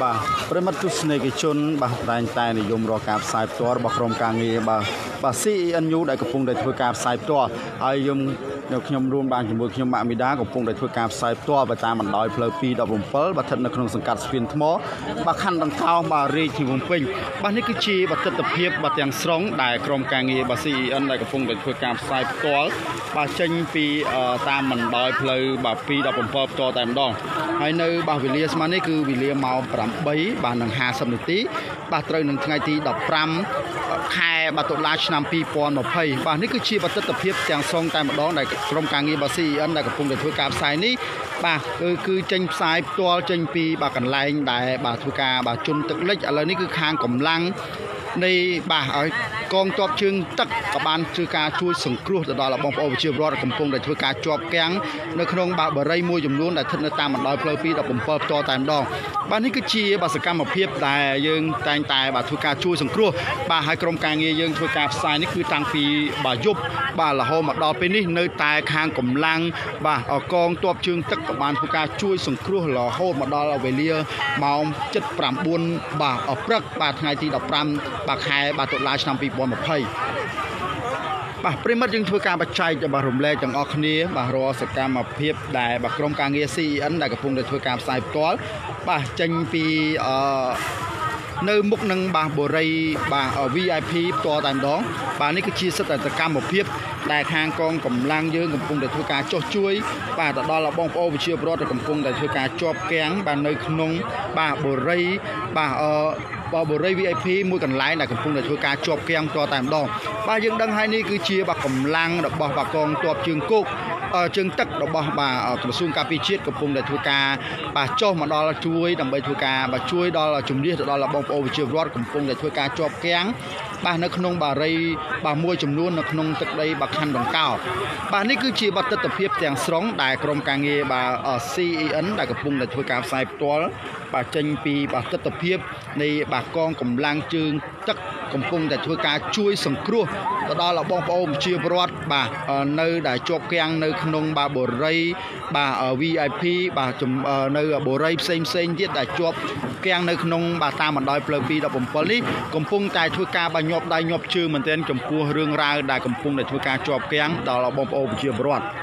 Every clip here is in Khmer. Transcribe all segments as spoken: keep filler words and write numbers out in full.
បាទប្រិមត្តទស្សនិកជនបាទតែងតែនិយមរកការផ្សាយផ្ទាល់របស់ក្រុមការងារបាទបាទ C E N U ដែលកំពុងតែធ្វើការផ្សាយផ្ទាល់ហើយយើងខ្ញុំរួមបានជាមួយខ្ញុំម៉ាក់មីដាកំពុងតែធ្វើការផ្សាយផ្ទាល់ទៅតាមបណ្ដោយផ្លូវ ពីរដប់ប្រាំbảy បាទស្ថិតនៅក្នុងសង្កាត់ស្ពានថ្មបាទខណ្ឌដង្កោបាទរាជធានីភ្នំពេញបាទនេះគឺជាបទិដ្ឋភាពបាទទាំងស្រុងដែលក្រុមការងារបាទ C E N ដែលកំពុងតែធ្វើការផ្សាយផ្ទាល់បាទចេញពីតាមបណ្ដោយផ្លូវបាទពីរដប់ប្រាំbảyផ្ទាល់តែម្ដងហើយនៅបាទវេលាស្មើនេះគឺវេលាម៉ោងប្រាំបីបាទនឹងห้าสิบនាទីបាទត្រូវនឹងថ្ងៃទីដប់ប្រាំខែបាទតុលាឆ្នាំពីរពាន់ยี่สิบបាទនេះគឺជាបទិដ្ឋភាពទាំងស្រុងតែម្ដងដែលក្រុមការងារបាទ C E N ដែលកំពុងតែធ្វើការផ្សាយនេះបាទគឺគឺចេញផ្សាយផ្ទាល់ចេញពីបាទកន្លែងដែលបាទធ្វើការបាទជន់ទឹកលិចឥឡូវនេះគឺខាងកម្លាំងនៃបាទឲ្យកងទ័ពជើងទឹកក៏បានធ្វើការជួយសង្គ្រោះទៅដល់បងប្អូនប្រជាពលរដ្ឋកំពុងតែធ្វើការជាប់គាំងនៅក្នុងបាទបរិយាមួយចំនួនដែលស្ថិតនៅតាមបណ្ដោយផ្លូវពីរដប់ប្រាំbảyផ្ទាល់តែម្ដងបាទនេះគឺជាបាទសកម្មភាពដែលយើងតែងតែបាទធ្វើការជួយសង្គ្រោះបាទហើយក្រុមការងារយើងធ្វើការផ្សាយនេះគឺតាំងពីបាទយប់បាទរហូតមកដល់ពេលនេះនៅតែខាងកម្លាំងបាទកងទ័ពជើងទឹកក៏បានធ្វើការជួយសង្គ្រោះរហូតមកដល់វេលាម៉ោងជិតប្រាំបួនបាទព្រឹកបាទថ្ងៃទីដប់ប្រាំបាទខែបាទតុលាឆ្នាំពីរពាន់ยี่สิบបាទប្រិមិត្តយើងធ្វើការបច្ចេកបាទរំលែកទាំងអស់គ្នាបាទរាល់សកម្មភាពដែលបាទក្រុមការងារ C E N ដែលកំពុងតែធ្វើការផ្សាយផ្ទាល់បាទចេញពីអឺនៅមុខនឹងបាទបូរីបាទ V I P ផ្ទាល់តែម្ដងបាទនេះគឺជាសិទ្ធិសកម្មភាពដែលខាងកងកម្លាំងយើងកំពុងតែធ្វើការចុះជួយបាទទៅដល់បងប្អូនប្រជាពលរដ្ឋដែលកំពុងតែធ្វើការជាប់គាំងបាទនៅក្នុងបាទបូរីបាទអឺបាទបូរី V I P មួយកន្លែងដែលកំពុងតែធ្វើការជាប់គាំងផ្ទាល់តែម្ដងបាទយើងដឹងហើយនេះគឺជាបាទកម្លាំងរបស់បាទកងទ័ពជើងគោកជើងទឹករបស់បាទក្រសួងការពារជាតិកំពុងតែធ្វើការបាទចុះមកដល់ជួយដើម្បីធ្វើការបាទជួយដល់ជំនះទៅដល់បងប្អូនប្រជាពលរដ្ឋកំពុងតែធ្វើការជាប់គាំងបាទនៅក្នុងបារីបាទមួយចំនួននៅក្នុងទឹកដីបាទខណ្ឌដង្កោបាទនេះគឺជាបទិដ្ឋភាពទាំងស្រុងដែលក្រុមការងារបាទ C E N ដែលកំពុងតែធ្វើការផ្សាយផ្ទាល់បាទចេញពីបាទទិដ្ឋភាពនៃបាទកងកម្លាំងជើងទឹកកំពុងតែធ្វើការជួយសង្គ្រោះទៅដល់បងប្អូនប្រជាពលរដ្ឋបាទនៅដែលជាប់គាំងនៅក្នុងបាទបូរីបាទ V I P បាទនៅបូរីផ្សេងផ្សេងទៀតដែលជាប់គាំងនៅក្នុងបាទតាមបណ្ដោយផ្លូវពីរដប់ប្រាំbảyនេះកំពុងតែធ្វើការបាទញាប់ដៃញាប់ជើងមែនទែនចំពោះរឿងរ៉ាវដែលកំពុងតែធ្វើការជាប់គាំងដល់បងប្អូនប្រជាពលរដ្ឋ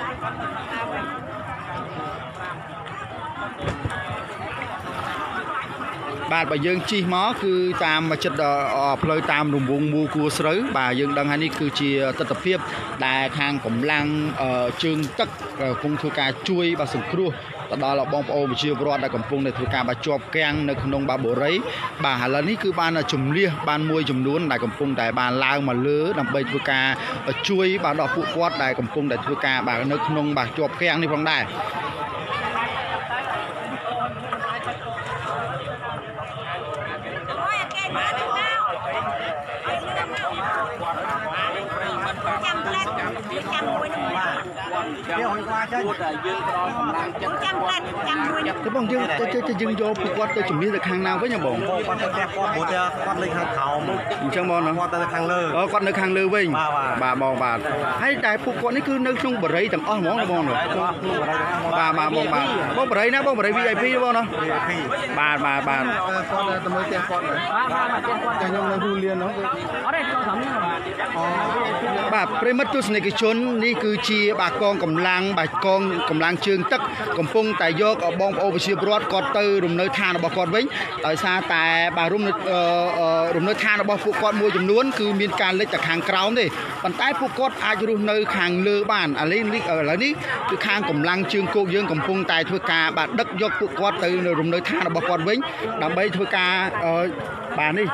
បាទបើយើងជិះមកគឺតាមចិត្តផ្លូវតាមរង្វង់មូលគួរស្រូវបាទយើងដឹងហើយនេះគឺជាទិដ្ឋភាពដែលខាងកម្លាំងជើងទឹកកំពុងធ្វើការជួយបាទសង្គ្រោះទៅដល់បងប្អូនប្រជាពលរដ្ឋដែលកំពុងតែធ្វើការបាទជាប់គាំងនៅក្នុងបាទបូរីបាទឥឡូវនេះគឺបានជំនះបានមួយចំនួនដែលកំពុងតែបានឡើងមកលើដើម្បីធ្វើការជួយបាទដល់ពួកគាត់ដែលកំពុងតែធ្វើការបាទនៅក្នុងបាទជាប់គាំងនេះផងដែរគេហុយqua chứយើងក្រកម្លាំងចិត្តចាំផ្លែតចាំមួយទៅបងយើងទៅយើងយកពួកគាត់ទៅជំនះទៅខាងណាវិញបងគាត់ទៅផ្ទះគាត់ព្រោះតែគាត់លេងខាងក្រោមអញ្ចឹងបងគាត់ទៅខាងលើអូគាត់នៅខាងលើវិញបាទបងបាទហើយតែពួកគាត់នេះគឺនៅក្នុងបរិយាទាំងអស់ហ្មងបងបាទបាទបងបាទបងបរិយាណាបងបរិយា V I P បងណា V I P បាទបាទបាទគាត់ទៅមើលផ្ទះគាត់បាទបាទផ្ទះគាត់ខ្ញុំនៅទូលៀនហ្នឹងអត់ទេខ្ញុំស្រាប់អូបាទប្រិមិត្តទស្សនិកជននេះគឺជាបាទកងកម្លាំងបាទកងកម្លាំងជើងទឹកកំពុងតែយកបងប្អូនប្រជាពលរដ្ឋគាត់ទៅរំនៅឋានរបស់គាត់វិញដោយសារតែបាទរំនៅរំនៅឋានរបស់ពួកគាត់មួយចំនួនគឺមានការលិចតែខាងក្រោមទេប៉ុន្តែពួកគាត់អាចរស់នៅខាងលើបានឥឡូវនេះឥឡូវនេះគឺខាងកម្លាំងជើងគោកយើងកំពុងតែធ្វើការបាទដឹកយកពួកគាត់ទៅរំនៅឋានរបស់គាត់វិញដើម្បីធ្វើការបាទនេះ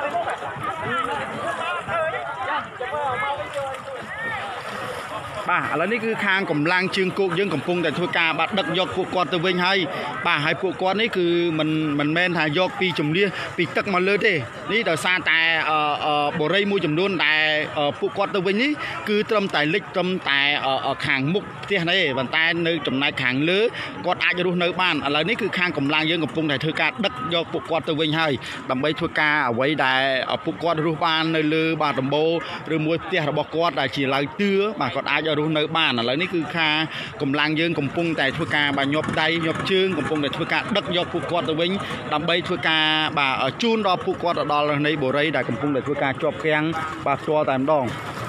បាទឥឡូវនេះគឺខាងកម្លាំងជើងគោកយើងកំពុងតែធ្វើការបាទដឹកយកពួកគាត់ទៅវិញហើយបាទហើយពួកគាត់នេះគឺមិនមិនមែនថាយកពីជំនះពីទឹកមកលើទេនេះដោយសារតែបូរីមួយចំនួនដែលពួកគាត់ទៅវិញនេះគឺត្រឹមតែលិចត្រឹមតែខាងមុខផ្ទះនេះប៉ុន្តែនៅចំណែកខាងលើគាត់អាចរស់នៅបានឥឡូវនេះគឺខាងកម្លាំងយើងកំពុងតែធ្វើការដឹកយកពួកគាត់ទៅវិញហើយដើម្បីធ្វើការអ្វីដែលពួកគាត់រស់បាននៅលើបាទដំបូលឬមួយផ្ទះរបស់គាត់ដែលជាឡើយទឿបាទគាត់អាចរស់នៅបានឥឡូវនេះគឺខាកម្លាំងយើងកំពុងតែធ្វើការបាទញាប់ដៃញាប់ជើងកំពុងតែធ្វើការដឹកយកពួកគាត់ទៅវិញដើម្បីធ្វើការបាទជូនដល់ពួកគាត់ដល់នៃបុរីដែលកំពុងតែធ្វើការជាប់គាំងបាទផ្ទាល់តែម្ដង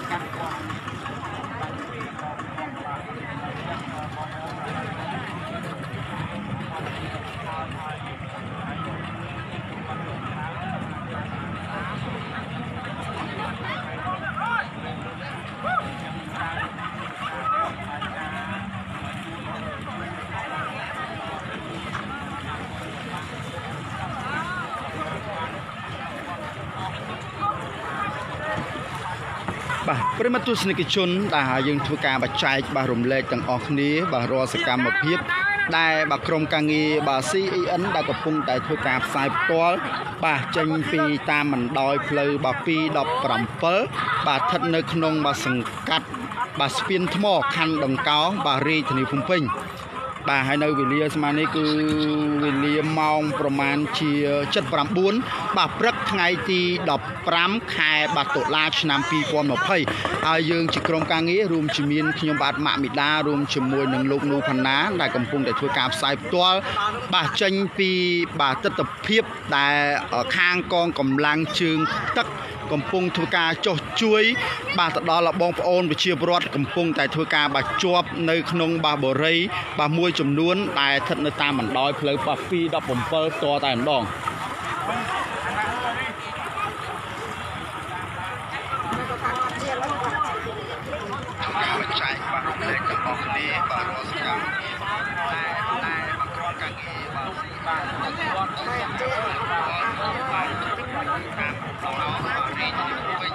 បាទប្រិមត្តទស្សនិកជនដែលយើងធ្វើការបច្ចេកបាទរំលែកទាំងអស់គ្នាបាទរាល់សកម្មភាពដែលបាទក្រុមការងារបាទ ซี អ៊ី អិន ដែលកំពុងតែធ្វើការផ្សាយផ្ទាល់បាទចេញពីតាមបណ្ដោយផ្លូវបាទពីរដប់ប្រាំពិលបាទស្ថិតនៅក្នុងបាទសង្កាត់បាទស្ពានថ្មខណ្ឌដង្កោបាទរាជធានីភ្នំពេញបាទហើយនៅវេលាស្មើនេះគឺវេលាម៉ោងប្រមាណជា ជិតប្រាំបួន បាទព្រឹកថ្ងៃទីដប់ប្រាំខែបាទតុលាឆ្នាំពីរពាន់ម្ភៃហើយយើងជាក្រុមការងាររួមជាមានខ្ញុំបាទម៉ាក់មីដារួមជាមួយនឹងលោកនូផាណាដែលកំពុងតែធ្វើការផ្សាយផ្ទាល់បាទចេញពីបាទទស្សនវិជ្ជាដែលខាងកងកម្លាំងជើងទឹកកំពុងធ្វើការចុះជួយបាទទៅដល់បងប្អូនប្រជាពលរដ្ឋកំពុងតែធ្វើការបាទជាប់នៅក្នុងបាទបរិយាបាទមួយចំនួនដែលស្ថិតនៅតាមបណ្ដោយផ្លូវបាទពីរដប់ប្រាំពិលតតែម្ដងចែកបាទរំលែកទាំងអស់គ្នាបាទរាល់សកម្មភាពតែតែមកក្រុមការងារបាទបាទគាត់តាមប្រឡងបាទរីកវិញ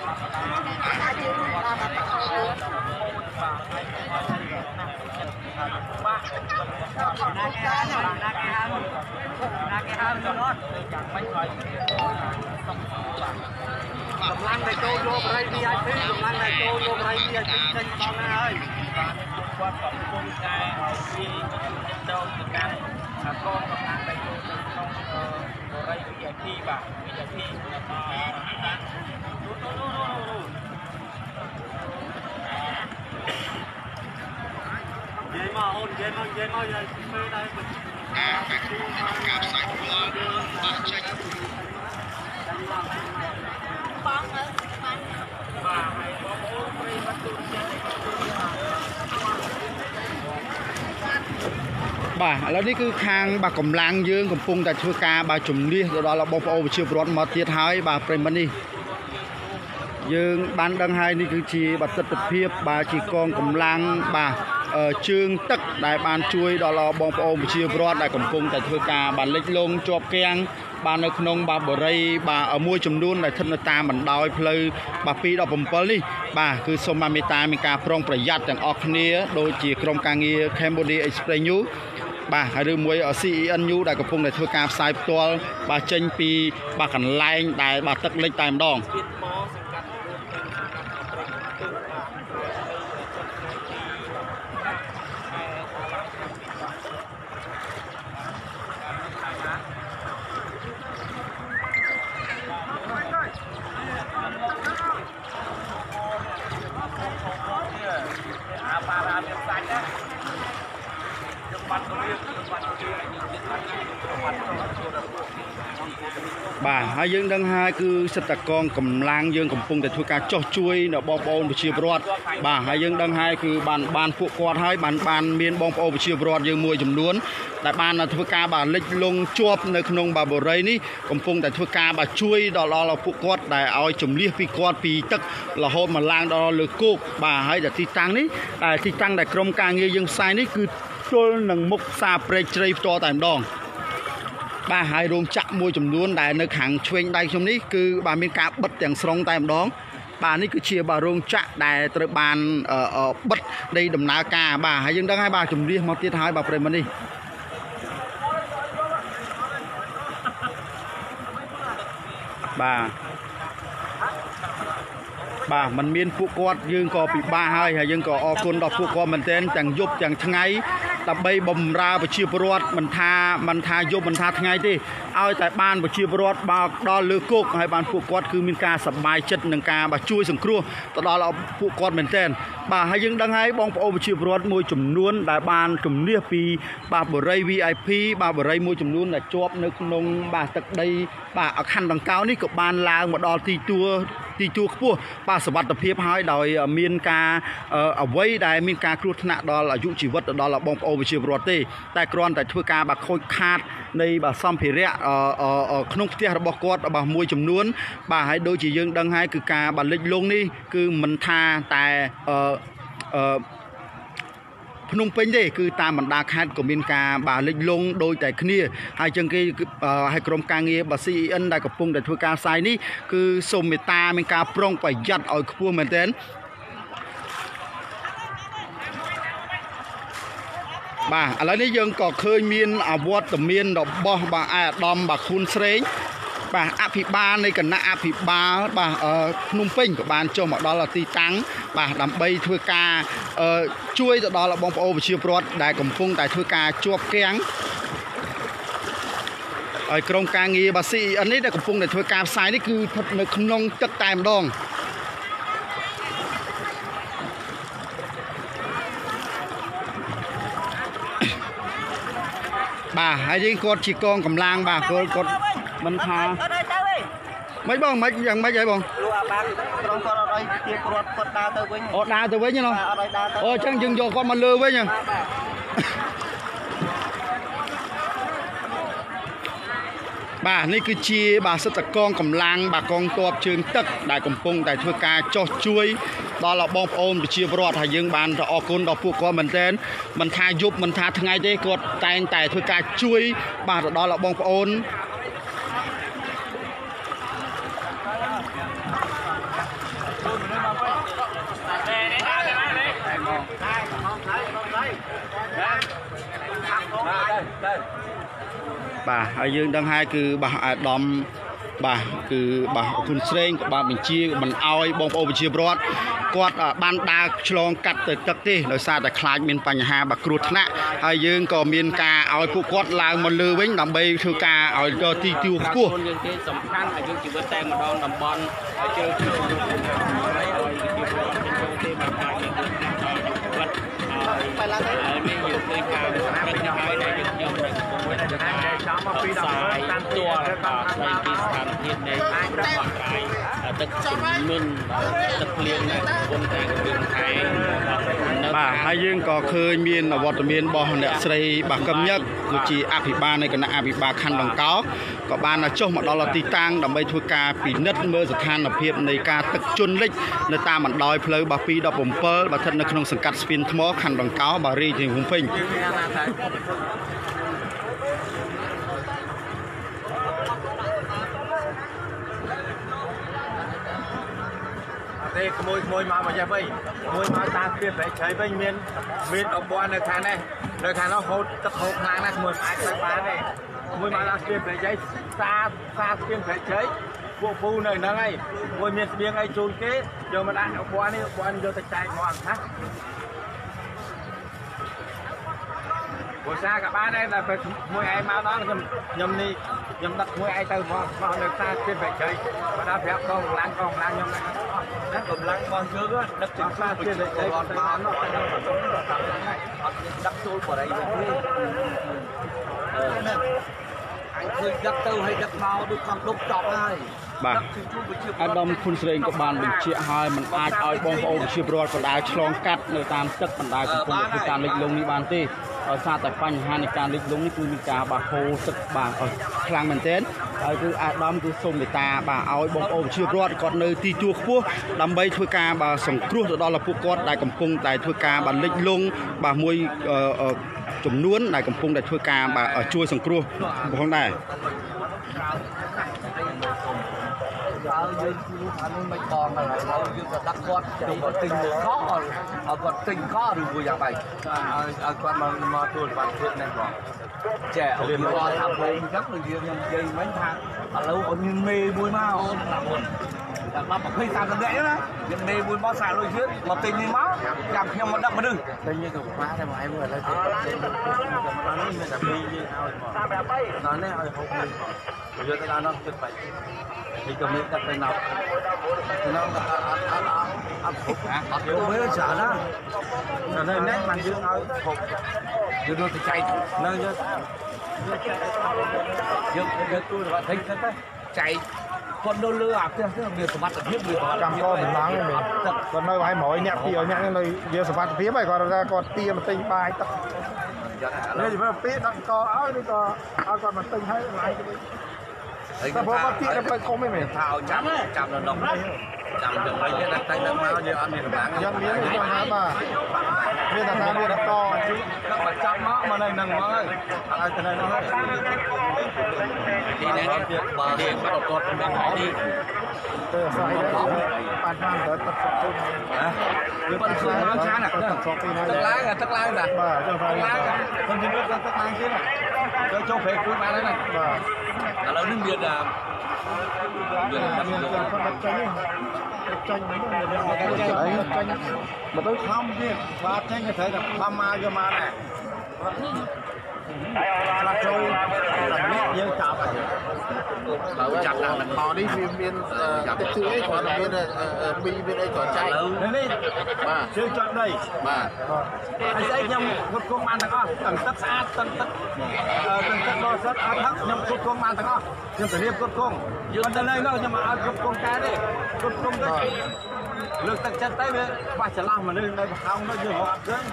កម្លាំងដែលចូលយកបរិយា វី អាយ พี កម្លាំងដែលចូលយកបរិយា វី អាយ พี ចេញដល់ណាហើយបាទគាត់កំពុងតែឲ្យពីចូលទៅកាន់កងកម្លាំងដែលចូលទៅក្នុងបរិយា វី អាយ พี បាទ វី អាយ พี យាយមកអូនយាយមកយាយមកយាយពេលដែរការផ្សាយផ្ទាល់បាទចេញបងអើបានបាទហើយបងប្អូនប្រិយមិត្តទូទាំងបាទឥឡូវនេះគឺខាងបាទកម្លាំងយើងកំពុងតែធ្វើការបាទជំនះទៅដល់បងប្អូនប្រជាពលរដ្ឋមកទៀតហើយបាទប្រិយមិត្តនេះយើងបានដឹងហើយនេះគឺជាបាទទស្សនវិជ្ជាបាទជាកងកម្លាំងបាទជើងទឹកដែលបានជួយដល់បងប្អូនប្រជាពលរដ្ឋដែលកំពុងតែធ្វើការបាទលិចលង់ជាប់គាំងបាទនៅក្នុងបាទបរិយាបាទមួយចំនួនដែលស្ថិតនៅតាមបណ្ដោយផ្លូវបាទពីរដប់ប្រាំពិលនេះបាទគឺសូមបានមេត្តាមានការប្រុងប្រយ័ត្នទាំងអស់គ្នាដូចជាក្រុមការងារ Cambodia Express News បាទហើយឬមួយ ซี អ៊ី អិន News ដែលកំពុងតែធ្វើការផ្សាយផ្ទាល់បាទចេញពីបាទកន្លែងដែលបាទទឹកលិចតែម្ដងបាទហើយយើងដឹងហើយគឺសិទ្ធិកងកម្លាំងយើងកំពុងតែធ្វើការចោះជួយដល់បងប្អូនប្រជាពលរដ្ឋបាទហើយយើងដឹងហើយគឺបានបានពួកគាត់ហើយបានបានមានបងប្អូនប្រជាពលរដ្ឋយើងមួយចំនួនដែលបានធ្វើការបាទលិចលង់ជាប់នៅក្នុងបាទបរិយានេះកំពុងតែធ្វើការបាទជួយដល់ដល់ពួកគាត់ដែលឲ្យជំនះពីគាត់ពីទឹករហូតមកឡើងដល់លើគោកបាទហើយតែទីតាំងនេះដែលទីតាំងដែលក្រុមការងារយើងផ្សាយនេះគឺទល់នឹងមុខផ្សារព្រែកជ្រៃផ្ទាល់តែម្ដងបាទហើយរោងចក្រមួយចំនួនដែលនៅខាងឆ្វេងដៃខ្ញុំនេះគឺបាទមានការបិទទាំងស្រុងតែម្ដងបាទនេះគឺជាបាទរោងចក្រដែលត្រូវបានបិទនៃដំណើរការបាទហើយយើងដឹងហើយបាទជំនះមកទៀតហើយបាទប្រិមត្តនេះបាទបាទมันមានពួកគាត់យើងក៏ពិបាកហើយហើយយើងក៏អរគុណដល់ពួកគាត់មែនទែនទាំងយប់ទាំងថ្ងៃดับใบบอมราประชีพรวดมันทามันทายบมันทาไงที่เอาแต่บ้านประชีพรวดบาดอลลือกุกให้บ้านผู้กอดคือมีการสบายจัดหนึ่งการบาช่วยสังครัวตลอดเราผู้กอดเหมือนเต้นบาให้ยังดังให้บองโอประชีพรวดมวยจุ่มล้วนได้บ้านจุ่มเลียปีบาบริวีไอพีบาบริมวยจุ่มล้วนได้จวบนึกนงบาตึกใดบาอาคันดังเก้านี่กับบ้านลางมาดอตีตัวตีจูพวกป้าสวัสดิ์เพียบหายโดยมีนกาเอาไว้ได้มีการครุฑนะดอลอายุชีวิตดอลบองโอวิชิบรอตีแต่กรอนแต่ทั่วการบักโคขาดในบักซัมเพเรียขนมเตี้ยระบบกอดบักมวยจำนวนบ่าให้โดยจียังดังให้คือการบักเล็กลงนี่คือมันทาแต่พนุ่งเป็นได้คือตามบรรดาคาดก็มีการบาเล็กลงโดยแต่คณีให้จังกีให้กรมการเงินบาซีเอ็นได้กับปุ่งแต่ทั่วการไซนี้คือสมเมตาเป็นการปรองไปยัดเอาพวกเหมือนเดิมบ่าอะไรนี้ยังก็เคยมีอาวุธแต่มีดอกบ่บ่าไอ้ดอมบ่าคุณเสงบ่าอภิบาลในกันนะอภิบาลบ่าเอ่อนุ่มเป่งกับบานโจมดอลตีตังบ่าดำใบทั่วการเอ่อช่วยดอลบองโอวิชิบรอดได้กำพุงแต่ทั่วการจวบแกงไอ้กรมการเงินบาซีอันนี้ได้กำพุงแต่ทั่วการสายนี่คือในขนมจักรแตมดองบ่าให้ยิงกดจีกองกำลังบ่ากดกดมันพาไม่บ้องไม่ยังไม่ใช่บ้องโอ้ดาวตัวไว้ยังเนาะโอ้ช่างยิงโยก็มาเลือไว้ยังบ่านี่คือชีบ่าสตะกองกำลังบ่ากองตัวเชิงตึกได้กำปงแต่ทั่วการจ่อช่วยตอนเราบองโอมไปชีบรอดหายังบานเราออกคนเราพวกก็มันเต้นมันทายุบมันทาทั้งไงได้กดแต่แต่ทั่วการช่วยบ่าตอนเราบองโอนบ่าอายุดังให้คือบ่าดอมบ่าคือบ่าคุณเสงบ่าเป็นชีมันเอาบองโอเป็นชีบรอดกอดบ้านดาฉลองกัดตึกตึกที่โดยซาแต่คลายมีปัญหาบักครุฑนะอายุก็มีการเอาผู้กอดลางมาลือวิ่งดำใบคือการเอาตัวตีติวกู้ยังที่สำคัญอายุจีบแต่มาดองดำบอลเจอที่ไปแล้วไม่อยู่ในการเล่นไพ่ได้ยึดโยงในกลุ่มวิทยาสายตัวในกิจกรรมที่ในร่างกายตึกจุ่มนุ่นตึกเลี้ยงในบนแต่งเมืองไทยบ่าให้ยังก็เคยมีนวัตมีนบอลเนี่ยใส่บักกำยักกุจีอภิบาลในคณะอภิบาลคันดังเก้าก็บ้านนะจ้องมาดอลตีตังดำไปทัวการปีนัดเมื่อสถานเพียบในการตึกจุนเล็กในตามมันดอยเพลย์บาปีดอกผมเปิลบาทันในขนมสังกัดสปินทมอคันดังเก้าบารีถึงหุ่นฟิงเด็กขโมยขโมยมามาจะไปขโมยมาตาเปลี่ยนไปใช้ไปเมียนเมียนออกบอลในทางนี้ในทางเราเขาตะโขกทางนะขโมยไปไปไปนี่ขโมยมาตาเปลี่ยนไปใช้ซาซาเปลี่ยนไปใช้พวกปูหน่อยนั่งไงขโมยเมียนเบียงไอ้จูนเก๊เดี๋ยวมาได้ออกบอลนี่บอลเดี๋ยวตะใจก่อนนะบอลซากับบ้านนี่là phảiขโมยไอ้มาđó là nhầm ni nhầm đặtขโมยไอ้từ mà mà người taเปลี่ยนไปใช้มาได้แบบกองล้างกองล้างnhầm nàyนักกำลังบอลเยอะด้วยนักจับมาเปลี่ยนไปใช้บอลมาเนาะดักโจลกว่าอะไรแบบนี้เออanhเคยดักเต้าให้ดักเมาดูความดุจอบให้บ่าอาดอมคุณเสงกับบานเป็นเชี่ยหายมันอาจเอาบองโอชิบรอดก็ได้ฉลองกัดในตามตึกปันได้ของคนในการเล็กลงนี้บานที่ซาแต่ปัญหาในการเล็กลงนี่คือมีการบาโฮตึกบางคลังเหมือนเต้นคืออาดอมคือสมเด็จตาบ่าเอาบองโอชิบรอดก่อนในตีตัวพวกดำใบทั่วการบ่าส่งครัวต่อเราพวกกอดได้กำปงแต่ทั่วการบ่าเล็กลงบ่ามวยจุ่มน้วนได้กำปงได้ทั่วการบ่าช่วยส่งครัวของได้เรายืนที่รู้ทันไม่กองอะไรเรายืนกับดักกอดจะกดติงมือข้อเอากดติงข้อหรือกูอย่างไรเอาเอาความมามาตัวบันทึกนั่นก่อน trẻ ở bên ngoài làm về rất là nhiều nhân dây mấy tháng ở lâu còn như mê vui mau làm mà khi ta cần gãy đó nhân mê vui bao xài luôn chứ mà tình như máu làm theo một đậm mà đừng tình như cầu khóa thì mà em vừa lấy nó nói như là đi như nào nó nói hơi không bây giờ ta nó chân phải thì cầm lên đặt tay nào nó ăn ăn ăn phục hả không mới sợ đó rồi đây nét bằng dương ơi phục rồi rồi thì chạy nơi dương dương tôi là bạn thấy thế chạy con đôi lừa à thế thế việc mặt là thiết việc trăm con mình mắng mình còn nơi hai mỗi nhẹ thì ở nhẹ nơi giờ sản phẩm phía mày còn ra còn tia mà tinh bài tắc đây thì phải biết đặt co áo đi co áo còn mà tinh hay lại ta bỏ có tia nó không mấy mày thảo chấm chấm là đồng chấm được mấy cái đặt tay nó máu như ăn miếng bảng dân miếng thì con hả mà miếng là ta miếng là to các bạn chấm máu mà này nâng máu ơi ai cái này nó hết thì này nó bờ thì bắt đầu cột bên họ đi từ sai đấy bàn mang tới tập trung cái bận xuống nó chán à tất lá là tất lá là bà cho phải không chỉ biết tất lá chứ này cho cho phê cuối ba đấy này bà là nước biển là biển là con bạch tranh tranh tranh mà tôi không chứ và tranh cái thể là tham ma cho ma này là trôi là biết dân chào chặt là mình họ đi viên viên cái chữ ấy còn viên bi viên ấy còn chay đấy đi mà chơi chọn đây mà anh sẽ nhầm một con man thằng con tầng tất sát tầng tất tầng tất lo rất áp thấp nhầm một con man thằng con nhầm phải liệp con con còn tới đây nó nhưng mà áp con cá đấy con con đấy lực tầng chân tay với ba chả làm mà lên đây không nó dừng họ chứ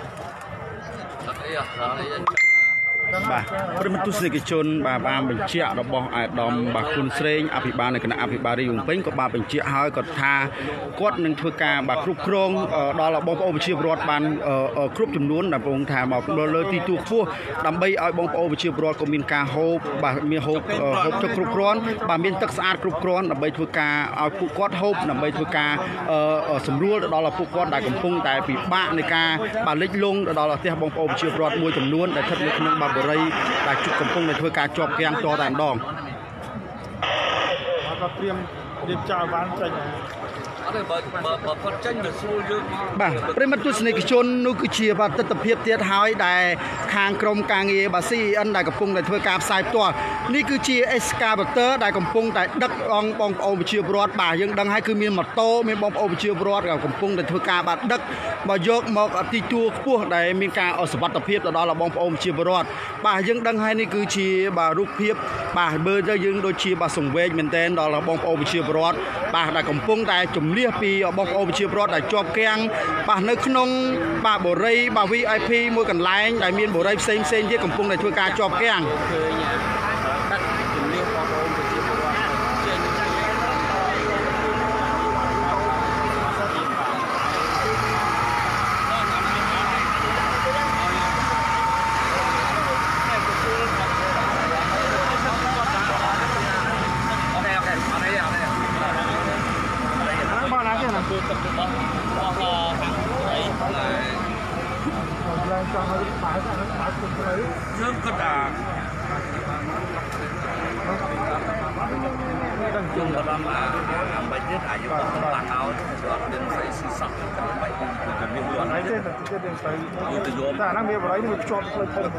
បាទព្រមទស្សនិកជនបាទបានបញ្ជាក់របស់អាដាមបាទគុណស្រេងអភិបាលនៃគណៈអភិបាលរាជភ្នំពេញក៏បានបញ្ជាក់ហើយគាត់ថាគាត់នឹងធ្វើការបាទគ្រប់គ្រងដល់បងប្អូនប្រជាពលរដ្ឋបានគ្រប់ចំនួនដែលបងថាមកលើទីទួលខ្ពស់ដើម្បីឲ្យបងប្អូនប្រជាពលរដ្ឋក៏មានការហូបបាទមានហូបហូបទឹកគ្រប់គ្រាន់បាទមានទឹកស្អាតគ្រប់គ្រាន់ដើម្បីធ្វើការឲ្យពួកគាត់ហូបដើម្បីធ្វើការសម្រួលទៅដល់ពួកគាត់ដែលកំពុងតែពិបាកនៃការបាទលិចលង់ទៅដល់ផ្ទះបងប្អូនប្រជាពលរដ្ឋមួយចំនួនដែលស្ថិតនៅក្នុងបាទបរិយដែលជុកកំពុងតែធ្វើការជាប់គាំងតតែម្ដងក៏ត្រៀមរៀបចំបានចេញអត់ទេបើបើបើគាត់ចេញទៅស្រួលយើងបាទប្រិមត្តទស្សនិកជននោះគឺជាបាទទស្សនវិជ្ជាទៀតហើយដែលខាងក្រមការងារបាទ C E N ដែលកំពុងតែធ្វើការផ្សាយផ្ទាល់នេះគឺជា Excavator ដែលកំពុងតែដឹកអងបងប្អូនប្រជាពលរដ្ឋបាទយើងដឹងហើយគឺមានម៉ូតូមានបងប្អូនប្រជាពលរដ្ឋកំពុងតែធ្វើការបាទដឹកមកយកមកទីទួលខ្ពស់ដែលមានការសុវត្ថិភាពទៅដល់បងប្អូនប្រជាពលរដ្ឋបាទយើងដឹងហើយនេះគឺជាបាទរូបភាពបាទមើលទៅយើងដូចជាបាទសង្វេគមែនទែនដល់បងប្អូនប្រជាពលរដ្ឋបាទដែលកំពុងតែជំនះពីបងប្អូនប្រជាពលរដ្ឋដែលជាប់គាំងបាទនៅក្នុងបាទបូរីបាទ V I P មួយកន្លែងដែលមានបូរីផ្សេងផ្សេងទៀតកំពុងតែធ្វើការជាប់គាំងដាក់ជំនះបងប្អូនប្រជាពលរដ្ឋចេញdương cất à đang chung là làm làm bệnh nhất à nhưng mà không làm nào đến phải xử sập bệnh cần biết luôn đấy như từ vô ta đang biết vào đấy mình chọn hơi thông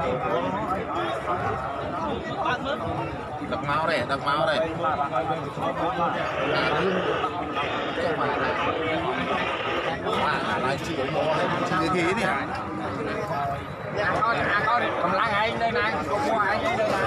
đặc máu đây đặc máu đây à lại chỉ có mò này chỉ cái gì này nhà con nhà con cầm lái anh đây này có mua anh đây này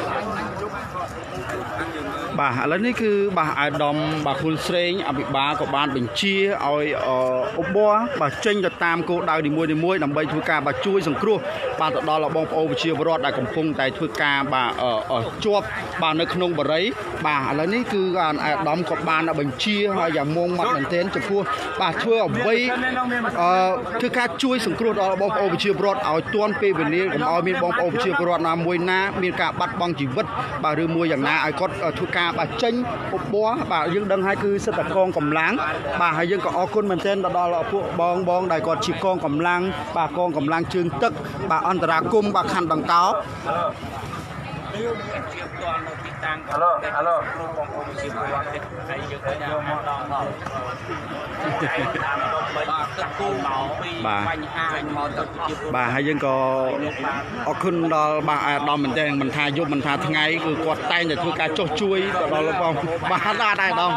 បាទឥឡូវនេះគឺបាទអាដាមបាទហ៊ុនស្រេងអភិបាលក៏បានបញ្ជាឲ្យអបបបាទចេញទៅតាមគោលដៅនីមួយៗដើម្បីធ្វើការបាទជួយសង្គ្រោះបាទទៅដល់បងប្អូនប្រជាពលរដ្ឋដែលកំពុងតែធ្វើការបាទជាប់បាទនៅក្នុងបរិយបាទឥឡូវនេះគឺអាដាមក៏បានបញ្ជាឲ្យយ៉ាងមុំមកមែនទែនចំពោះបាទធ្វើអ្វីអឺធ្វើការជួយសង្គ្រោះដល់បងប្អូនប្រជាពលរដ្ឋឲ្យទាន់ពេលវេលាកុំឲ្យមានបងប្អូនប្រជាពលរដ្ឋណាមួយណាមានការបាត់បង់ជីវិតបាទឬមួយយ៉ាងណាឲ្យគាត់ធ្វើការបាទចេញឧបបបាទយើងដឹងហើយគឺសិទ្ធិកងកម្លាំងបាទហើយយើងក៏អរគុណមែនទែនដល់ពួកបងបងដែលគាត់ជាកងកម្លាំងបាទកងកម្លាំងជើងទឹកបាទអន្តរាគមបាទខណ្ឌដង្កោ alo alo បាទហើយយើងក៏អរគុណដល់បាទអាដាមមែនតើមិនថាយប់មិនថាថ្ងៃគឺគាត់តែងតែធ្វើការចុះជួយទៅដល់បងបាទបាទអាដាម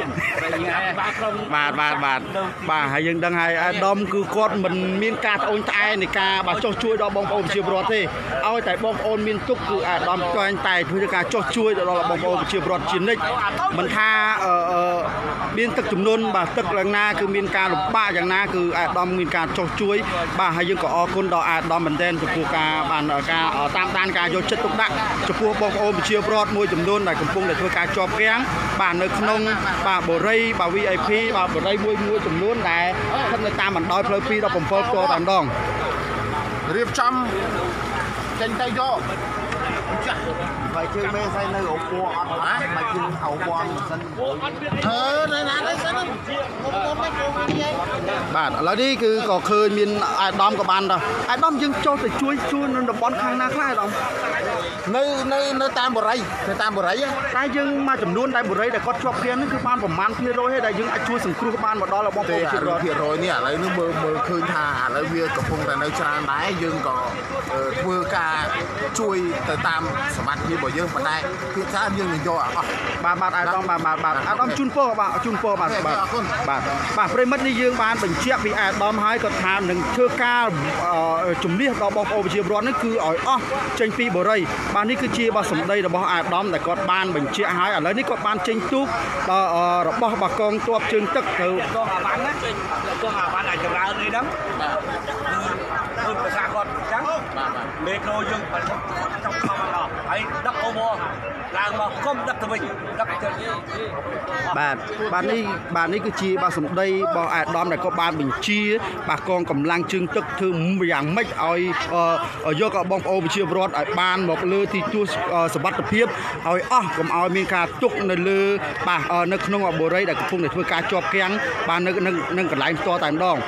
បាទបាទបាទបាទហើយយើងដឹងហើយអាដាមគឺគាត់មិនមានការត្អូញត្អែនៃការបាទចុះជួយដល់បងប្អូនប្រជាពលរដ្ឋទេឲ្យតែបងប្អូនមានទុកគឺអាដាមតែងតែធ្វើការចុះជួយទៅដល់បងប្អូនប្រជាពលរដ្ឋជានិច្ចមិនថាមានទឹកចំនួនបាទទឹកឡើងណាគឺមានការលំបាកយ៉ាងណាគឺអាដាមមានការចុះជួយបាទហើយយើងក៏អរគុណដល់អាដាមមែនទែនចំពោះការបានការតាមដានការយកចិត្តទុកដាក់ចំពោះបងប្អូនប្រជាពលរដ្ឋមួយចំនួនដែលកំពុងតែធ្វើការជាប់គាំងបាទនៅក្នុងបាទបូរីបាទ វី ไอ พี បាទបូរីមួយមួយចំនួនដែលស្ថិតនៅតាមបណ្ដោយផ្លូវពីរដល់7ផ្ទាល់តែម្ដងរៀបចំចេញទៅយកចាស់បើជើងមេស្អីនៅអូពួរអត់ហ៎បើជើងអូពួរមិនសិនអឺនៅណាទៅសិនអូពួរមិនចូលមកនេះបាទឥឡូវនេះគឺក៏ឃើញមានអាដាមក៏បានដែរអាដាមយើងចូលទៅជួយជួយនៅតំបន់ខាងណាខ្លះអាដាមនៅនៅនៅតាមបូរីនៅតាមបូរីតែយើងមួយចំនួនដែលបូរីដែលគាត់ជាប់គាំងនេះគឺបានប្រមាណភាគរយដែលយើងអាចជួយសង្គ្រោះបានមកដល់បងប្អូនជារដ្ឋភាគរយនេះឥឡូវនេះមើលមើលឃើញថាឥឡូវវាកំពុងតែនៅច្រើនដែរយើងក៏ធ្វើការជួយទៅតាមសមត្ថភាពរបស់យើងប៉ុន្តែភាគច្រើនយើងនឹងយកអស់បាទបាទអាដាមបាទបាទបាទអាដាមជូនពរបាទជូនពរបាទបាទបាទបាទប្រិមិត្តនេះយើងបានបញ្ជាក់ពីអាដាមហើយគាត់ថានឹងធ្វើការជំនះដល់បងប្អូនប្រជាពលរដ្ឋនេះគឺឲ្យអស់ចេញពីបូរីបាទនេះគឺជាបាទសម្ដីរបស់អាដាមដែលគាត់បានបញ្ជាក់ហើយឥឡូវនេះគាត់បានចេញទូកដល់របស់បាទកងទ័ពជើងទឹកទៅកងអាវ៉ាន់ណាកងអាវ៉ាន់អាចចម្រើននេះហ្នឹងបាទគឺភាសាគាត់អញ្ចឹងបាទមេក្រូយើងចង់ខំមកដល់ហើយដឹកអូបឡើងមកគុំដឹកទៅវិញដឹកទៅបាទបាទនេះបាទនេះគឺជាបាទសម្ដីរបស់អាដាមដែលគាត់បានបញ្ជាបាទកងកម្លាំងជើងទឹកធ្វើយ៉ាងម៉េចឲ្យយកបងប្អូនប្រជាពលរដ្ឋឲ្យបានមកលើទីទួលសុវត្ថិភាពឲ្យអស់កុំឲ្យមានការទុកនៅលើបាទនៅក្នុងបូរីដែលកំពុងតែធ្វើការជាប់គាំងបាទនៅនឹងកន្លែងផ្ទាល់តែម្ដង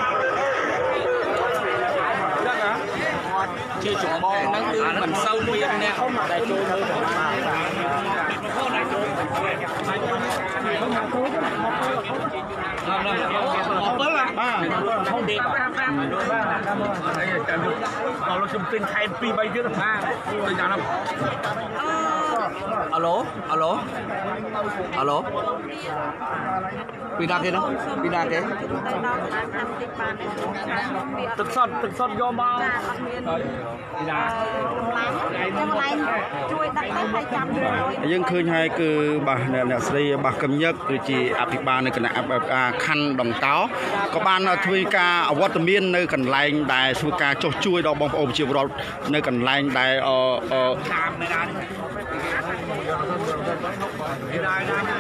ជាចម្បងហ្នឹងគឺមិនសូវមានអ្នកដែលចូលមើលទៅបានអបិលបាទហូបទេបាទហើយចាំដល់លោកខ្ញុំទិញខែពីរបីទៀតបាទទៅយ៉ាងណាអាឡូអាឡូអាឡូពីណាគេនោះពីណាគេទឹកសុតទឹកសុតយកមកពីណាជួយដាក់ទៅឲ្យចាំយើងឃើញហើយគឺបាទអ្នកស្រីបាទកឹមញឹកគឺជាអភិបាលនៅគណៈខណ្ឌដង្កោក៏បានធ្វើការអវត្តមាននៅកន្លែងដែលធ្វើការចុះជួយដល់បងប្អូនប្រជាពលរដ្ឋនៅកន្លែងដែលអឺតាមមេដានមេដាន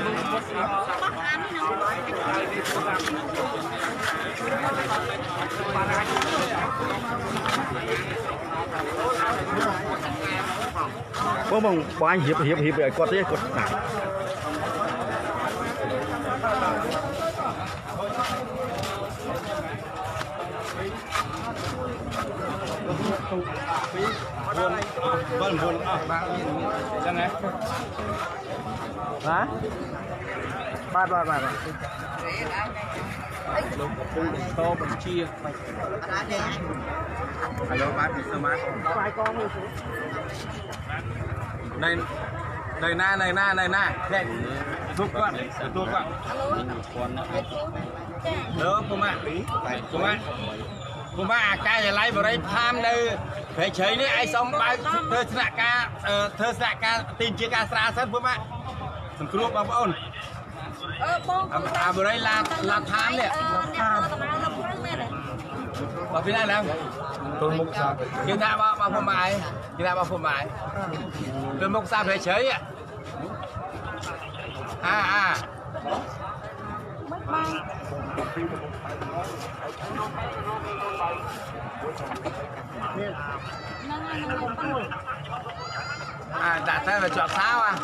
បងបងបងអញរៀបរៀបរៀបឲ្យគាត់ទេគាត់ណាbốn bốn bốn à ba chân này hả ba ba ba ba to bằng chia alo bác mình sơ mát hai con này này na này na này na đây thuốc con thuốc con đỡ cô mẹ cô mẹ cô mẹ cái này lấy vào đây tham đây phải chơi đấy ai xong bao thơ sạ ca thơ sạ ca tin chia ca xa sân cô mẹ thằng cướp bao ôn à vào đây là là tham đấy vào phía này làm tôi mục sao chúng ta bao bao phô mại chúng ta bao phô mại tôi mục sao phải chơi ạ à à à đặt tay là chọn sao à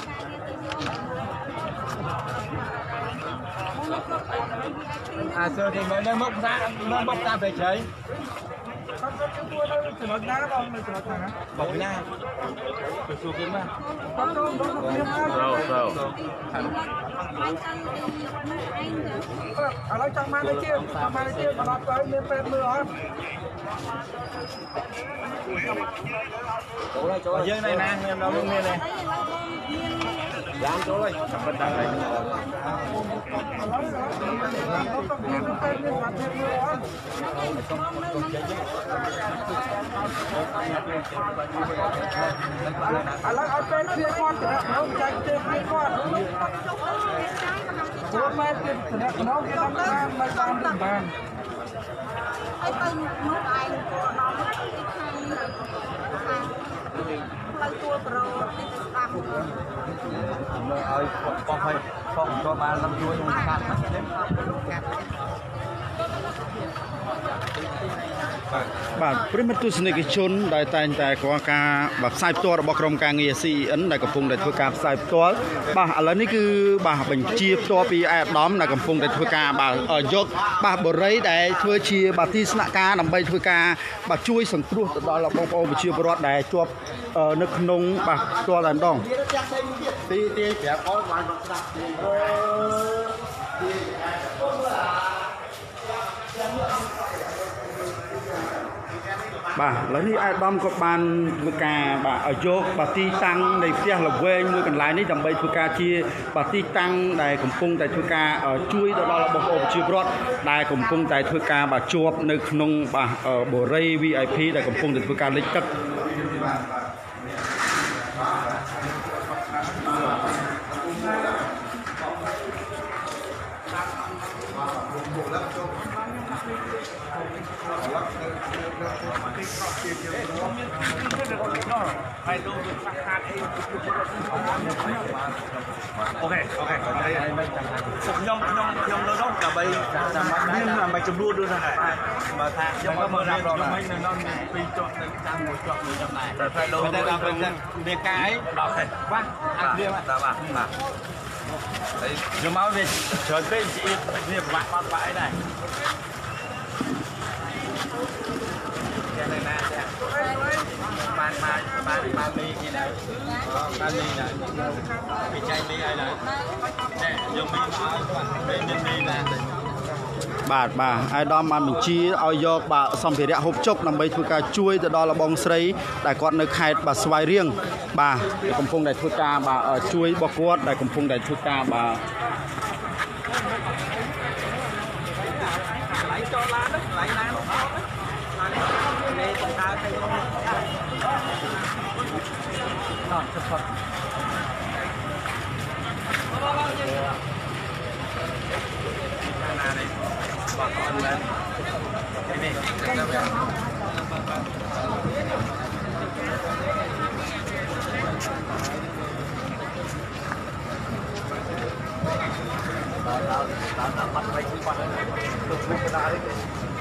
à sơ thì mới lên mốc ra lên mốc ra về chơi เขาจะตัวเราจะลดน้ำลงเลยจะลดน้ำบอกหน้าจะสู้ขึ้นมาเขาต้องต้องเลี้ยงน้ำเราเราอะไรจังมาเลยเจี๊ยบจังมาเลยเจี๊ยบตลอดไปเลี้ยงเป็นมืออ่อนយើងនៅណាខ្ញុំនៅនោះមានទេយ៉ាងចូលហើយប៉ុណ្ណឹងហើយឥឡូវឲ្យពេលគ្នាគាត់ទៅក្នុងចែកទេឲ្យគាត់ព្រោះម៉ែទៀតក្នុងគេតាមតាមមិនតាមទៅបានហើយទៅនោះឯងដល់ទីខាងផ្លូវទួលប្រូទីស្ដាប់មើលឲ្យបងឲ្យបងចូលបានលំជួយក្នុងកាត់បាទប្រិមត្តទស្សនិកជនដែលតែងតែកងការបាទផ្សាយផ្ទាល់របស់ក្រុមការងារ ซี អ៊ី អិន ដែលកំពុងតែធ្វើការផ្សាយផ្ទាល់បាទឥឡូវនេះគឺបាទបញ្ជាផ្ទាល់ពីអាយដាមដែលកំពុងតែធ្វើការបាទយកបាទបរិយដែលធ្វើជាបាទទីស្នាក់ការដើម្បីធ្វើការបាទជួយសង្គ្រោះទៅដល់បងប្អូនប្រជាពលរដ្ឋដែលជាប់នៅក្នុងបាទផ្ទាល់តែម្ដងទីទីប្រាប់អូនបានស្ដាប់ទីបាទឥឡូវនេះអាយដាមក៏បានធ្វើការបាទឲ្យយកបាទទីតាំងនៃផ្ទះល្វែងមួយកន្លែងនេះដើម្បីធ្វើការជាបាទទីតាំងដែលកំពុងតែធ្វើការជួយទៅដល់បងប្អូនប្រជាពលរដ្ឋដែលកំពុងតែធ្វើការបាទជាប់នៅក្នុងបាទបរិយ វី ไอ พี ដែលកំពុងតែធ្វើការលិចទឹកហើយលោកសាខាតអីអូខេអូខេខ្ញុំខ្ញុំខ្ញុំនៅនោះដើម្បីមានដើម្បីចំនួនដូចហ្នឹងហើយបើថាខ្ញុំក៏មើលរាប់ខ្ញុំមិននៅនោះមានពីរជាប់នៅតាមមួយជាប់មួយចំដែរតែតែលោកតែដល់ពេលមានការអីដល់ហើយបាទអាចវាបាទបាទបាទហើយខ្ញុំមកវាច្រើនពេកជាវាពិបាកបាត់បាក់អីដែរយ៉ាងណាណាបានបានបានបានមីគេដែរបានមីដែរពីចៃមីឲ្យដែរយកមីមកពេលមានមីដែរបាទបាទអាយដាមបានបញ្ជាឲ្យយកបាទសម្ភារៈហូបចុកដើម្បីធ្វើការជួយទៅដល់បងស្រីដែលគាត់នៅខេត្តបាទស្វាយរៀងបាទកំពុងតែធ្វើការបាទជួយរបស់គាត់ដែលកំពុងតែធ្វើការបាទឡៃចូលឡានឡៃឡាននេះបង្កើតទៅនោះចុះផុតណានេះបាត់អត់ឡើងនេះដល់ដល់ដល់បាត់ไปបាត់ទៅធ្វើកណ្ដាលនេះ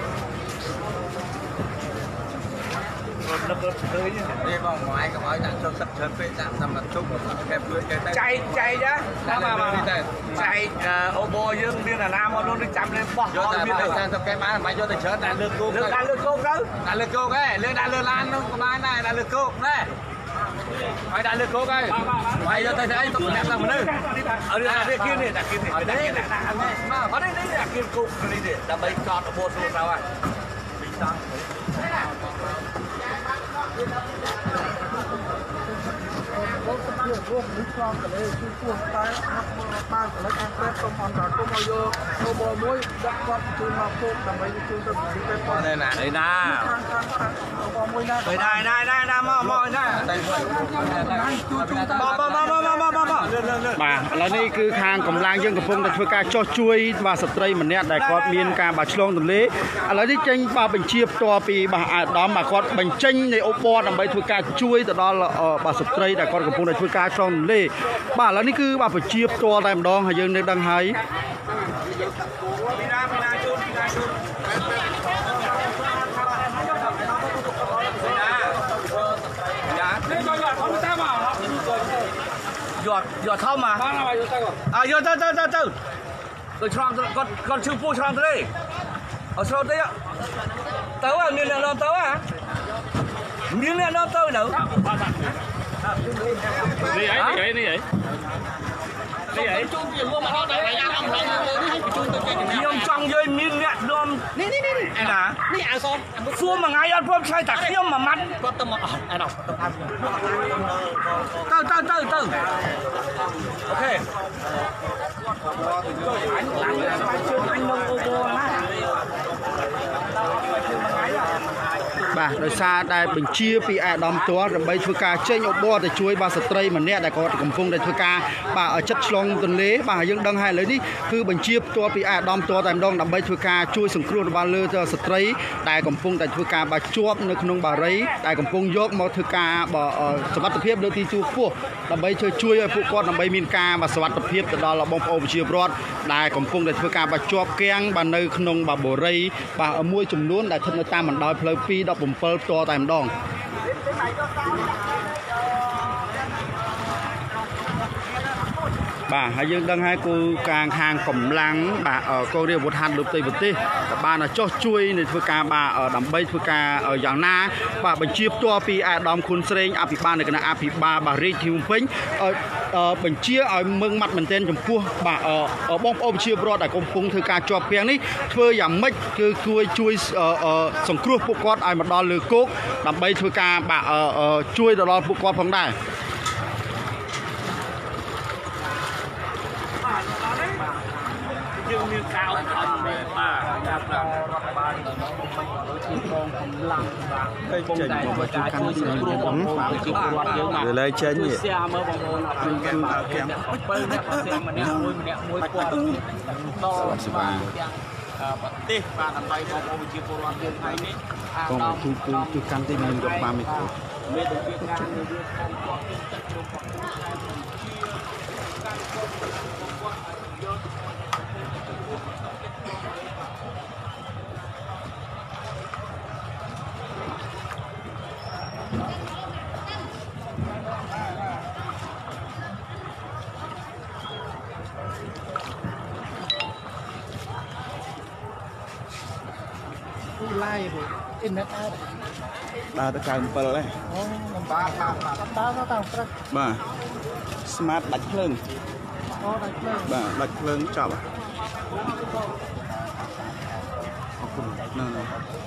លើកលើកនេះបងមកឯងកុំឲ្យដាក់ចូលទឹកច្រើនពេកដាក់សម្រាប់ជុំគេព្រួយគេទៅចៃចៃណាបាទបាទចៃអូបូយើងមានអាណាមកនោះនេះចាំលេបោះយកតែមានតែទៅគេបានមិនយកទៅច្រើនដាក់លើកគោកទៅដាក់លើកគោកទៅដាក់លើកគោកឯងលើដាក់លើឡាននោះក៏បានដែរដាក់លើកគោកណែហើយដាក់លើកគោកឯងហើយយកទៅស្អីទុកដាក់តាមមនុស្សអត់ដាក់វាគៀននេះដាក់គៀននេះដាក់គៀនដាក់ដាក់មកអត់នេះដាក់គៀនគោកនេះទេដើម្បីកត់អូបូស្រួលទៅហើយពីតង់រកទៅរកនេះឆ្លងទៅលើគឺពោះតែហាក់មកបានកន្លែងអង្គែសុំអន្តរគុំឲ្យយកអូបមួយដាក់គាត់ជួយមកពុកដើម្បីជួយទៅទីពេទ្យគាត់ណាណាណាអូបមួយណាទៅណាណាណាណាមកមកណាតែជួយជួយទៅមកមកមកមកមកមកលឿនលឿនលឿនបាទឥឡូវនេះគឺខាងកម្លាំងយើងកំពុងតែធ្វើការចោះជួយបាទស្ត្រីម្នាក់ដែលគាត់មានការបាទឆ្លងទន្លេឥឡូវនេះចេញបាទបញ្ជាផ្ទាល់ពីបាទអាដាមបាទគាត់បញ្ចេញនៃអូបដើម្បីធ្វើការជួយទៅដល់បាទស្ត្រីដែលគាត់កំពុងតែធ្វើការឆ្លងទន្លេបាទឥឡូវនេះគឺបាទបញ្ជាផ្ទាល់តែម្ដងហើយយើងនៅដឹងហើយពីណាពីណាជូនពីណាជូនយ៉ានេះយកយកធំតាមមកយកយកធំមកបានហើយយកទៅអើយកទៅទៅទៅទៅទៅឆ្លងគាត់គាត់ជឿពូឆ្លងទន្លេ ở sau đấy ạ tao à miền nào tao à miền nào tao đâu đi ấy đi ấy đi ấy đi ấy nhom trong dây miền nè đom ní ní ní anh à ní à son xua mà ngay ăn phơm sai tạc nhom mà mắn có tâm à anh đâu tao tao tao tao ok anh nông ô tô á បាទដោយសារដែលបញ្ជាពីអាដាមតួដើម្បីធ្វើការចេញអបអរទៅជួយបាទស្ត្រីម្នាក់ដែលគាត់កំពុងតែធ្វើការបាទចិត្តឆ្លងទន្លេបាទយើងដឹងហើយឥឡូវនេះគឺបញ្ជាផ្ទាល់ពីអាដាមតួតែម្ដងដើម្បីធ្វើការជួយសង្គ្រោះរបស់លើស្ត្រីដែលកំពុងតែធ្វើការបាទជាប់នៅក្នុងបារីដែលកំពុងយកមកធ្វើការសុវត្ថិភាពលើទីទួលខ្ពស់ដើម្បីជួយជួយឲ្យពួកគាត់ដើម្បីមានការបាទសុវត្ថិភាពទៅដល់បងប្អូនប្រជាពលរដ្ឋដែលកំពុងតែធ្វើការបាទជាប់គាំងបាទនៅក្នុងបាទបូរីបាទមួយចំនួនដែលស្ថិតនៅតាមបណ្ដោយផ្លូវ ពី ដប់បំពេញ ផ្ទាល់តែម្ដង បាទហើយយើងដឹងហើយគូកាងខាងកម្លាំងបាទកងរាជអាវុធហត្ថលើផ្ទៃប្រទេសក៏បានចុះជួយនៅធ្វើការបាទដើម្បីធ្វើការយ៉ាងណាបាទបញ្ជាផ្ទាល់ពីអាដាមខុនស្រេងអភិបាលនៅគណៈអភិបាលបាទរាជធានីភ្នំពេញបញ្ជាឲ្យមឹងម៉ាត់មែនទែនចំពោះបាទបងប្អូនប្រជាពលរដ្ឋដែលកំពុងធ្វើការជាប់ពាំងនេះធ្វើយ៉ាងម៉េចគឺជួយជួយសង្គ្រោះពួកគាត់ឲ្យមកដល់លើគោកដើម្បីធ្វើការបាទជួយដល់ពួកគាត់ផងដែរយើងមានការអត់អន់បាទការប្រារដ្ឋបាលជាកងកម្លាំងបាទគង់តែធ្វើការជួយសង្គ្រោះបងប្អូនប្រជាពលរដ្ឋយើងបាទលើចេញនេះសៀមមើលបងប្អូនអត់ព្រមគេមកគេបើអ្នកផ្សេងម្នាក់មួយម្នាក់មួយគាត់ដល់ស្វាប្រទេសបាទដើម្បីបងប្អូនប្រជាពលរដ្ឋយើងថ្ងៃនេះកងជួយជួយកម្មទីមានយកបានមិនមានដូចជាការនិយាយផងគាត់ទឹកក្នុងគាត់ការLai rồi, internet ad. Ba tới cài một đấy. Ba ba ba ba nó tao rất. Ba, smart đặt lưng. Ba đặt lưng chọc. Nè nè.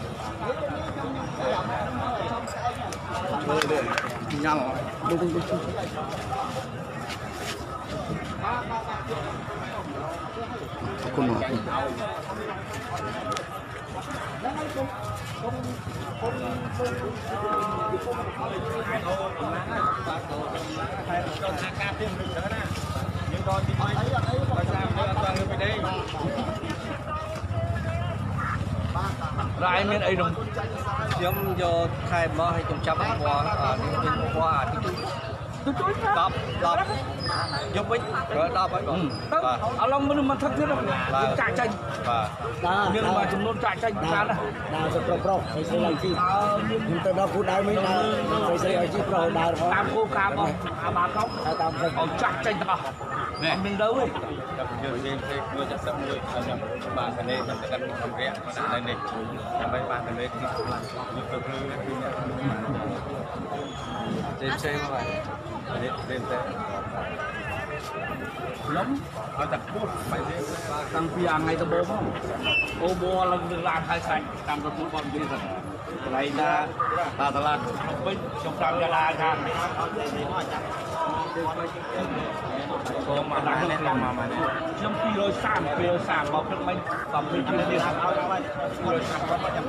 Đây đây, nhau. Đúng đúng đúng. Con nó. Rồi miền ấy đúng giống do khai mở hay trong chấp qua ở bên qua đập đập giúp ích rồi đập ấy còn ở long mình mình thắc thiết lắm chạy chạy miền mà chúng nó chạy chạy ra đó đào cho pro pro phải xây lại chi chúng ta đâu cũng đào mấy đào phải xây lại chi pro đào tam cô cam à bà khóc tam ông chạy chạy đó nè mình đâu ấy giờ game chơi mưa chắc sắp mưa bà cái này mình sẽ đặt một con rẻ mà đây này mấy bà cái này thì được được trên xe mà lên lên xe lắm ở tập bút phải lên tăng piang ngay tập bố không ô bố là đừng làm hai sạch tăng tập bút còn gì rồi này là là là bên trong tam gia la ra còn mà đang lên làm mà mà trong khi rồi sàn khi rồi sàn vào trong mình tầm mình chưa đi làm rồi sàn vào trong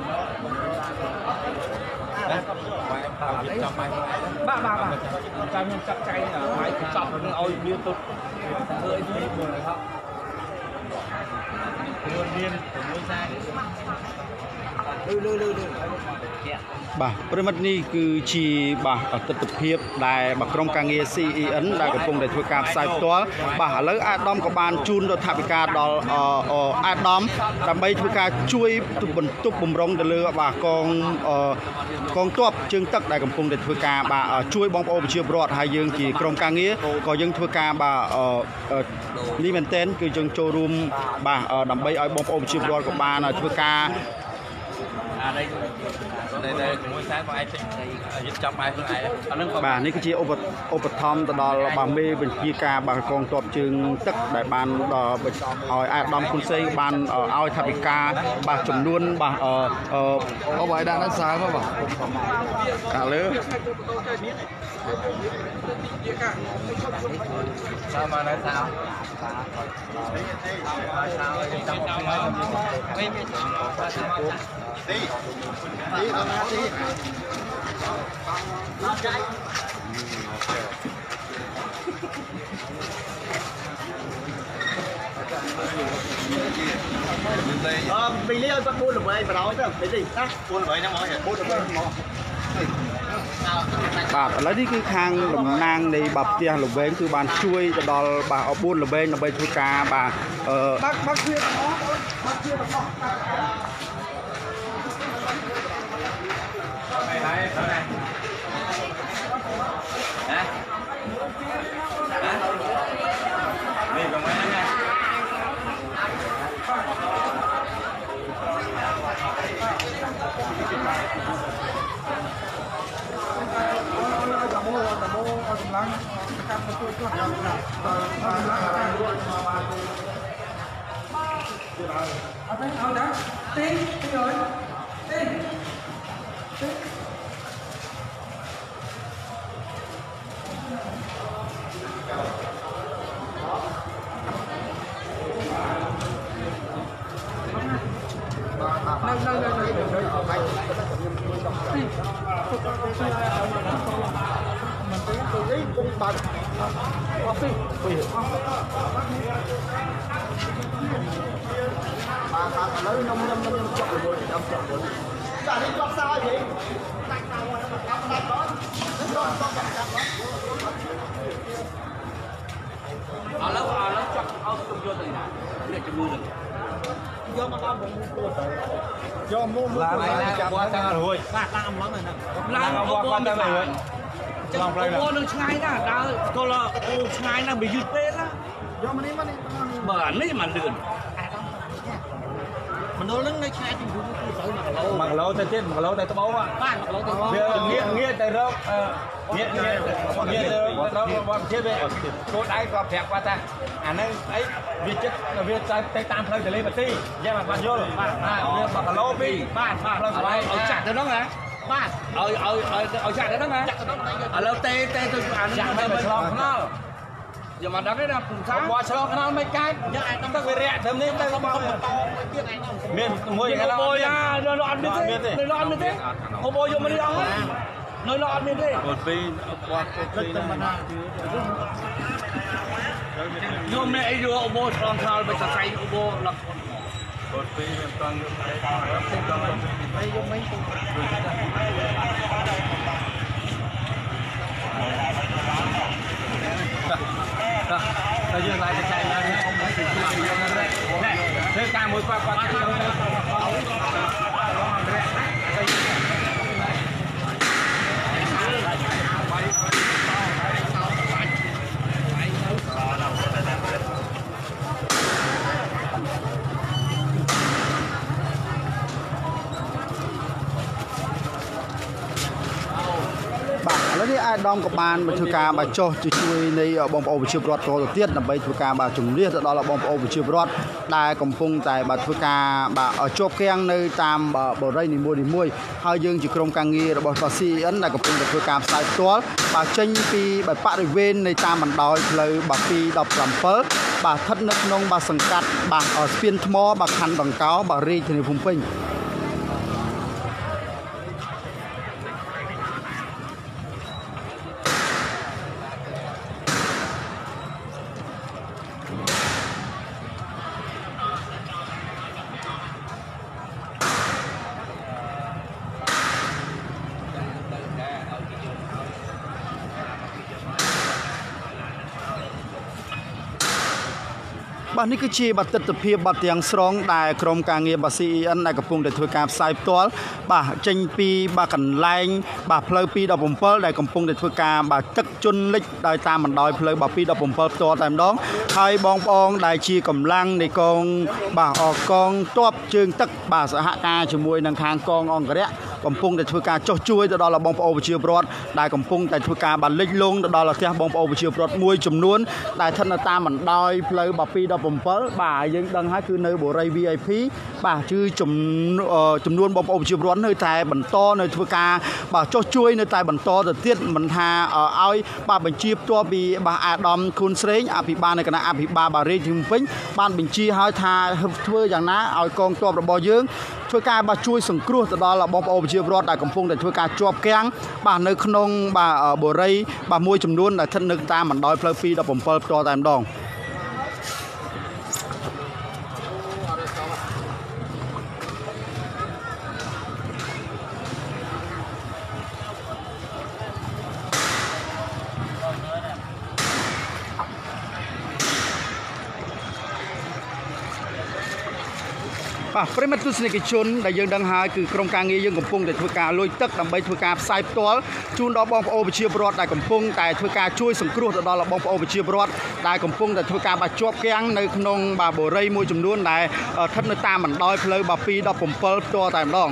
ba ba ba trong những chắc chay là máy chọc nó ôi liên tục hơi đi buồn này không buồn điên của mỗi sai បាទប្រិមិត្តនេះគឺជាបាទទស្សនវិជ្ជាដែលបាទក្រុមការងារ ซี อี เอ็น ដែលកំពុងតែធ្វើការផ្សាយផ្ទាល់បាទឥឡូវអាដាមក៏បានជូនរដ្ឋាភិការដល់អាដាមដើម្បីធ្វើការជួយបន្ទប់បំរុងទៅលើបាទកងកងទ័ពជើងទឹកដែលកំពុងតែធ្វើការបាទជួយបងប្អូនប្រជាពលរដ្ឋហើយយើងជាក្រុមការងារក៏យើងធ្វើការបាទនេះមែនទែនគឺយើងចូលរួមបាទដើម្បីឲ្យបងប្អូនប្រជាពលរដ្ឋក៏បានធ្វើការបាទនេះគឺជាឧបឧបត្ថម្ភទៅដល់បាទមេបញ្ជាការបាទកងទ័ពជើងទឹកដែលបានឲ្យអាដាមហ៊ុនសេងបានឲ្យថវិកាបាទចំនួនបាទអឺអូបាយដាក់នៅសាមកបាទកាលើសាមកនៅសាទីទីដល់ណាទីអឺពីនេះឲ្យគាត់ពួនល្បីបណ្ដោយទៅពីនេះណាពួនល្បីហ្នឹងមកពួនល្បីមកបាទឥឡូវនេះគឺខាងតំណាងនៃបាទផ្ទះល្វែងគឺបានជួយទៅដល់បាទអបួនល្វែងដើម្បីធ្វើការបាទអឺបាក់បាក់គ្នាទាំងអស់បាក់គ្នាទាំងអស់ហើយហើយហើយណាណានេះកុំហ្នឹងណាកម្លាំងកម្មជួយជួយដល់កម្លាំងអត់ទេឲ្យដល់ទីទីអើយទីទីនៅនៅនៅនៅมันเป็นตัวนี้ปุ้งบังออฟฟิศไปมาครับแล้วนมนมนมจับเลยจับจับเลยจ่าที่จับซ้ายพี่ตั้งตาวันนั้นจับได้ก่อนจับจับจับจับเอาแล้วเอาแล้วจับเอาตัวโยนเลยนะเรียกจมูกเลยโยนมาบ้านผมตัวใส่โยนมุ้งมุ้งตัวจับว่าจังเลยลากลากล้างเลยนะลากเอาบ้านจังเลยลองไปเลยโอ้นึงง่ายนะดาวก็ละโอ้ง่ายนะไปยืดเป๊ะละยอมมันนี่มันนี่เบื่อนี่มันเดือนมันโดนเรื่องในชายจริงๆคือใส่หมักเราหมักเราแต่เช่นหมักเราแต่ตะเบาอ่ะบ้านหมักเราแต่เงี้ยเงี้ยเงี้ยแต่เราเออเงี้ยเงี้ยเงี้ยเราเราว่าเชื่อไปโคตรได้ก็แผลกว่าแต่อันนั้นไอ้วิจิตรวิจิตรใจตามเพลินจะเลยมาตีแย่มาบ้านโยนบ้านบ้านเรื่องหมักเราปีบ้านบ้านเราสบายเอาจัดเดี๋ยวน้องไงบ้านเอาเอาเอาเอาจัดได้ไหมเอาเราเตะเตะตัวอ่านจัดไม่ไปฉลองข้างนอกอย่ามาดักได้นะผมช้าว่าฉลองข้างนอกไม่ใกล้ยังไงต้องไปเรียกเทอมนี้ต้องมาเมียนมวยอย่างนั้นโอ้ยอ่ะนอนนอนไม่ได้นอนไม่ได้โอ้โหยังไม่ได้นอนนอนนอนไม่ได้กดปีกวาดกดปีนะโยมเนี่ยไอ้ดูโอ้โหฉลองข้าวไปใส่โอ้โหหลับกดปีเป็นตอนไอ้ยมไม่ถูกเราเยอะไรจะใช้แล้วเนี่ยผมไม่ถึงที่เยอะนั่นเลยเนี่ยเรื่องการมวยกว่ากว่าที่เราแล้วนี่ไอ้ดอมกับบ้านมาถือการมาโจจะช่วยในบอมโอวิชิบรอดตัวเตี้ยนไปถือการมาจุ่มเรียกตลอดบอมโอวิชิบรอดได้กำพุงใจมาถือการมาโจเกียงในตามบ่อไรนิมวยนิมวยเขายืนจุกรมกางเงียบอซีอันได้กำพุงถือการใส่ตัวมาเชิงปีแบบปะริเวณในตามมันดอยเลยแบบปีดอกลำเปิลบาทัดนึกนงบาสังกัดบาสเปียนทมอบาคันบังเก้าบารีชนิพุ่มปิ้งบបាទនេះគឺជាបទទិដ្ឋភាពបាត់ទាំងស្រុងដែលក្រុមការងារបាស៊ីអ៊ីអិនដែលកំពុងតែធ្វើការផ្សាយផ្ទាល់បាទចេញពីបាទកន្លែងបាទផ្លូវពីរដប់បំពេញដែលកំពុងតែធ្វើការបាទទឹកជន់លិចដោយតាមបណ្ដោយផ្លូវបាទពីរដប់បំពេញផ្ទាល់តែម្ដងហើយបងប្អូនដែលជាកម្លាំងនៃកងបាទអកងទ័ពជើងទឹកបាទសហការជាមួយនឹងខាងកងអង្គរៈកំពុងតែធ្វើការចុះជួយទៅដល់បងប្អូនប្រជាពលរដ្ឋដែលកំពុងតែធ្វើការបាទលិចលង់ទៅដល់ផ្ទះបងប្អូនប្រជាពលរដ្ឋមួយចំនួនដែលស្ថិតនៅតាមបណ្ដោយផ្លូវបាទពីរដប់បំពេញបាទយើងដឹងហើយគឺនៅបូរី វី I ភី បាទគឺចំនួនបងប្អូនប្រជាពលរដ្ឋនៅតែបន្តនៅធ្វើការបាទចុះជួយនៅតែបន្តទៅទៀតមិនថាឲ្យបាទបញ្ជាផ្ទាល់ពីបាទអាដាមខុនស្រេងអភិបាលនៃគណៈអភិបាលបាទរាជធានីភ្នំពេញបានបញ្ជាឲ្យថាធ្វើយ៉ាងណាឲ្យកងទ័ពរបស់យើងធ្វើការបាទជួយសង្គ្រោះទៅដល់បងប្អូនប្រជាពលរដ្ឋដែលកំពុងតែធ្វើការជាប់គាំងបាទនៅក្នុងបាទបូរីបាទមួយចំនួនដែលស្ថិតនៅតាមបណ្ដោយផ្លូវពីរដប់បំពេញផ្ទាល់តែម្ដងបាទប្រិមត្តទស្សនិកជនដែលយើងដឹងហើយគឺក្រុមការងារយើងកំពុងតែធ្វើការលួចទឹកដើម្បីធ្វើការផ្សាយផ្ទាល់ជូនដល់បងប្អូនប្រជាពលរដ្ឋដែលកំពុងតែធ្វើការជួយសង្គ្រោះទៅដល់បងប្អូនប្រជាពលរដ្ឋដែលកំពុងតែធ្វើការបាច់ជាប់គាំងនៅក្នុងបាទបូរីមួយចំនួនដែលស្ថិតនៅតាមបណ្ដោយផ្លូវបាទពីរដប់បំពេញផ្ទាល់តែម្ដង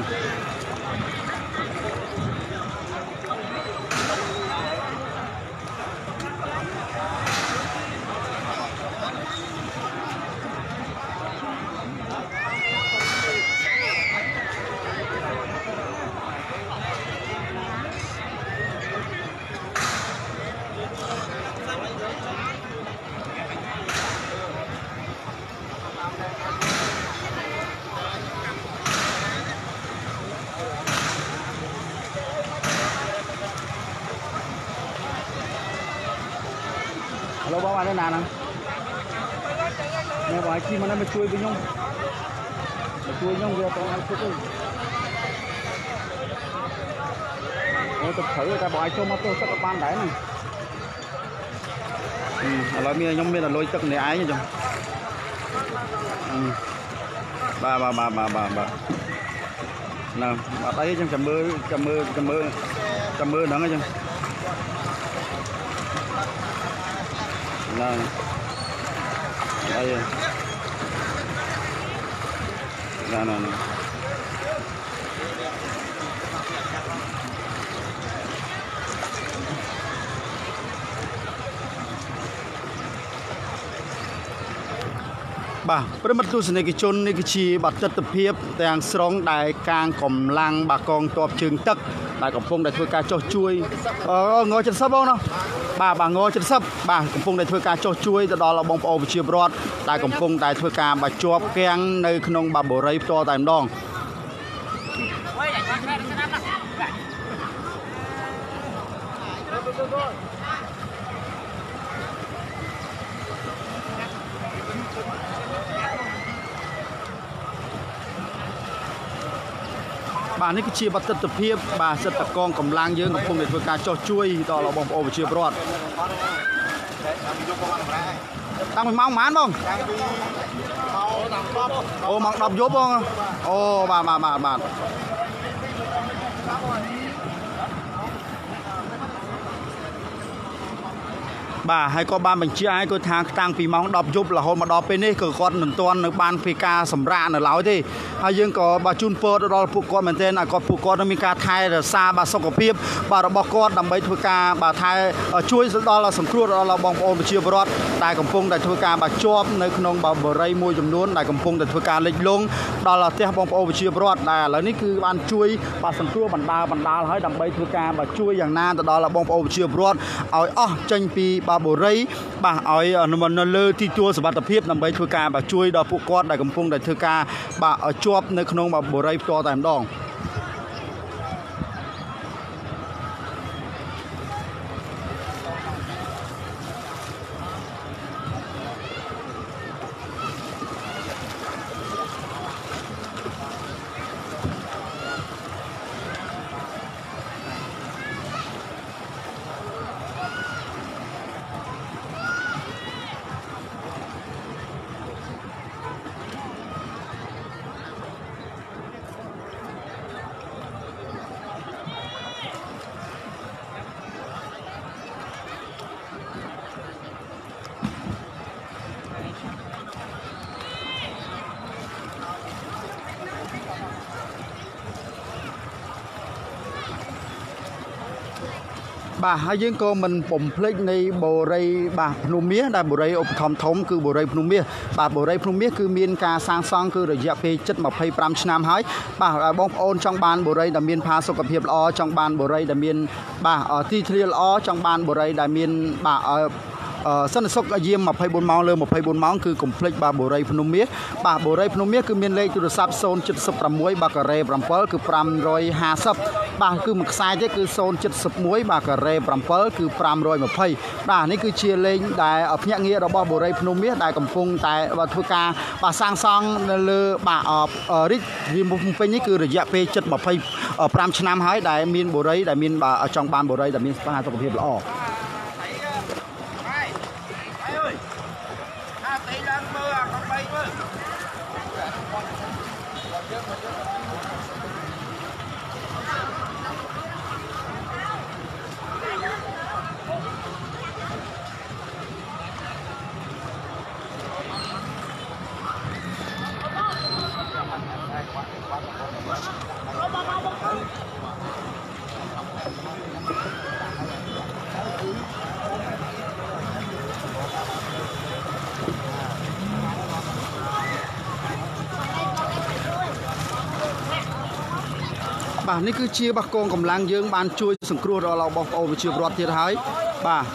ឡូវបងបានណាហ្នឹងអ្នកបងជីមកនេះមកជួយវិញខ្ញុំមកជួយខ្ញុំវាต้องឲ្យជិតទេអូទៅត្រូវតែបងឲ្យចូលមកទោះទឹកក៏បានដែរហ្នឹងឥឡូវមានខ្ញុំមានតែលុយទឹកម្នាក់ឯងចឹងបាទបាទបាទបាទបាទបាទណាអត់អីចឹងចាំមើលចាំមើលចាំមើលចាំមើលហ្នឹងចឹងNah, ayo, nah, nah, nah. បាទប្រិមត្តទស្សនិកជននេះគឺជាបទទិដ្ឋភាពទាំងស្រុងដែលកាងកម្លាំងបាទកងទ័ពជើងទឹកដែលកំពុងតែធ្វើការចុះជួយងជិតសិបបងណាបាទបាទងជិតសិបបាទកំពុងតែធ្វើការចុះជួយទៅដល់បងប្អូនប្រជាពលរដ្ឋដែលកំពុងតែធ្វើការបាទជាប់គាំងនៅក្នុងបាទបូរីផ្ទាល់តែម្ដងបាទនេះគឺជាបទទិដ្ឋភាពបាទសិទ្ធិកងកម្លាំងយើងកំពុងតែធ្វើការចុះជួយដល់បងប្អូនប្រជាពលរដ្ឋតាំងពីម៉ោងប៉ុន្មានបងអូម៉ោងដប់យប់បងអូបាទបាទបាទបាទបាទហើយក៏បានបញ្ជាឲ្យគាត់ថាតាំងពីម៉ោងដប់យប់រហូតមកដល់ពេលនេះក៏គាត់មិនទាន់នៅបានធ្វើការសម្រាកនៅឡើយទេហើយយើងក៏បាទជូនពរទៅដល់ពួកគាត់មែនទែនឲ្យគាត់ពួកគាត់មានការថែរក្សាបាទសុខភាពបាទរបស់គាត់ដើម្បីធ្វើការបាទថែជួយដល់សង្គ្រោះដល់បងប្អូនប្រជាពលរដ្ឋដែលកំពុងតែធ្វើការបាទជាប់នៅក្នុងបាទបរិយាមួយចំនួនដែលកំពុងតែធ្វើការលិចលង់ដល់ផ្ទះបងប្អូនប្រជាពលរដ្ឋដែលឥឡូវនេះគឺបានជួយបាទសង្គ្រោះបណ្ដាបណ្ដាលហើយដើម្បីធ្វើការបាទជួយយ៉ាងណាទៅដល់បងប្អូនប្រជាពលរដ្ឋឲ្យអស់ចេញពីបាទបូរីបាទឲ្យនៅលើទីទួលសុវត្ថិភាពដើម្បីធ្វើការបាទជួយដល់ពួកគាត់ដែលកំពុងតែធ្វើការបាទជាប់នៅក្នុងបូរីផ្ទាល់តែម្ដង บបាទហើយយើងក៏មិនបំភ្លេចនៃបូរីបាទភ្នំមាសដែលបូរីឧបត្ថម្ភធំគឺបូរីភ្នំមាសបាទបូរីភ្នំមាសគឺមានការសាងសង់គឺរយៈពេលជិតยี่สิบห้าឆ្នាំហើយបាទបងប្អូនចង់បានបូរីដែលមានផាសុខភាពល្អចង់បានបូរីដែលមានបាទទីធ្លាល្អចង់បានបូរីដែលមានបាទសន្តិសុខយាមยี่สิบสี่ម៉ោងលើยี่สิบสี่ម៉ោងគឺកុំភ្លេចបាទបូរីភ្នំមាសបាទបូរីភ្នំមាសគឺមានលេខទូរស័ព្ទศูนย์ เจ็ด หก បាទការ៉េsevenគឺfiveห้าศูนย์បាទគឺមួយខ្សែទៀតគឺศูนย์ เจ็ด หนึ่งបាទការ៉េsevenគឺfive two0បាទនេះគឺជាលេខដែលភ្នាក់ងាររបស់បូរីភ្នំមាសដែលកំពុងតែធ្វើការបាទសាងសង់នៅលើបាទរិទ្ធវិមុខភ្នំពេញនេះគឺរយៈពេលជិតยี่สิบห้าឆ្នាំហើយដែលមានបូរីដែលមានបាទចង់បានបូរីដែលមានផាសុខភាពល្អបាទនេះគឺជាបាទកងកម្លាំងយើងបានជួយសង្គ្រោះដល់បងប្អូនប្រជាពលរដ្ឋទៀតហើយបាទ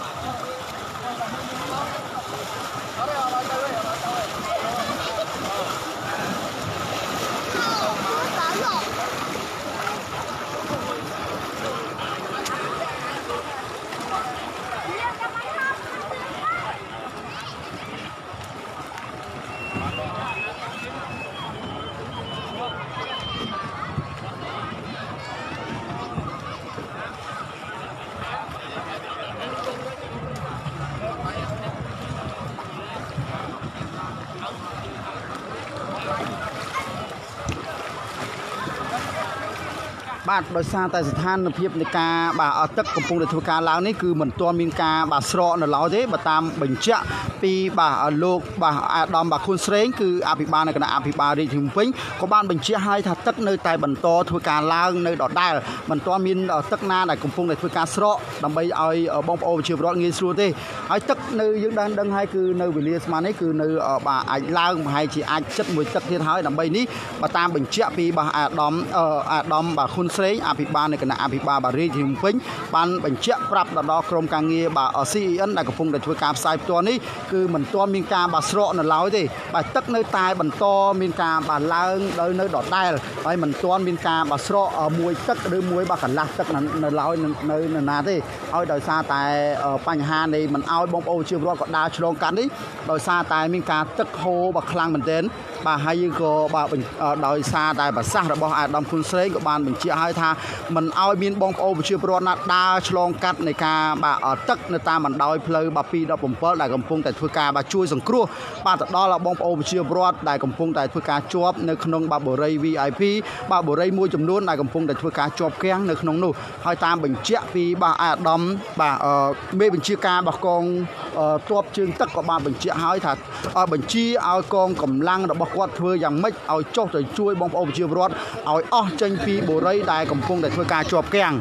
បាទដោយសារតែស្ថានភាពនៃការបាទទឹកកំពុងតែធ្វើការឡើងនេះគឺមិនទាន់មានការបាទស្រកនៅឡើយទេបើតាមបញ្ជាក់ពីបាទលោកបាទអាដាមបាទខុនស្រេងគឺអភិបាលនៅគណៈអភិបាលរាជធានីភ្នំពេញក៏បានបញ្ជាក់ឲ្យថាទឹកនៅតែបន្តធ្វើការឡើងនៅដដែលមិនទាន់មានទឹកណាដែលកំពុងតែធ្វើការស្រកដើម្បីឲ្យបងប្អូនប្រជាពលរដ្ឋងាយស្រួលទេហើយទឹកនៅយើងបានដឹងហើយគឺនៅវេលាស្មាននេះគឺនៅបាទអាចឡើងប្រហែលជាអាចចិត្តមួយទឹកទៀតហើយដើម្បីនេះបើតាមបញ្ជាក់ពីបាទអាដាមអាដាមបាទខុនស្រេងអភិបាលនៃគណៈអភិបាលបាទរាជធានីភ្នំពេញបានបញ្ជាក់ប្រាប់ដល់ក្រុមការងារបាទ ซี อี เอ็น ដែលកំពុងតែធ្វើការផ្សាយផ្ទាល់នេះគឺមិនទាន់មានការបាទស្រកនៅឡើយទេបាទទឹកនៅតែបន្តមានការបាទឡើងដល់នៅដដែលហើយមិនទាន់មានការបាទស្រកមួយទឹកឬមួយបាទកន្លះទឹកនៅឡើយនៅនៅណាទេហើយដោយសារតែបញ្ហានៃមិនអោយបងប្អូនជាពលរដ្ឋក៏ដើរឆ្លងកាត់នេះដោយសារតែមានការទឹកហូរបាទខ្លាំងមែនទែនបាទហើយយើងក៏បាទដោយសារតែប្រសាសន៍របស់អាដាមខុនស្រេងក៏បានបញ្ជាក់ឲ្យថាមិនអោយមានបងប្អូនប្រជាពលរដ្ឋណាដើរឆ្លងកាត់នៃការបាទទឹកនៅតាមបណ្ដោយផ្លូវបាទtwo seventeenដែលកំពុងតែធ្វើការបាទជួយសង្គ្រោះបាទទៅដល់បងប្អូនប្រជាពលរដ្ឋដែលកំពុងតែធ្វើការជាប់នៅក្នុងបាទបូរី វី ไอ พี បាទបូរីមួយចំនួនដែលកំពុងតែធ្វើការជាប់គាំងនៅក្នុងនោះហើយតាមបញ្ជាក់ពីបាទអាដាមបាទមេបញ្ជាការរបស់កងទ័ពជើងទឹកក៏បានបញ្ជាក់ឲ្យថាបញ្ជាឲ្យកងកម្លាំងរបស់គាត់ធ្វើយ៉ាងម៉េចឲ្យចុះទៅជួយបងប្អូនប្រជាពលរដ្ឋឲ្យអស់ចេញពីបូរីដែលកំពុងតែធ្វើការជាប់គាំង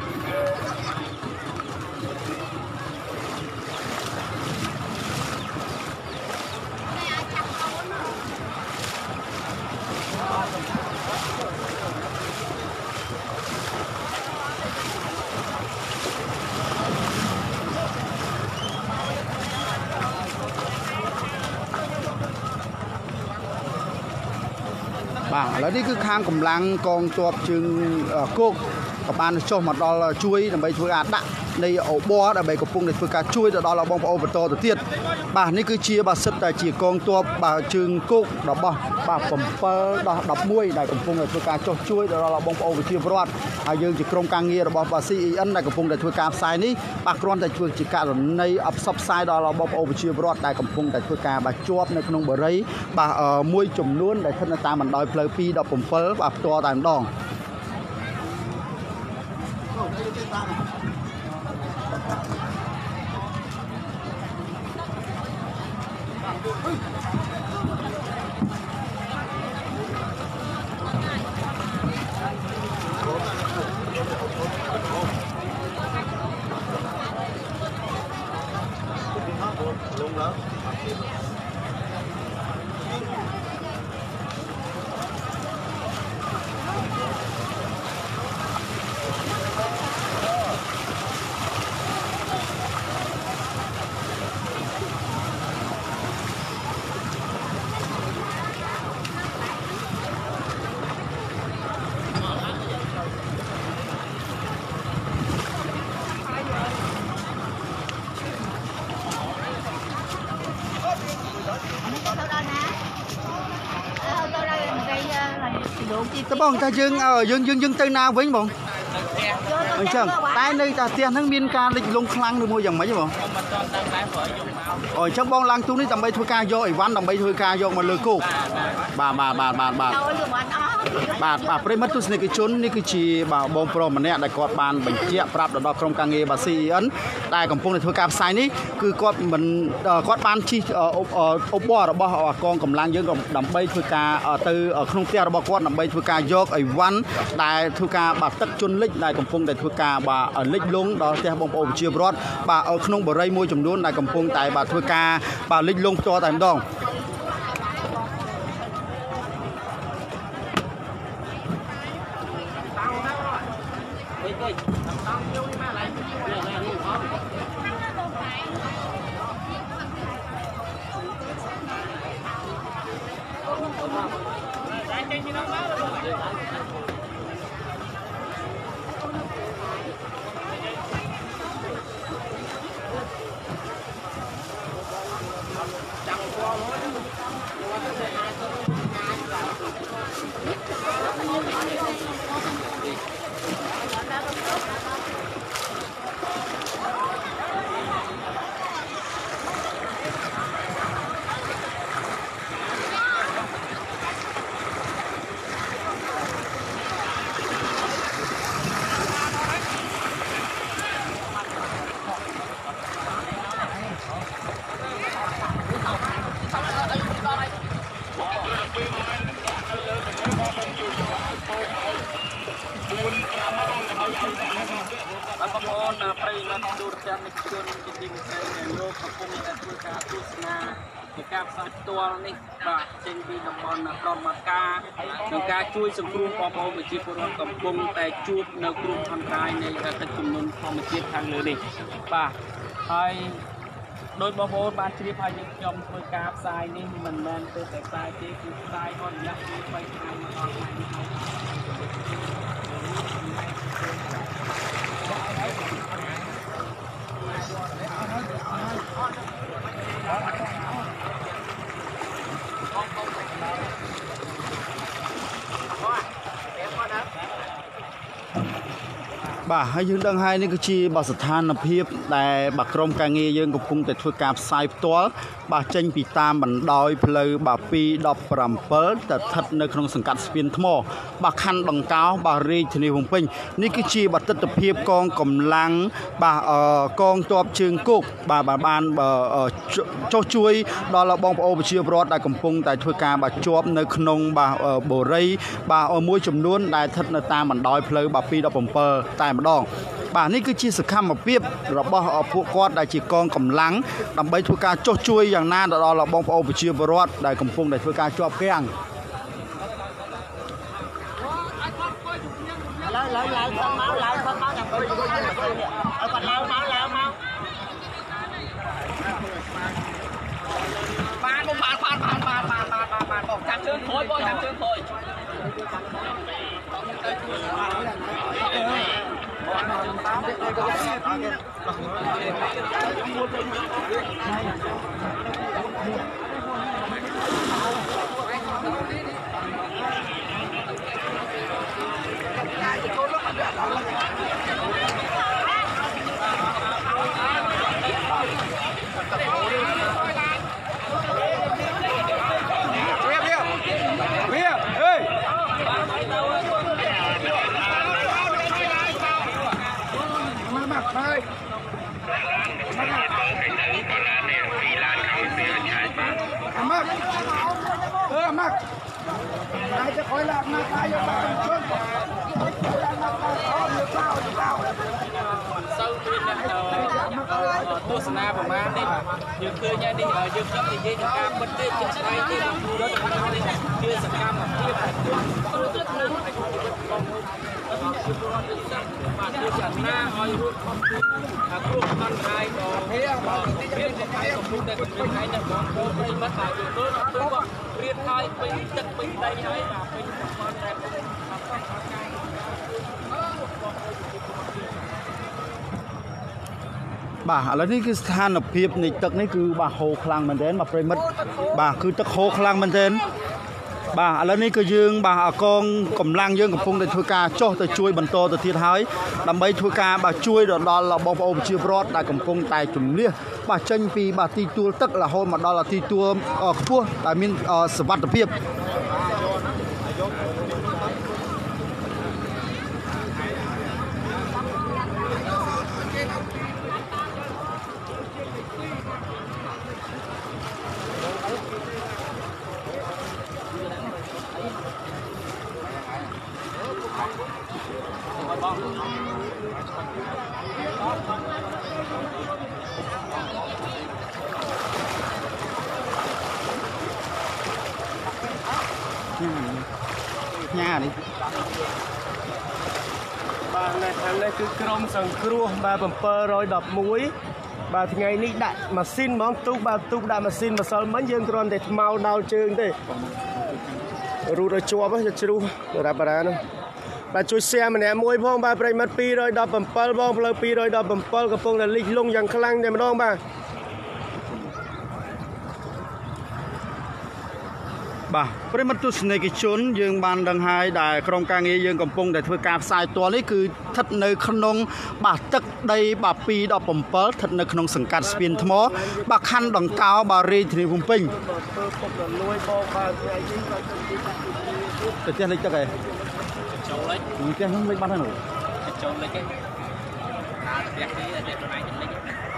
បាទឥឡូវនេះគឺខាងកម្លាំងកងទ័ពជើងគោកក៏បានចុះមកដល់ជួយដើម្បីធ្វើការដាក់នៃអូប័រដើម្បីកំពុងតែធ្វើការជួយទៅដល់បងប្អូនបន្តទៅទៀតបាទនេះគឺជាបាទសិទ្ធតែជាកងទ័ពបាទជើងគោករបស់បាទsevenដល់elevenដែលកំពុងតែធ្វើការចុះជួយទៅដល់បងប្អូនប្រជាពលរដ្ឋហើយយើងជាក្រុមការងាររបស់បាទ ซี อี เอ็น ដែលកំពុងតែធ្វើការផ្សាយនេះបាទគ្រាន់តែធ្វើជាករណីអបសពផ្សាយដល់បងប្អូនប្រជាពលរដ្ឋដែលកំពុងតែធ្វើការបាទជាប់នៅក្នុងបរិយាបាទមួយចំនួនដែលស្ថិតនៅតាមបណ្ដោយផ្លូវtwo seventeenបាទផ្ទាល់តែម្ដងตะบ้องตายึงเออยึงยึงยึงเตยนาวิ่งบ่เออเชิงตายในตาเตียนทั้งมีการลงคลังหรือมวยอย่างไรบ่โอ้ยช่างบ้องลังตุ้นี่ทำใบทุกการโยไอ้วันทำใบทุกการโยมาเลยกูบาบาบาบาบาบาบาปริมัตุสเนกิชนนี่คือชีบาบงโปรมันเนี่ยได้กอดบานบัญชีปรับดอกกรมการเงินบาซีอันได้กำปงในทุกการไซนี้คือกอดมันกอดบานชีอบบ่อระบกองกำลังเยอะกับดำใบทุกการตือขนมเตี้ยระบกอดดำใบทุกการโยกไอ้วันได้ทุกการบาตักจนเล็กได้กำปงในทุกการบาเล็กลงดอกเตี้ยบงโอเชียบรอดบาขนมบริมวยจำนวนได้กำปงแต่บาทุกการบาเล็กลงจอแต่ดองการสัตว์ตัวนี่บาเชนบีตำบลกรมกาในการช่วยสังคมปอปวิจิตรกำปงแต่จูบในกลุ่มทำลายในการจุ่มนุนของวิจิตรทางเลยนี่ป่ะไอโดยบอโบบ้านชีวิตพายุยมเมื่อกาบทรายนี่มันแมนเป็นแต่ทรายที่คือทรายอ่อนยักษ์ไปทางมาตอนไหนบ่าให้ยืนดังให้นี่ก็ชีบสถานเพียบแต่บักรมการเงินยังกับพุงแต่ทุกการใส่ตัวบ่าเจงปีตามบันดอยเพลย์บ่าปีดอกปรำเปิลแต่ทัดในขนมสังกัดสปินทมอบ่าคันดังเก้าบ่ารีชนิวงปิงนี่ก็ชีบัตตะเพียบกองกำลังบ่าเอ่อกองตัวเชิงกุกบ่าบ่าบานบ่าเอ่อโจช่วยดอลบองโอเชียบรอดได้กับพุงแต่ทุกการบ่าจวบในขนมบ่าเอ่อโบรีบ่าเอามวยจำนวนได้ทัดในตามบันดอยเพลย์บ่าปีดอกปรำเปิลแต่ดองป่านี่คือชีสข้ามมาเปียบเราบอกเอาพวกกอดได้จีกองกำลังทำใบทุกการโจช่วยอย่างน่าเราเราบองเอาไปเชียบรอดได้กำปงได้ทุกการจอบแกงแล้วแล้วแล้วคนเมาแล้วคนเมาอย่างคนเนี่ยเอาคนเมาเมาแล้วเมาปานปานปานปานปานปานปานปานปานบอกจับเชิงโอยบอกจับเชิงโอยจะคอยหลับมาตายอยู่บ้านช่วงsau khi tu sna của má đi nhiều cơ nha đi ở dương trong thì dây thằng cam bất tê trên tay đi đó là đi chưa sập cam mà chưa phải mà chưa chẳng na hỏi à cuộc con trai đó biết cái cái của chúng ta cũng thấy là con cô đi mất lại từ tôi tôi còn biết hai bên chân bên đây hai là bên con trai បាទឥឡូវនេះគឺស្ថានភាពនៃទឹកនេះគឺបាទហូរខ្លាំងមែនទែនបាទប្រិមិត្តបាទគឺទឹកហូរខ្លាំងមែនទែនបាទឥឡូវនេះគឺយើងបាទកងកម្លាំងយើងកំពុងតែធ្វើការចុះទៅជួយបន្តទៅទៀតហើយដើម្បីធ្វើការបាទជួយដល់បងប្អូនប្រជាពលរដ្ឋដែលកំពុងតែជំនះបាទចេញពីបាទទីទួលទឹករហូតមកដល់ទីទួលខ្ពស់ដែលមានសុវត្ថិភាពញ៉ានេះបាទនៅខាងនេះគឺក្រុមសង្គ្រោះបាទbảy một mộtបាទថ្ងៃនេះដាក់ម៉ាស៊ីនហ្មងទូកបាទទូកដាក់ម៉ាស៊ីនម្សិលមិញយើងគ្រាន់តែថ្មោដល់ជើងទេរូតឲ្យជាប់ទៅជ្រុះរ៉ាប់រ៉ានោះបាទជួយ share ម្នាក់មួយផងបាទប្រិមិត្តtwo one sevenបងផ្លូវtwo one sevenកំពុងតែលិចលង់យ៉ាងខ្លាំងតែម្ដងបាទបាទប្រិមិត្តទស្សនិកជនយើងបានដឹងហើយដែលក្រុមការងារយើងកំពុងតែធ្វើការផ្សាយផ្ទាល់នេះគឺស្ថិតនៅក្នុងបាទទឹកដីបាទtwo one sevenស្ថិតនៅក្នុងសង្កាត់ស្ពានថ្មបាទខណ្ឌដង្កោបាទរាជធានីភ្នំពេញទៅផ្ទះលេខទឹកឯងចូលលេខផ្ទះនោះលេខបាត់ហើយនោះចូលលេខឯងផ្ទះនេះតែផ្នែកលេខ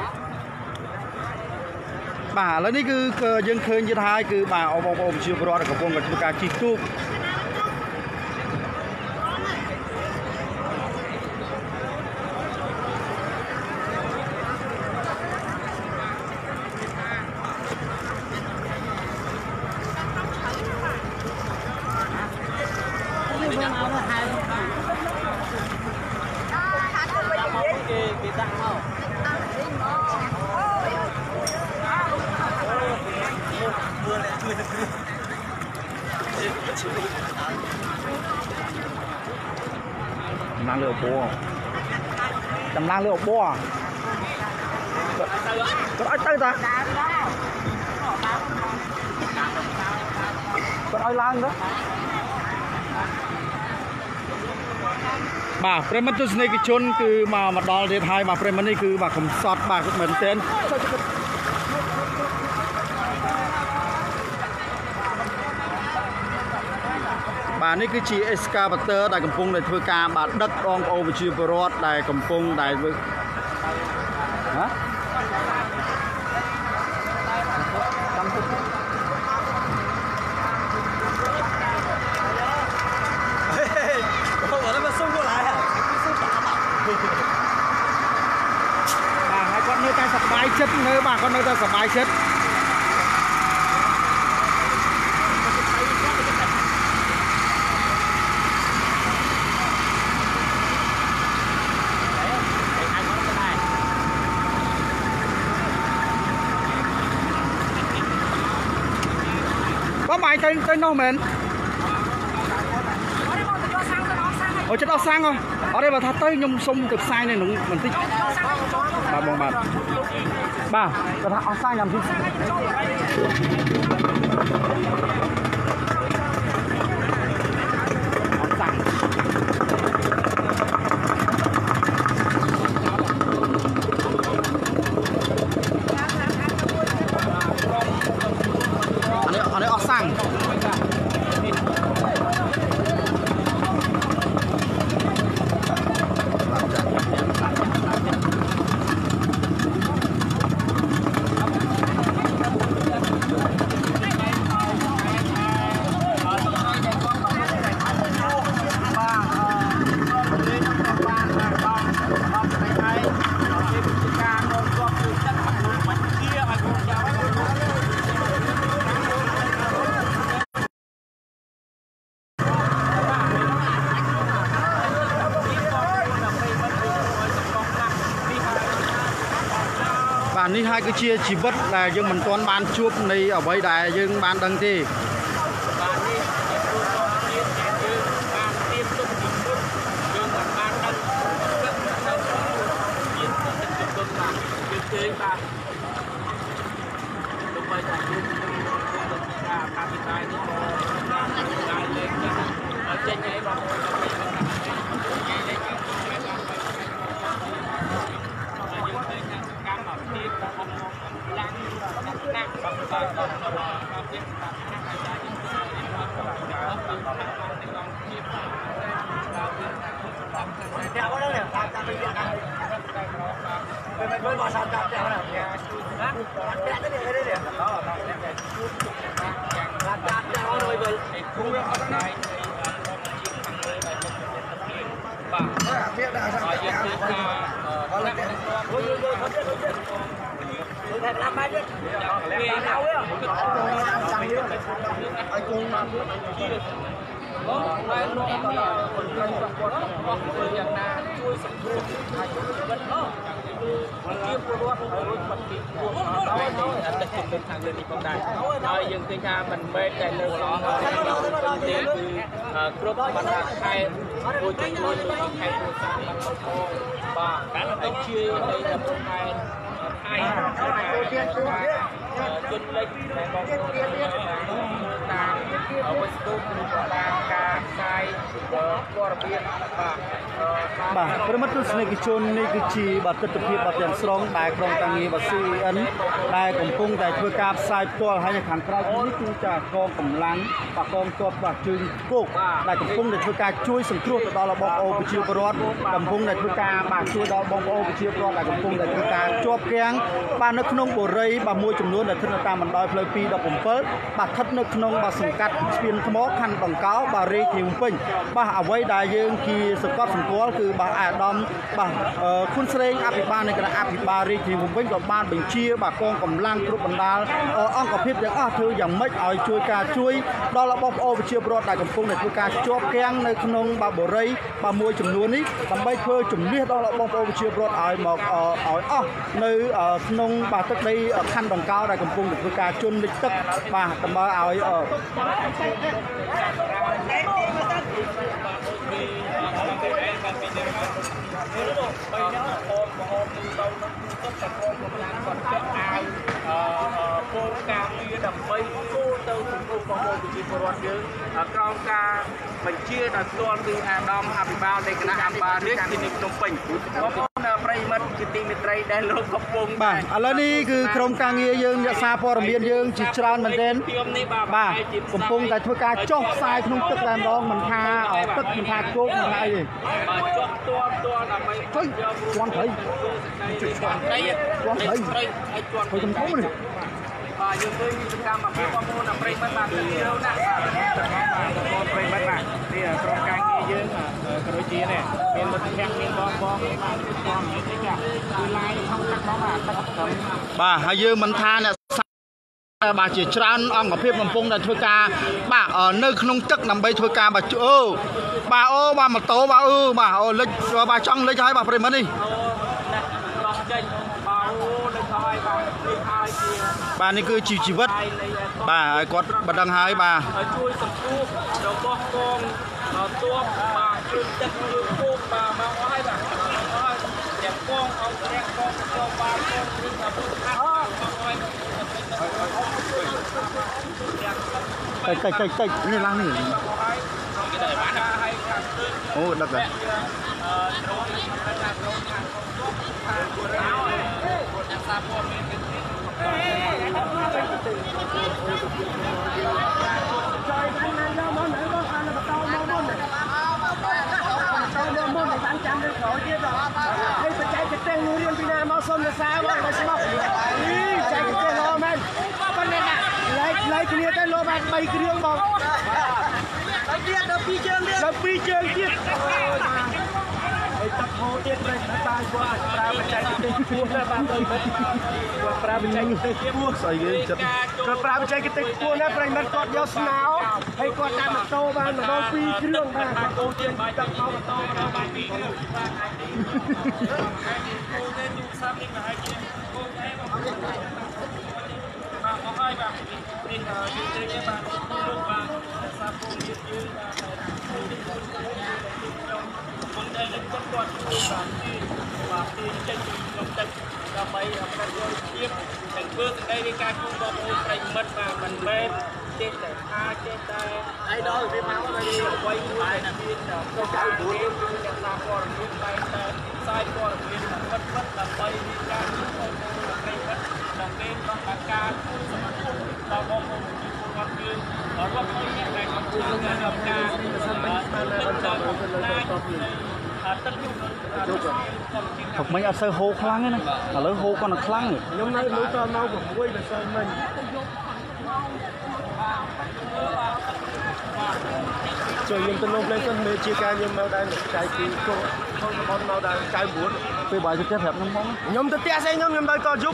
បាទឥឡូវនេះគឺយើងឃើញទៀតហើយគឺបាទបងប្អូនប្រជាពលរដ្ឋកំពុងតែធ្វើការជិះទូកឡើងលើអូបចំឡើងលើអូបគាត់ឲ្យទៅតាគាត់ឲ្យឡើងទៅបាទប្រិមិត្តទស្សនិកជនគឺមកមកដល់ទៀតហើយបាទប្រិមិត្តនេះគឺបាទកំសត់បាទមែនទែនបាទនេះគឺជា excavator ដែលកំពុងតែធ្វើការបាទដឹកបងប្អូនប្រជាពលរដ្ឋដែលកំពុងតែធ្វើហ៎ចាំទៅហេបងមកសុំ过来ហ่ะសុំតាមបាទហើយគាត់នៅតែសប្បាយចិត្តនៅបាទគាត់នៅតែសប្បាយចិត្តបាយទៅទៅនោះមែនអូចិត្តអស់សាំងអត់ទេបើថាទៅខ្ញុំសុំទៅផ្សាយនៅក្នុងបន្តិចបាទបងបាទបាទគាត់ថាអស់សាំងយ៉ាងទីអស់សាំងអានេះអស់សាំងនេះហើយគឺជាជីវិតដែលយើងមិនទាន់បានជួបនៃអ្វីដែលយើងបានដឹងទេបាទនេះជាទូទៅទៀតយើងបានទៀមទុកពីមុនយើងបានបានដឹងយើងបានមានទឹកទឹកទុំបានយើងជើងបាទលោកបាយថាយើងការការពិសាយនេះក៏ការពិសាយលេខចេញឯងបងប្អូនយើងឃើញថាកម្មវិធីរបស់ឡើងណាក់បាទបាទបាទបាទទៀតបាទណាក់អាចយើងទៅដល់ទៅដល់តែអត់ទេតាមតាមពីយ៉ាងណាពេលមិនមើលមកសាប់តាមតែណាតែទៅនេះនេះនេះអូតាមតែយ៉ាងណាតាមតែអត់មួយវិញគូវាអត់ណាបាទវាដាក់សាប់យើងគឺថាអឺដាក់អូយយយហត់ទេហត់ទេតែក្រាមបាយទៀតវាអៅវាចាំយើងឲ្យគង់មកអូតែលោកអត់ដល់คนไทยគាត់គាត់យ៉ាងណាជួយសង្គ្រោះហើយគាត់អូជាពលរដ្ឋរួចបាត់ពីពួកហើយអត់តែជំនុំខាងលើនេះផងដែរហើយយើងឃើញថាមិនមែនតែលើឡងទេគឺគ្រប់បណ្ដាខេត្តមួយចំនួនដូចខេត្តពោធិ៍សាត់បាត់ដំបងបាទតែជានៃតំបន់ខេត្តថៃជនលេខដែលបងប្អូនតាមអវស្ទូគឺតាមការផ្សាយព័ត៌មានបាទបាទប្រិមត្តទស្សនិកជននេះគឺជាបាទទស្សនវិជ្ជាបាទទាំងស្រុងដែលក្រុមការងារបាទ ซี អិន ដែលកំពុងតែធ្វើការផ្សាយផ្ទាល់ហើយនៅខាងក្រៅនេះគឺជាកងកម្លាំងបាទកងទ័ពបាទជើងគោកដែលកំពុងតែធ្វើការជួយសង្គ្រោះទៅដល់បងប្អូនប្រជាពលរដ្ឋកំពុងតែធ្វើការបាទជួយដល់បងប្អូនប្រជាពលរដ្ឋដែលកំពុងតែធ្វើការជាប់គាំងបាទនៅក្នុងបុរីបាទមួយចំនួនដែលស្ថិតនៅតាមបណ្ដោយផ្លូវពីរដប់bảyបាទស្ថិតនៅក្នុងបាទសង្កាត់ស្ពានថ្មខណ្ឌដង្កោបាទរាជធានីភ្នំពេញបាទអ្វីដែលយើងជាសង្កត់សម្គាល់គឺបាទអាដាមបាទខុនស្រេងអភិបាលនៃគណៈអភិបាលរាជធានីភ្នំពេញក៏បានបញ្ជាបាទកងកម្លាំងគ្រប់បណ្ដាលអង្គភាពទាំងអស់ធ្វើយ៉ាងម៉េចឲ្យជួយការជួយដល់បងប្អូនប្រជាពលរដ្ឋដែលកំពុងតែធ្វើការជាប់គាំងនៅក្នុងបាទបុរីបាទមួយចំនួននេះដើម្បីធ្វើជំនះដល់បងប្អូនប្រជាពលរដ្ឋឲ្យមកឲ្យអស់នៅក្នុងបាទទឹកដីខណ្ឌដង្កោដែលកំពុងធ្វើការជន់លិចទឹកបាទដើម្បីឲ្យអឺពលការងារដើម្បីគោលទៅជំនួសបងប្អូនប្រជាពលរដ្ឋយើងក្រោមការបញ្ជាដោយផ្ទាល់ពីអាដាមអភិបាលនៃគណៈអភិបាលរាជធានីភ្នំពេញបងប្អូនប្រិយមិត្តជាទីមេត្រីដែលលោកកំពុងបាទឥឡូវនេះគឺក្រុមការងារយើងរក្សាព័ត៌មានយើងជាច្រើនមែនទែនបាទកំពុងតែធ្វើការចុះផ្សាយក្នុងទឹកតែម្ដងមិនថាទឹកមិនថាគោកមិនថាអីទេបាទចុះផ្ទាល់ផ្ទាល់ដើម្បីជួយជន់ត្រីជួយជន់ត្រីជន់ត្រីត្រីឲ្យជន់ត្រីធំៗនេះបាទយើងឃើញសកម្មភាពបងប្អូនប្រិយមិត្តបាទទៅជ្រៅណាស់បាទបងប្អូនប្រិយមិត្តបាទនេះក្រុមការងារយើងក៏ដូចជានេះមានមិត្តភ័ក្តិមានបងបងនេះបាទបងនេះទេចាគឺឡាយក្នុងទឹកផងបាទទឹកបាទហើយយើងមិនថាអ្នកបាទជាច្រើនអង្គភាពកំពុងតែធ្វើការបាទនៅក្នុងទឹកដើម្បីធ្វើការបាទអូបាទអូបាទម៉ូតូបាទអឺបាទអូលិចបាទចង់លិចហើយបាទប្រិមត្តនេះបាទនេះគឺជាជីវិតបាទឲ្យគាត់បណ្ដឹងហើយបាទជួយសង្គ្រោះរបស់កងទ័ពបាទជើងទឹកជើងគោកបាទមកអស់ហើយបាទអស់ហើយទាំងកងអង្គរៈកងទ័ពបាទកងព្រឹកអាពុទ្ធខាត់មកអស់ហើយតិចតិចតិចនេះឡើងនេះអូដឹកដែរចាំទៅក្រោយទៀតហើយបច្ចេកទេសនោះរៀនពីណាមកសុំសរសើរបងដល់ស្មោះនេះបច្ចេកទេសល្អមែនប៉ុន្តែឡៃឡៃគ្នាទៅលោបានបីគ្រឿងបងហើយទៀតដល់ពីរជើងទៀតដល់ពីរជើងទៀតហើយទឹកហូរទៀតប្រេះបានគាត់ប្រើបច្ចេកទេសខ្ពស់ណាស់បាទគាត់ប្រើបច្ចេកទេសខ្ពស់ស្អីគេចិត្តគាត់ប្រើបច្ចេកទេសខ្ពស់ណាស់ប្រិមិត្តគាត់យកស្នោហើយគាត់ដាក់ម៉ូតូបានម្ដងពីរគ្រឿងបាទគាត់អូទៀតទឹកមកម៉ូតូម្ដងបានពីរគ្រឿងបាទហើយគោនេះទូសាប់នេះមកហើយជាគោឯងមកបាទអស់ហើយបាទនេះយើងទៅនេះបាទលោកបាទសាប់គោនេះយើងបាទคนไทยเล่นก็กดบางที่บางที่จะจุดลงตึกก็ไปเอาไปโยนเทียบแต่เพื่อในการคุมบอลโอนไปมัดมามันเล่นเจ็ดแต่ห้าเจ็ดแต่ไอ้ดอกที่มาว่าไม่ดีไว้ไปนะพี่เจ้าก็จะดูเรื่องจะตามบอลลุกไปแต่สายบอลเวียนมัดมัดแต่ไปมีการคุมบอลไปมัดแต่เป็นต้องการสมัครต่อบอลอยู่บนยืนแล้วก็ไม่มีใครทำงานทำงานสมัครมาเลยต่อบอลเลยผมไม่เอาเสื้อโฮคลั่งเลยนะแต่เลือโฮก็น่ะคลั่งเลยยมในรู้ตอนเมาผมวิ่งไปเซอร์มันช่วยยมตนงเลยก็มีชีการยมเมาได้ใจกีก็เขาบอลเมาได้ใจบุญไปบ่ายจะเจ็บแบบน้ำมันยมตะเตี้ยใส่ยมยมได้ก็ยุบ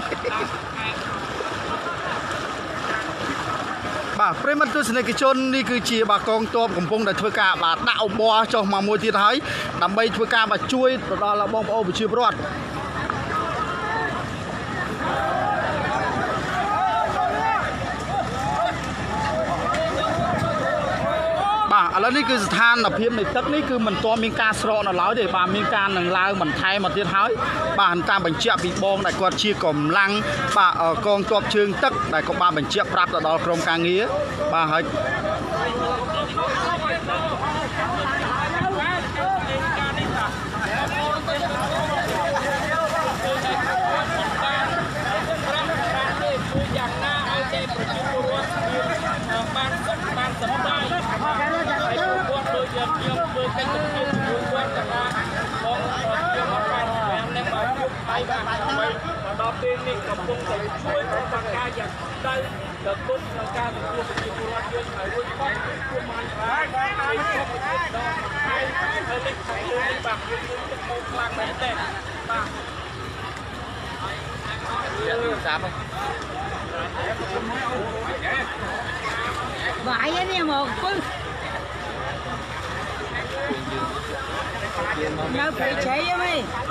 บ่าเปรมันตุสเนกิชนนี่คือชีบากองตัวกำปงได้ช่วยกาบ่าดาวบัวจอมามวยที่ไทยนำไปช่วยกาบ่าช่วยตลอดบองโอไปช่วยรอดบ่าแล้วนี่คือสถานแบบเพียงในตึกนี่คือมันตัวมีการสโลน่ะแล้วเดี๋ยวบ่ามีการหนังลายมันไทยมาที่ไทยบ่าการบัญชีบีบองได้กอดชีกลมลังบ่ากองตัวเชิงตึกได้ก็บ่าบัญชีปรับตลอดกรมการเงี้ยบ่าให้ต่อไปนี่กับพงศ์ช่วยประกาศอย่างได้เกิดขึ้นในการตัวเป็นผู้รับเงินหายรุ่นพ่อผู้มันหายไปเป็นพ่อเป็นดอกหายเธอเล็กใส่เลยแบบยืนจะโค้งกลางแบบแต่บ้าเรื่องสามบ่ายนี่หมดปึ้งเราไปใช้ยังไง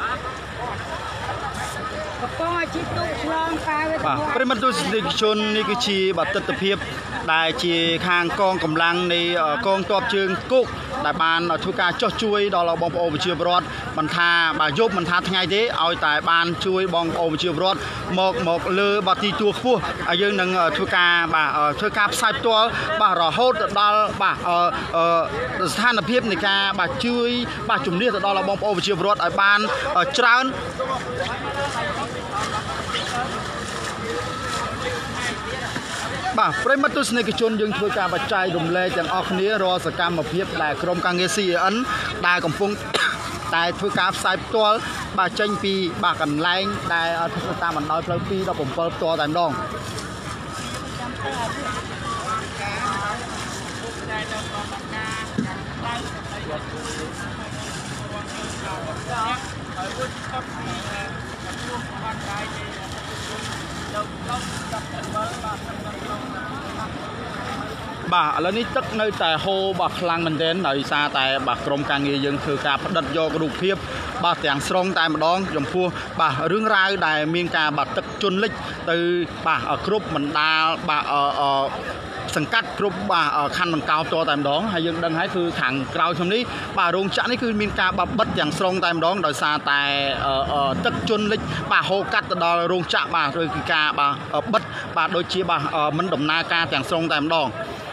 ปริมาณตัวสิทธิชนนี่คือชีบัตรตะเพียบได้ชีทางกองกำลังในกองตัวเชิงกุ๊กได้บานทุกการจ่อช่วยดอลบองโอวิชิบรอดมันทาบายบมันทาทั้งไงเด้เอาแต่บานช่วยบองโอวิชิบรอดหมกหมกเลือบัตีตัวผู้อายุหนึ่งทุกการบาทุกการใส่ตัวบารอโฮดดอลบาสถานเพียบในการบาช่วยบาจุ่มเลือดดอลบองโอวิชิบรอดไอ้บานจราวนบ่าปริมาณตุสเนกิชนยังช่วยการปัจจัยดุมเล่จังออกนี้รอสกรรมมาเพียบแต่กรมการเงินซีอันได้กำปงแต่ช่วยการใส่ตัวบ่าเจนปีบ่ากันแรงได้ทุกตามันน้อยเพลปีเราผมเปิดตัวแต่ดองบ่าแล้วนี่ตึกในแต่โฮบ่าคลังมันเด่นในซาแต่บ่ากรมการเงินยังคือการผลิตโยกรูปเพียบบ่าแต่งสรงแต่มาดองยมพูบ่าเรื่องราวได้มีการบ่าตึกจนเล็กtừบ่ากรุ๊ปมันดาบ่าเอ่อเอ่อสังกัดกรุ๊ปบ่าคันมันกาวตัวแต่มาดองให้ยังดังให้คือขังกราวชมนี้บ่าโรงจักรนี่คือมีการบ่าบัดอย่างสรงแต่มาดองโดยซาแต่เอ่อเอ่อตึกจนเล็กบ่าโฮกัดดอโรงจักรบ่าโดยคือการบ่าบัดบ่าโดยเชี่ยบ่าเอ่อมันดมนาการแต่งสรงแต่มาดอง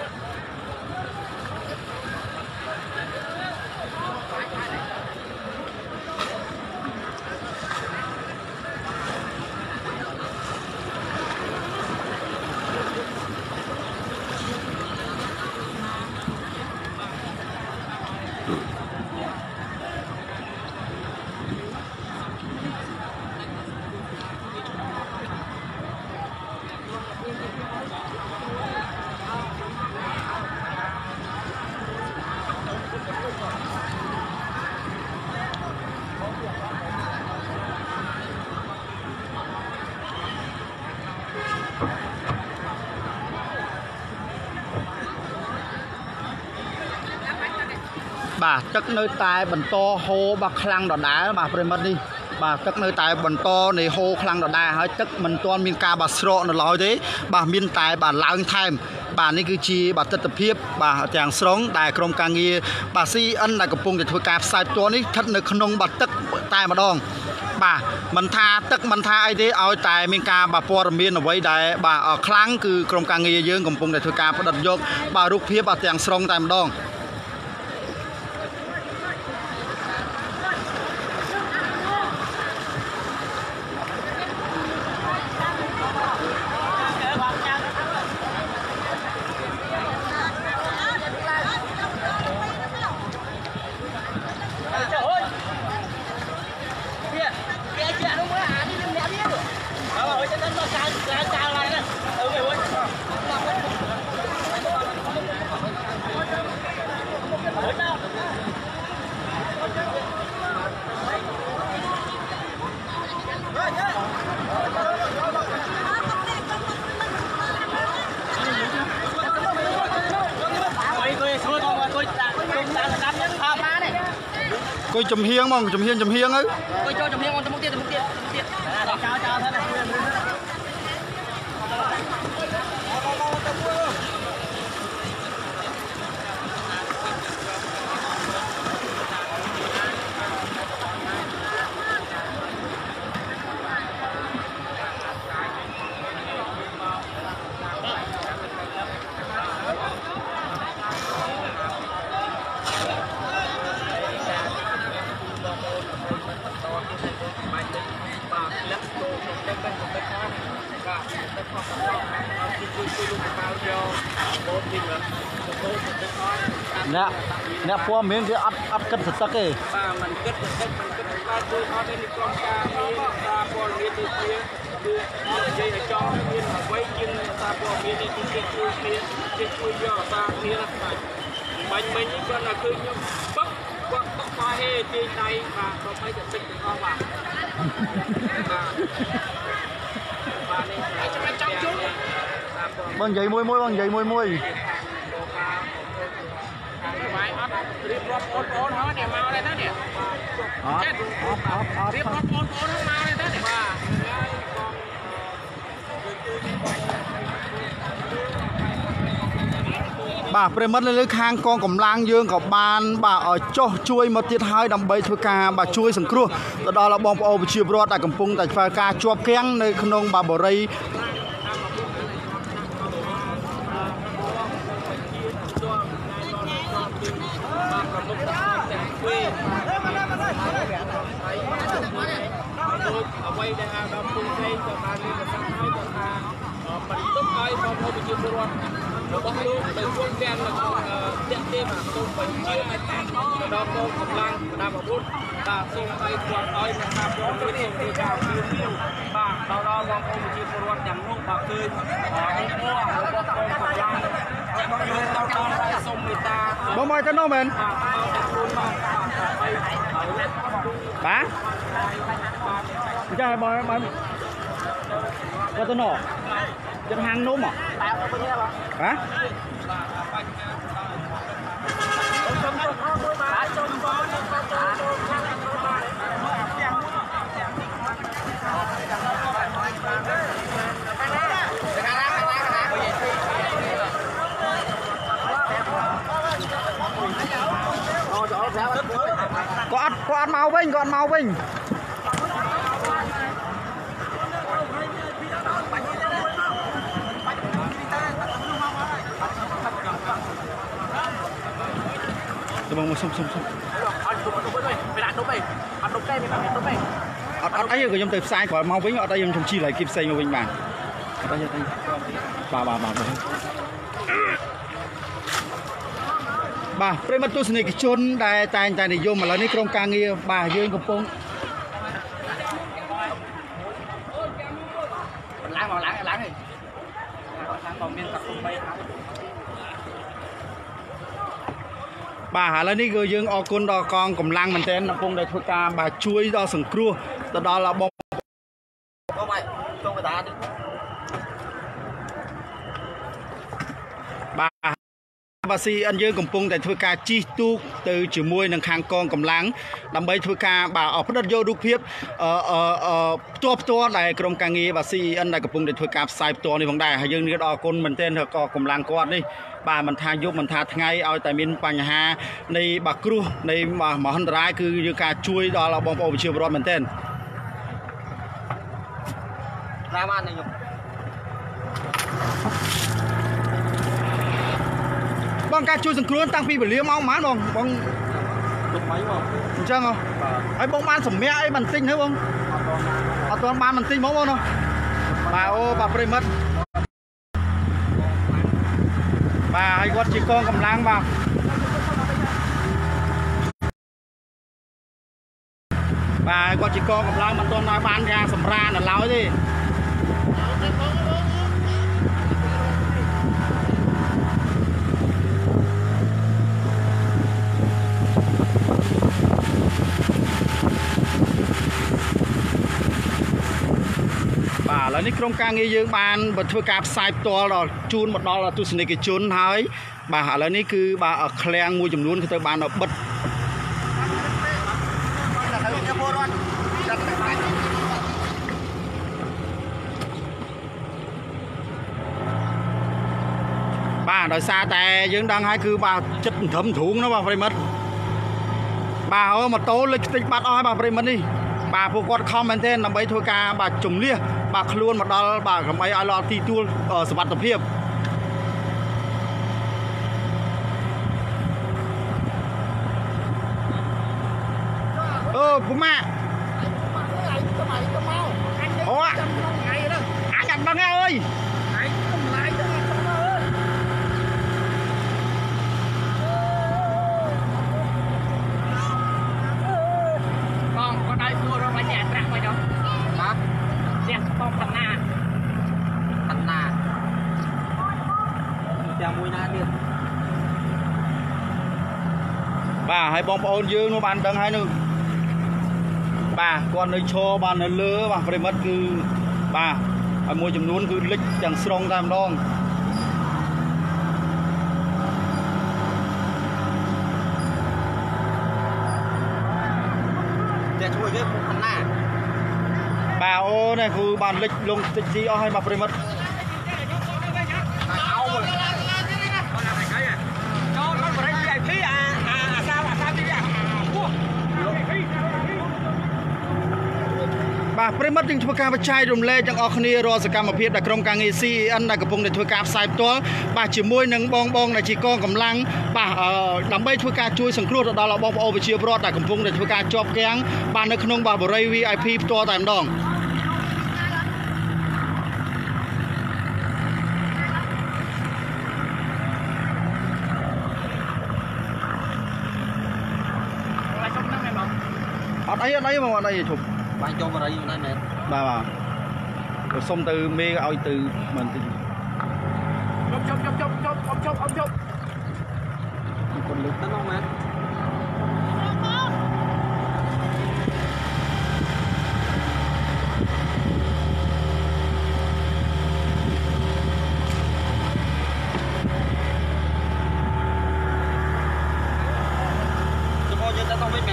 บ่าจักเนื้อตายบรรโตโฮบักคลังดอดได้บ่าเป็นมันนี่บ่าจักเนื้อตายบรรโตในโฮคลังดอดได้ให้จักมันตัวมีการบ่าสโลนลอยเด้บ่ามีนตายบ่าล้างไทม์បាទនេះគឺជាបាទទស្សនវិជ្ជាបាទទាំងស្រុងដែលក្រុមការងារបាទ ซี เอ็น ដែលកំពុងតែធ្វើការផ្សាយផ្ទាល់នេះស្ថិតនៅក្នុងបាទទឹកតែម្ដងបាទមិនថាទឹកមិនថាអីទេឲ្យតែមានការបាទព័ត៌មានអ្វីដែលបាទខ្លាំងគឺក្រុមការងារយើងកំពុងតែធ្វើការផ្ដិតយកបាទរូបភាពបាទទាំងស្រុងតែម្ដងគួយចំហៀងហ្មងចំហៀងចំហៀងទៅគួយចូលចំហៀងមកទៅមុខទៀតទៅមុខទៀតទៀតចោលចោលទៅអ្នកអ្នកពណ៌មានគេអត់អត់គិតសទឹកទេបាទมันគិតសទឹកมันគិតការជួយអត់ទេនេះក្រុមការងារសារព័ត៌មាននេះជាគឺនិយាយឲ្យចង់មានអ្វីជាងសារព័ត៌មាននេះគឺគេជួយគ្នាគេជួយយកសារគ្នាណាបាទបាញ់មិញនេះគាត់ថាគឺខ្ញុំបឹកគាត់បោះបោះហេទាញដៃបាទក៏បីតែទឹកទាំងអស់បាទបាទបាទនេះចាំចាំជួយបងនិយាយមួយមួយបងនិយាយមួយមួយបាយអត់រៀបរាប់បងប្អូនហ្នឹងនេះមកដែរណានេះអត់អត់អត់អត់រៀបរាប់បងប្អូនហ្នឹងមកដែរណានេះបាទបាទប្រិមត្តនៅលើខាងកងកម្លាំងយើងក៏បានបាទឲ្យចុះជួយមកទៀតហើយដើម្បីធ្វើការបាទជួយសង្គ្រោះទៅដល់បងប្អូនប្រជាពលរដ្ឋដែលកំពុងតែធ្វើការជាប់គាំងនៅក្នុងបាទបរិយាអ្វីដែលអាដាមពុំផ្សេងក៏បានមានប្រសាសន៍ហើយក៏ថាបន្ទុកឲ្យបងប្អូនប្រជាពលរដ្ឋរបស់លោកទៅជួបទាំងតាក់ទេបាទសូមបញ្ជាដល់កងកម្លាំងប្រដាប់អាវុធបាទសូមឲ្យគាត់ឲ្យអ្នកថាពលរដ្ឋនេះធ្វើការពៀវពៀវបាទដល់ដល់បងប្អូនប្រជាពលរដ្ឋទាំងនោះបាទគឺអរគុណរបស់កងកម្លាំងបងយើងដល់ដល់សូមមេត្តាបងមកទៅនោះមែនបាទចាបងបងក៏ទៅនោះចិត្តហាងនំហ៎ហ៎គាត់គាត់មកវិញគាត់មកវិញទៅមកសុំសុំសុំអត់ទៅទៅទៅដាក់ដុំឯងអត់ដុំទេមានដុំឯងអត់អត់អីក៏ខ្ញុំទៅផ្សាយក្រោយមកវិញអត់អីខ្ញុំជិះlạiគីផ្សេងមកវិញបានអត់អីទេបាទបាទបាទបាទប្រិមត្តទស្សនិកជនដែលតែងតែនិយមឥឡូវនេះក្រុមការងារបាទយើងកំពុងឡើងមកឡើងឡើងឯងឡើងមកមានទឹកបីហើយបាទឥឡូវនេះគឺយើងអរគុណដល់កងកម្លាំងមែនទែនកំពុងតែធ្វើការបាទជួយដល់សង្គ្រោះទៅដល់បងបងហើយចូលបតាបាទบาซีอันยืนกำปงแต่ทวการจีตุกตือจือมวยหนังคางกองกำลังนำไปทวการบ่าออกพัฒโยดุเพียบเอ่อเอ่อเอ่อตัวตัวในกรมการเงินบาซีอันในกำปงแต่ทวการสายตัวในบางได้ให้ยืนนี่ก็คนมันเต้นก็กำลังก้อนนี่บ่ามันทายุบมันทาไงเอาแต่มินปัญหาในบักครูในหมอหันร้ายคือยืนการช่วยดอลเราบอมโอเชียบรอดมันเต้นรามันนี่บางการช่วยสังคมตั้งปีแบบเลี้ยงเอาหมาบางบางลูกไม้บางใช่ไหมไอ้บางบ้านสมเมียไอ้มันtinhเหรอบางเอาตัวบ้านมันtinhมั้งบางเนาะบ่าโอ้บ่าเปรมัดบ่าไอ้วัดจีกองกำลังบ่าบ่าไอ้วัดจีกองกำลังมันตัวน้อยบ้านยางสำราญน่ะเล่าดิบ่าแล้วนี่โครงการเงี้ยยืมบานบัตรการสายตัวเราจูนบัตรดอลเราตุสนิกจูนหายบ่าแล้วนี่คือบ่าแคลงมวยจำนวนคือตัวบานเราบัดบ่าโดยซาแต่ยืมดังให้คือบ่าจัดถมถุงนะบ่าไฟมัดบ่าเอามาโตเลยติดบัตรอ้อยบ่าไฟมัดนี่บ่าพวกกอดคอมเมนเทนนำไปทัวการบ่าจุ่มเลี้ยบ่าคล้วนมาดอลบ่าทำไมไอรอตีตัวสวัสดิเพียบเออปุ๊มาโอ้ยอันนั้นบ้างไงเอ้ยบ่าให้บอมโอนยืนมาบันดังให้นึงบ่าก่อนในโชว์บันในเลือบ่าปริมัดคือบ่าไอ้มวยจำนวนคือเล็กอย่างสตรองตามดองเดี๋ยวช่วยเยอะพันหน้าบ่าโอ้เนี่ยคือบันเล็กลงติดจีเอาให้มาปริมัดบ่าปริมัดจึงช่วยการประชายรวมเล่จังออกนี่รอสกรรมเพียรแต่กรมการเงินซีอันในกระพงในช่วยการสายตัวบ่าจีมวยหนึ่งบองบองในจีกองกำลังบ่าเอ่อดำไปช่วยการช่วยสังเคราะห์ดอลลาร์บองโอไปเชียร์รอดแต่กระพงในช่วยการจอบแกงบ่าในขนมบ่าบริวีไอพีตัวแต่ดองอะไรอะไรมาอะไรถูกบ้านจงอะไรอยู่นั่นเองบ่าบ่าเราส่งtừเมย์เอาtừ mình từ chop chop chop chop chop chop chop chopคนลุกตั้งน้องแม่จะพอจะต้องไม่แม่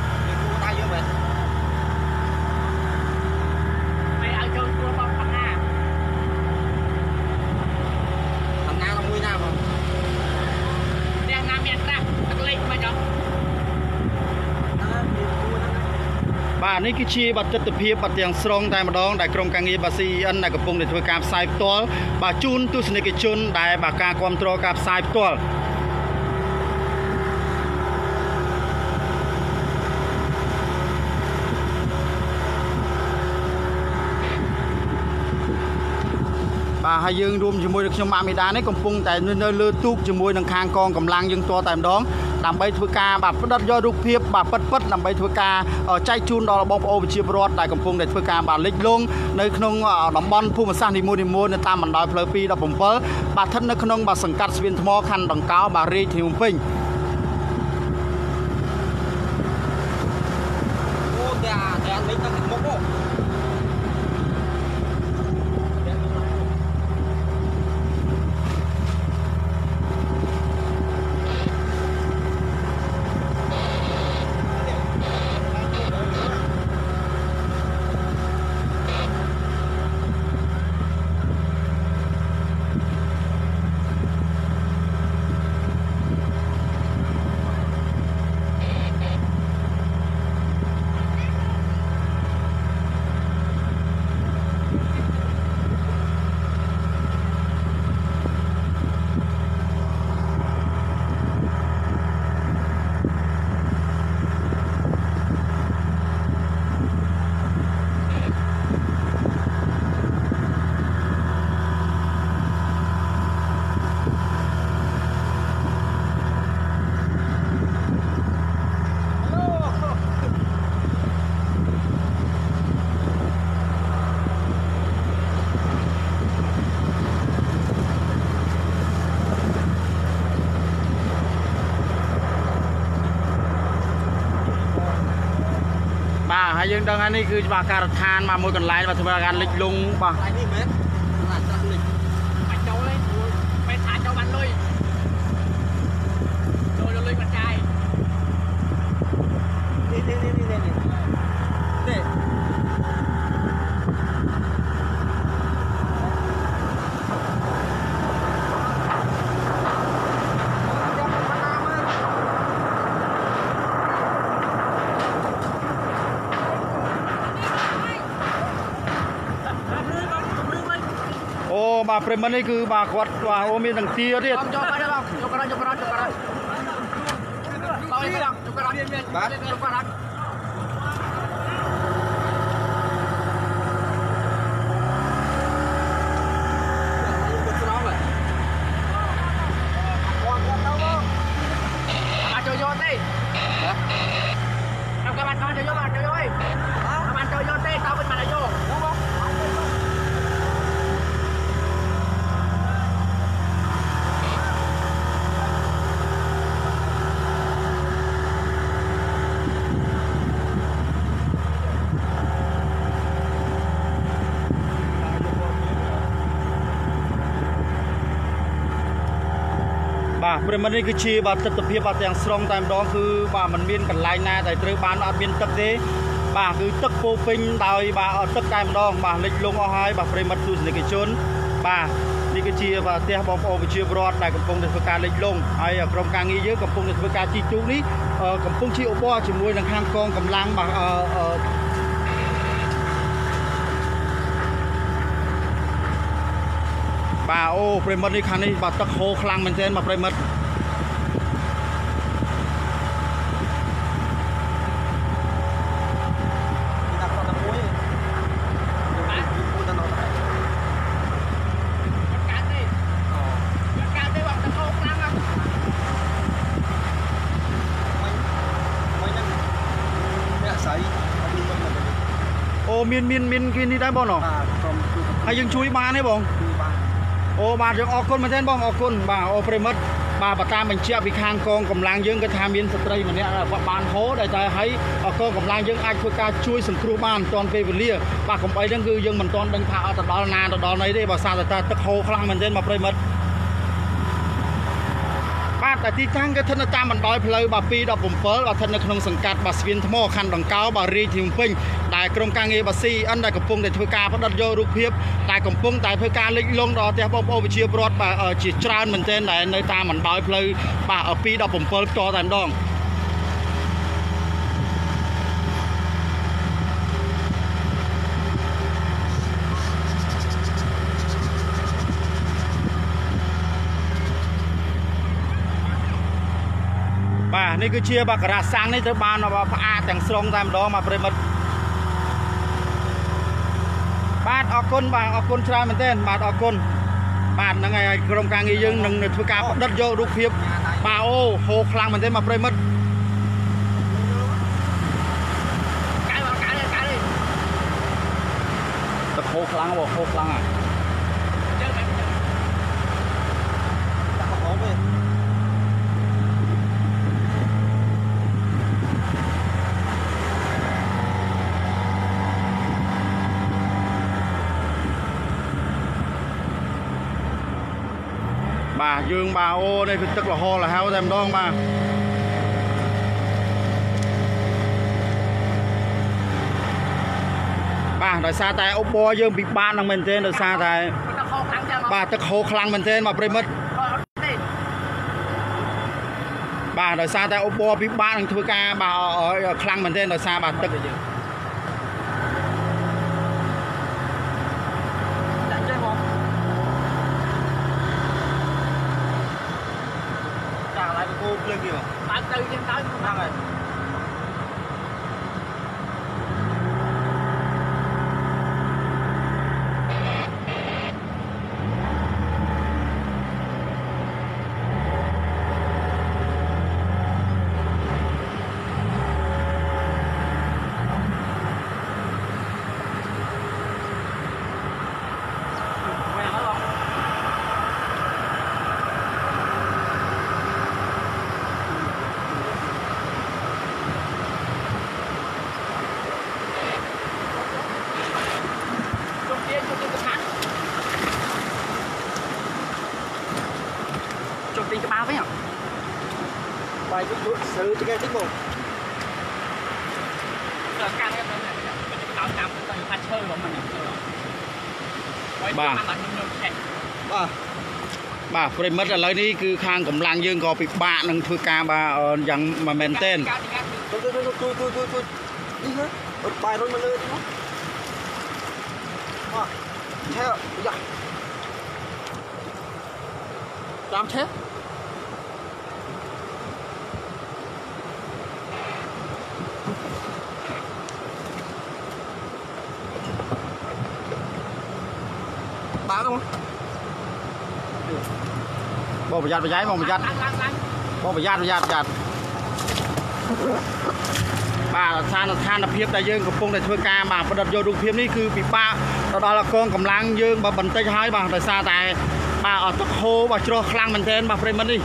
บ่านี่คือชีบัตรจัดเพียบบัตรอย่างสตรองแต่มาดองได้กรมการเงินบาซีอันในกระพงในช่วยการสายตัวบ่าจูนตุสนิกชนได้บ่าการความตรการสายตัวบ่าให้ยืนรวมจมูกชมอามิดาในกำปงแต่เนื้อเลือดตุกจมูกหนังคางกองกำลังยังตัวแต่ดองนำไปทัวการแบบดัดยอดรูปเพียบแบบปัดปัดนำไปทัวการใจจูนดอลบอมโอเชียบรอดได้กำปงในทัวการแบบเล็กลงในขนมน้ำบอลผู้มาสร้างดิมูดิมูในตามมันดอยเพลปีดอกผมเปิลแบบท่านในขนมแบบสังกัดสวินทมอคันดังเก้าแบบรีทิวฟิงโอ้เดี๋ยวเดี๋ยวนี้ต้องมุก บហើយយើងដឹងហើយនេះគឺច្បាស់ការដ្ឋានមកមួយកន្លែងបាទសម្រាប់ការលិចលង់បាទនេះមែនអាត្រាស់លិចបាច់ចូលទេពេលថាចូលបានលុយចូលលុយបាត់ចាយនេះនេះនេះនេះនេះទេអូបាទប្រិមនេះគឺបាទគាត់បាទអូមានទាំងទាទៀតយកបាត់ទេបងយកបាត់យកបាត់យកបាត់បងយកបាត់បាទយកបាត់ចូលយកទេเอากระบะก่อนចូលយកមកចូលយកអីបានចូលយកទេតើមិនបានយកបាទព្រមនេះគឺជាបាទទស្សនវិជ្ជាបាទទាំងស្រុងតែម្ដងគឺបាទมันមានកន្លែងណាដែលត្រូវបានអត់មានទឹកទេបាទគឺទឹកពោពេញដោយបាទអត់ទឹកតែម្ដងបាទលិចលង់អស់ហើយបាទប្រិមត្តទស្សនិកជនបាទនេះគឺជាបាទផ្ទះបងប្អូនប្រជាពលរដ្ឋដែលកំពុងតែធ្វើការលិចលង់ហើយក្រុមការងារយើងកំពុងតែធ្វើការជីកទូកនេះកំពុងជាឧបករណ៍ជាមួយនឹងខាងកងកម្លាំងបាទបាទអូប្រិមត្តនេះខាងនេះបាទទឹកហូរខ្លាំងមែនទែនបាទប្រិមត្តអូមានមានមានគេនេះដែរបងណ៎ហើយយើងជួយបានទេបងអូបាទយើងអរគុណមែនទែនបងអរគុណបាទអូប្រិមិត្តបាទបតាមបញ្ជាក់ពីខាងកងកម្លាំងយើងគាត់ថាមានស្ត្រីម្នាក់គាត់បានហូរដែលតែហើយកងកម្លាំងយើងអាចធ្វើការជួយសង្គ្រោះបានតាន់ពេលវេលាបាទកំបីហ្នឹងគឺយើងមិនតាន់ដឹងថាអត់ទៅដល់ណាទៅដល់ណីទេបើសារតែទឹកហូរខ្លាំងមែនទែនបាទប្រិមិត្តបាទតែទីតាំងគឺស្ថិតនៅតាមបណ្ដោយផ្លូវបាទពីរដប់bảyបាទស្ថិតនៅក្នុងសង្កាត់បាទស្វៀនថ្មខណ្ឌដង្កោបាទរាជធានីភ្នំពេញដែលក្រុមការងារបាទ ស៊ី អិន ដែលកំពុងតែធ្វើការផ្ដិតយករូបភាពតែកំពុងតែធ្វើការលិចលង់ដល់ផ្ទះបងប្អូនប្រជាពលរដ្ឋបាទជាច្រើនមែនទែនដែលនៅតាមបណ្ដោយផ្លូវបាទពីរដប់bảyផ្ទាល់តែម្ដងបាទនេះគឺជាបាការ៉ាសាំងនេះត្រូវបានផ្អាកទាំងស្រុងតែម្ដងមកប្រិមិត្តបាទអរគុណបាទអរគុណច្រើនមែនទែនបាទអរគុណបាទហ្នឹងហើយក្រុមការងារយើងនឹងធ្វើការផ្ដិតយករូបភាពបាទអូហូរខ្លាំងមែនទែនមកប្រិមិត្តកាយមកកាយកាយទឹកហូរខ្លាំងបងហូរខ្លាំងហ่ะបាទយើងបាទអូនេះគឺទឹករហ័សរហៅតែម្ដងបាទបាទដោយសារតែឧបករណ៍យើងពិបាកនឹងមែនទែនដោយសារតែបាទទឹកហូរខ្លាំងមែនទែនបាទប្រិមិត្តបាទដោយសារតែឧបករណ៍ពិបាកនឹងធ្វើការបាទខ្លាំងមែនទែនដោយសារបាទទឹកយើងគោភ្លើងគេបងបើទៅយើងទៅហ្នឹងហើយ ba với nhở bài cái chỗ xử cái cái bộ giờ càng cái tạo tạo cái phát chơi của mình ba ba baเปรมมัดอะไรนี่คือข้างกำลังยืนก็ปิดบ้านนั่งធ្វើការបាយ៉ាងមកមែនទេ tôi tôi tôi tôi tôi tôi đi hết bài rồi mà lên nó à theo dạ làm thế bán không บ่ប្រយ័ត្នប្រយែងបងប្រយ័ត្នបងប្រយ័ត្នប្រយ័ត្នប្រយ័ត្នបាទស្ថានស្ថានភាពដែលយើងកំពុងតែធ្វើការបាទប្រឌិតយករូបភាពនេះគឺពិបាកទៅដល់កងកម្លាំងយើងបើបន្តិចហើយបាទដោយសារតែបាទអត់ទឹកហូរបាទច្រោះខ្លាំងមែនទែនបាទប្រិមិត្តនេះ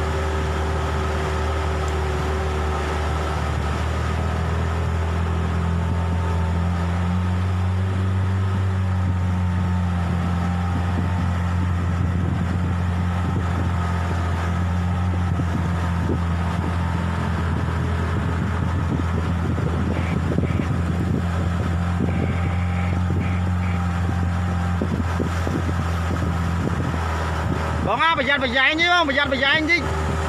បងអាប្រយ័ត្នប្រយែងនេះបងប្រយ័ត្នប្រយែងតិច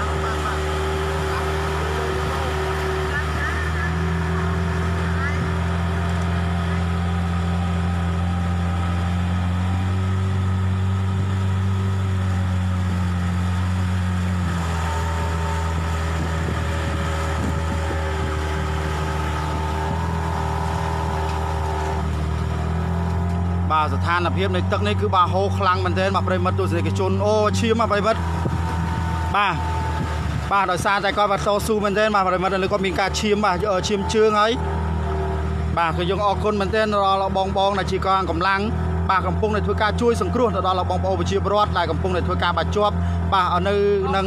បាទស្ថានភាពនៃទឹកនេះគឺបាទហូរខ្លាំងមែនទែនបាទប្រិមិត្តទស្សនិកជនអូឈាមបាទប្រិមិត្តបាទបាទដោយសារតែគាត់បាទតស៊ូមែនទែនបាទប្រិមិត្តលើគាត់មានការឈាមបាទឈាមជើងហើយបាទគឺយើងអរគុណមែនទែនដល់បងបងដែលជាកងកម្លាំងបាទកំពុងតែធ្វើការជួយសង្គ្រោះទៅដល់បងប្អូនប្រជាពលរដ្ឋដែលកំពុងតែធ្វើការបាច់ជាប់បាទនៅនឹង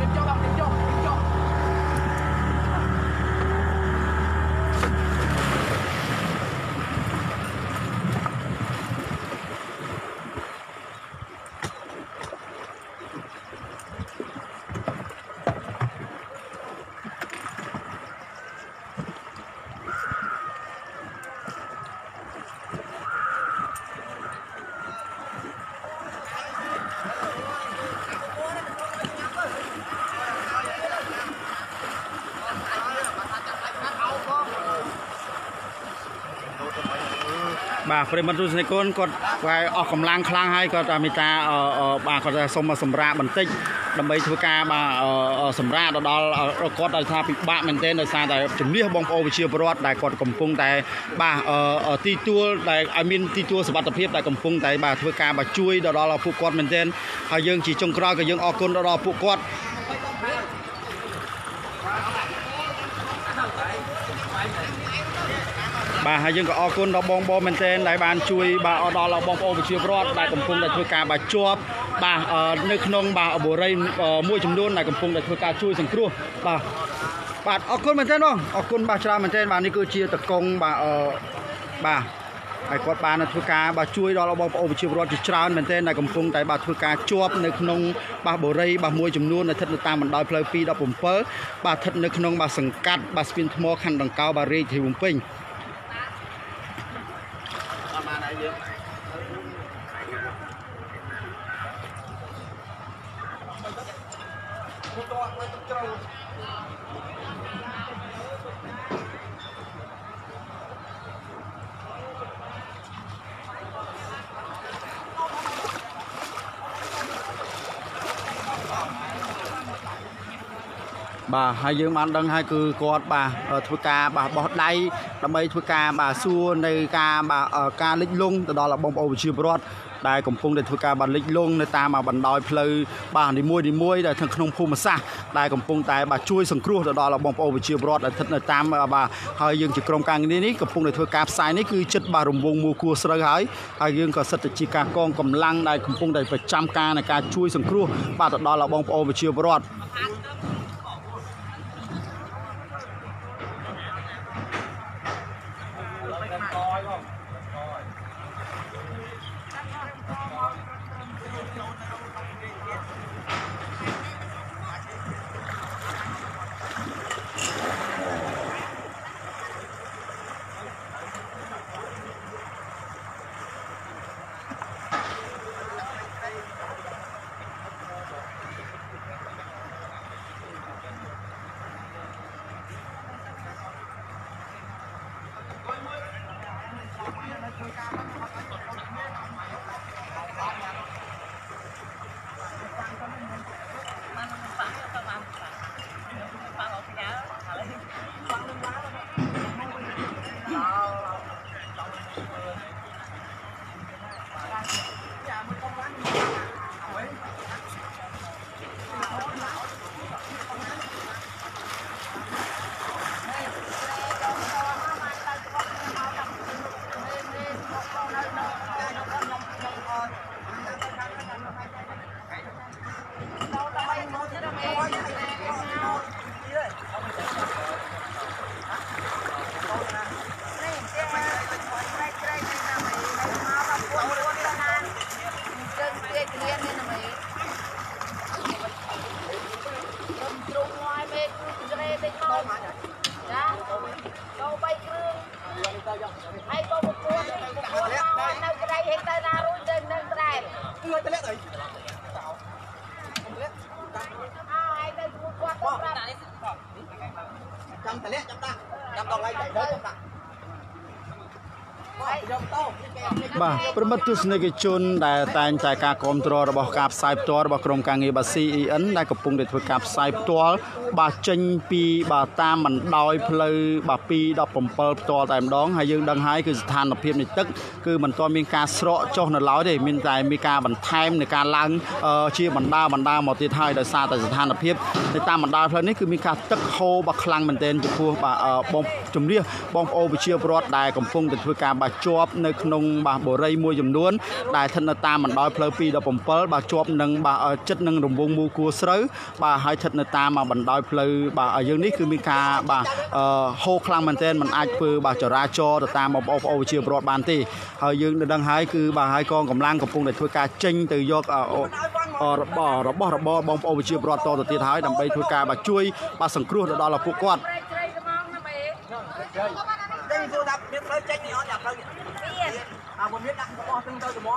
បាទប្រិមត្តទស្សនិកជនគាត់វាយអស់កម្លាំងខ្លាំងហើយគាត់មេត្តាបាទគាត់សូមមកសម្រាកបន្តិចដើម្បីធ្វើការបាទសម្រាកទៅដល់គាត់ដោយថាពិបាកមែនទែនដោយសារតែជំនះបងប្អូនប្រជាពលរដ្ឋដែលគាត់កំពុងតែបាទទីទួលដែលឲ្យមានទីទួលសុវត្ថិភាពដែលកំពុងតែបាទធ្វើការបាទជួយទៅដល់ពួកគាត់មែនទែនហើយយើងជាចុងក្រោយក៏យើងអរគុណដល់ពួកគាត់បាទហើយយើងក៏អរគុណដល់បងបងមែនទែនដែលបានជួយបាទដល់បងប្អូនប្រជាពលរដ្ឋដែលកំពុងតែធ្វើការបាទជាប់បាទនៅក្នុងបាទបូរីមួយចំនួនដែលកំពុងតែធ្វើការជួយសង្គ្រោះបាទបាទអរគុណមែនទែនបងអរគុណបាទច្រើនមែនទែនបាទនេះគឺជាតកងបាទបាទហើយគាត់បានធ្វើការបាទជួយដល់បងប្អូនប្រជាពលរដ្ឋជាច្រើនមែនទែនដែលកំពុងតែបាទធ្វើការជាប់នៅក្នុងបាទបូរីបាទមួយចំនួនដែលស្ថិតនៅតាមបណ្ដោយផ្លូវពីរដប់ប្រាំbảyបាទស្ថិតនៅក្នុងបាទសង្កាត់បាទស្ពានថ្មខណ្ឌដង្កោបាទរាជធានីភ្នំពេញបាទហើយយើងបានដឹងហើយគឺគាត់បាទធ្វើការបាទបោះដៃដើម្បីធ្វើការបាទសួរនៅការបាទការលិចលង់ទៅដល់បងប្អូនប្រជាពលរដ្ឋដែលកំពុងតែធ្វើការបាទលិចលង់នៅតាមបណ្ដោយផ្លូវបាទនីមួយនីមួយដែលក្នុងភូមិសាស្ត្រដែលកំពុងតែបាទជួយសង្គ្រោះទៅដល់បងប្អូនប្រជាពលរដ្ឋដែលស្ថិតនៅតាមបាទហើយយើងជាក្រុមការងារនេះកំពុងតែធ្វើការផ្សាយនេះគឺចិត្តបាទរង្វង់មូលគួរស្រូវហើយហើយយើងក៏សិតតែជាការកងកម្លាំងដែលកំពុងតែប្រចាំការในការជួយសង្គ្រោះបាទទៅដល់បងប្អូនប្រជាពលរដ្ឋให้ตัวบุกตัวนี่ตัวเราในกระไดเห็นแต่นารุ่นเดินเดินกระไดเงยไปเล็กเลยอ้าวให้ตัวบุกตัวตัวเราจำแต่เล็กจำตาจำตองไรจำได้จำตาបាទប្រមិត្តទស្សនិកជនដែលតែងតែការគ្រប់គ្រងរបស់ការផ្សាយផ្ទាល់របស់ក្រុមការងារបាទ ซี អ៊ី អិន ដែលកំពុងតែធ្វើការផ្សាយផ្ទាល់បាទចេញពីបាទតាមបណ្ដោយផ្លូវបាទពីដប់7ផ្ទាល់តែម្ដងហើយយើងដឹងហើយគឺស្ថានភាពនៃទឹកគឺមិនទាន់មានការស្រកចុះនៅឡើយទេមានតែមានការបន្ថែមនៃការឡើងជាបណ្ដាបណ្ដាមកទៀតហើយដោយសារតែស្ថានភាពនៅតាមបណ្ដោយផ្លូវនេះគឺមានការទឹកហូរបាទខ្លាំងមែនទែនចំពោះបាទបងជំនះបងប្អូនប្រជាពលរដ្ឋដែលកំពុងតែធ្វើការបាទជាប់នៅក្នុងបាទបូរីមួយចំនួនដែលស្ថិតនៅតាមបណ្ដោយផ្លូវពីដប់7បាទជាប់នឹងបាទចិត្តនឹងរង្វង់មូលគួរស្រូវបាទហើយស្ថិតនៅតាមបណ្ដោយផ្លូវបាទយើងនេះគឺមានការបាទហូរខ្លាំងមែនទែនមិនអាចធ្វើបាទចរាចរណ៍ទៅតាមបងប្អូនប្រជាពលរដ្ឋបានទេហើយយើងដឹងហើយគឺបាទហើយកងកម្លាំងកំពុងតែធ្វើការចេញទៅយករបស់របស់របរបងប្អូនប្រជាពលរដ្ឋតទៅទៀតហើយដើម្បីធ្វើការបាទជួយបាទសង្គ្រោះទៅដល់ពួកគាត់ចេញចូលដាក់មានផ្លូវចេញនេះអត់ដាក់ផ្លូវនេះអាមិនមានដាក់របស់ទាំងទៅទៅមក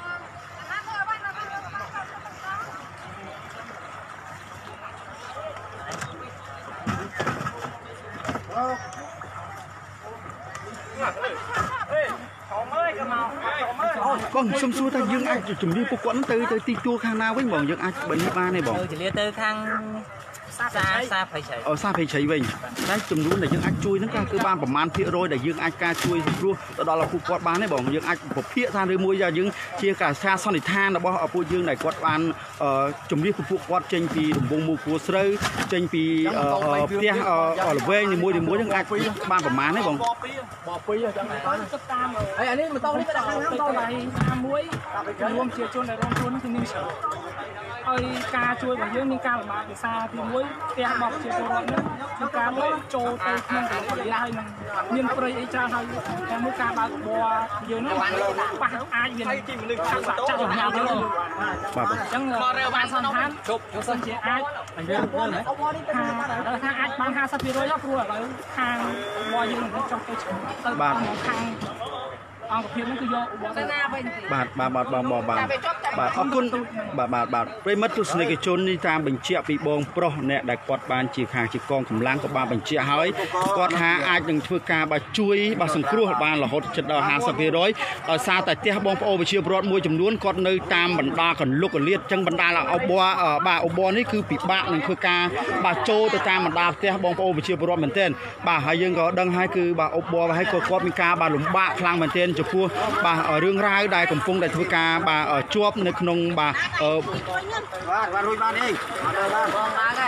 បងសុំសួរថាយើងអាចជំរាបពួកគាត់ទៅទៅទីទួលខាងណាវិញបងយើងអាចបិទនេះបានទេបងជំរាបទៅខាងសាសាភ័យជ្រៃអូសាភ័យជ្រៃវិញតែចំនួនដែលយើងអាចជួយហ្នឹងគឺបានប្រមាណភាគរយដែលយើងអាចការជួយសង្គ្រោះទៅដល់ពួកគាត់បានទេបងយើងអាចពភាគថាឬមួយយើងជាការការសន្និដ្ឋានរបស់ពួកយើងដែលគាត់បានជំរាបពួកគាត់ចេញពីរង្វង់មូលគួរស្រូវចេញពីផ្ទះល្វែងនីមួយនីមួយយើងអាចបានប្រមាណទេបងបពីអញ្ចឹងទៅតាមហើយអានេះមិនតនេះក៏ដាក់ខាងហ្នឹងតឡៃតាមមួយរួមជាជនដែលរងគ្រោះនេះគឺមានច្រើនហើយការជួយរបស់យើងមានការលំបាកភាសាទីមួយផ្ទះរបស់ប្រជាពលរដ្ឋនេះគឺការលើចូលទៅក្នុងកន្លែងហើយនឹងមានព្រៃអីច្រើនហើយតែមួយការបើកបរយើងនោះប៉ះអាចមានមនុស្សចាក់ចាក់ចំណាំយើងបាទអញ្ចឹងបានសន្និដ្ឋានជប់សិនជាអាចយើងមើលណាថាអាចបានห้าสิบเปอร์เซ็นต์យកព្រោះឥឡូវខាងរបស់យើងនឹងចុះទៅទៅខាងអង្គភាពហ្នឹងគឺយកឧបករណ៍វិញបាទបាទបាទបងបងបាទបាទអរគុណបាទបាទបាទប្រិមិត្តទស្សនិកជននេះតាមបញ្ជាក់ពីបងប្រុសអ្នកដែលគាត់បានជាខាងជាកងកម្លាំងក៏បានបញ្ជាក់ហើយគាត់ថាអាចនឹងធ្វើការបាទជួយបាទសង្គ្រោះបានរហូតជិតដល់ห้าสิบเปอร์เซ็นต์ដោយសារតែផ្ទះបងប្អូនប្រជាពលរដ្ឋមួយចំនួនគាត់នៅតាមបណ្ដាកលុកកលៀតអញ្ចឹងបណ្ដាអបបាទអបនេះគឺពិបាកនឹងធ្វើការបាទចូលទៅតាមបណ្ដាផ្ទះបងប្អូនប្រជាពលរដ្ឋមែនទែនបាទហើយយើងក៏ដឹងហើយគឺបាទអបហើយក៏គាត់មានការបាទលំបាកខ្លាំងមែនទែនចំពោះបាទរឿងរ៉ាវដែលកំពុងតែធ្វើការបាទជាប់នៅក្នុងបាទបាទបាទរួចបានអីអត់បានបងឡើងហើយ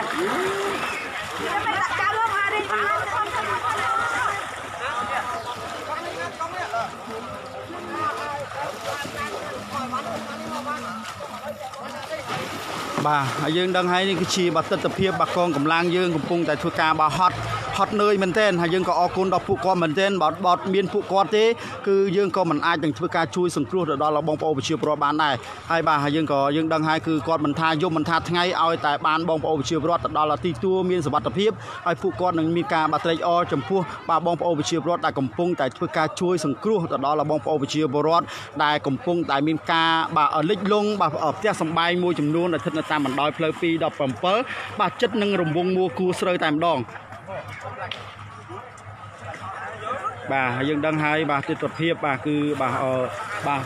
ចាំលោកហារីបាទហើយយើងដឹងហើយនេះគឺជាបាទទស្សនវិជ្ជាបាទកងកម្លាំងយើងកំពុងតែធ្វើការបាទហត់ហត់នឿយមែនទែនហើយយើងក៏អរគុណដល់ពួកគាត់មែនទែនបើបត់មានពួកគាត់ទេគឺយើងក៏មិនអាចនឹងធ្វើការជួយសង្គ្រោះទៅដល់បងប្អូនប្រជាពលរដ្ឋបានដែរហើយបាទហើយយើងក៏យើងដឹងហើយគឺគាត់មិនថាយប់មិនថាថ្ងៃឲ្យតែបានបងប្អូនប្រជាពលរដ្ឋទៅដល់ទីទួលមានសុវត្ថិភាពហើយពួកគាត់នឹងមានការបាទត្រេកអរចំពោះបាទបងប្អូនប្រជាពលរដ្ឋដែលកំពុងតែធ្វើការជួយសង្គ្រោះទៅដល់បងប្អូនប្រជាពលរដ្ឋដែលកំពុងតែមានការបាទលិចលង់បាទផ្ទះសម្បែងមួយចំនួនដែលស្ថិតនៅតាមបណ្ដោយផ្លូវពីដប់7បាទចិត្តនឹងរង្វង់មួគួរស្រូវតែម្ដងបាទហើយយើងដឹងហើយបាទទស្សនវិជ្ជាបាទគឺបាទបាទ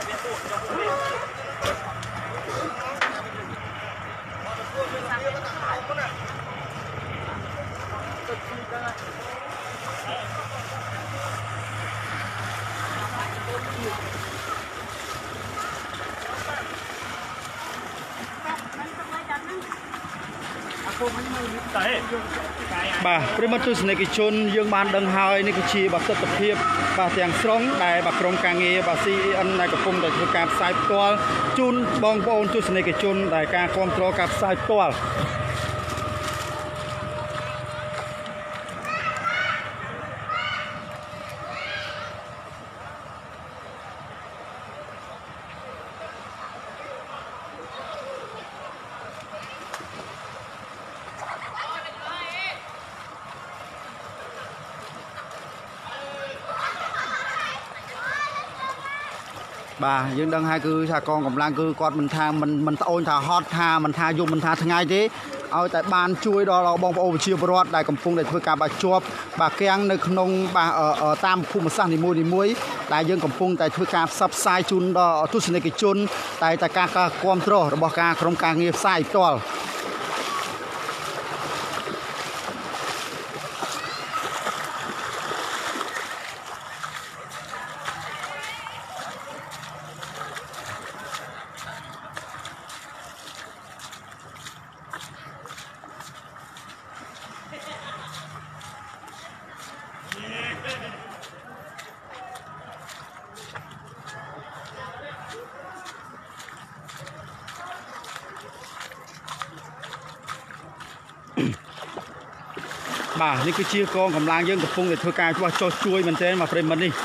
អបាទប្រិមត្តទស្សនិកជនយើងបានដឹងហើយនេះគឺជាបាទទស្សនវិជ្ជាបាទទាំងស្រុងដែលបាទក្រុមការងារបាទ C E N ដែលកំពុងតែធ្វើការផ្សាយផ្ទាល់ជូនបងប្អូនទស្សនិកជនដែលការគ្រប់គ្រងការផ្សាយផ្ទាល់បាទយើងដឹងហើយគឺថាកងកម្លាំងគឺគាត់មិនថាមិនមិនត្អូញថាហត់ថាមិនថាយប់មិនថាថ្ងៃទេឲ្យតែបានជួយដល់បងប្អូនប្រជាពលរដ្ឋដែលកំពុងតែធ្វើការបាច់ជាប់បាទគាំងនៅក្នុងបាទតាមភូមិសាស្ត្រនីមួយៗដែលយើងកំពុងតែធ្វើការផ្សព្វផ្សាយជូនដល់ទស្សនិកជនតែតែការគ្រប់គ្រងរបស់ការក្រុមការងារផ្សាយផ្ទាល់បាទនេះគឺជាកងកម្លាំងយើងកំពុងតែធ្វើការចោះជួយមែនទែនមកប្រិមិត្តនេះ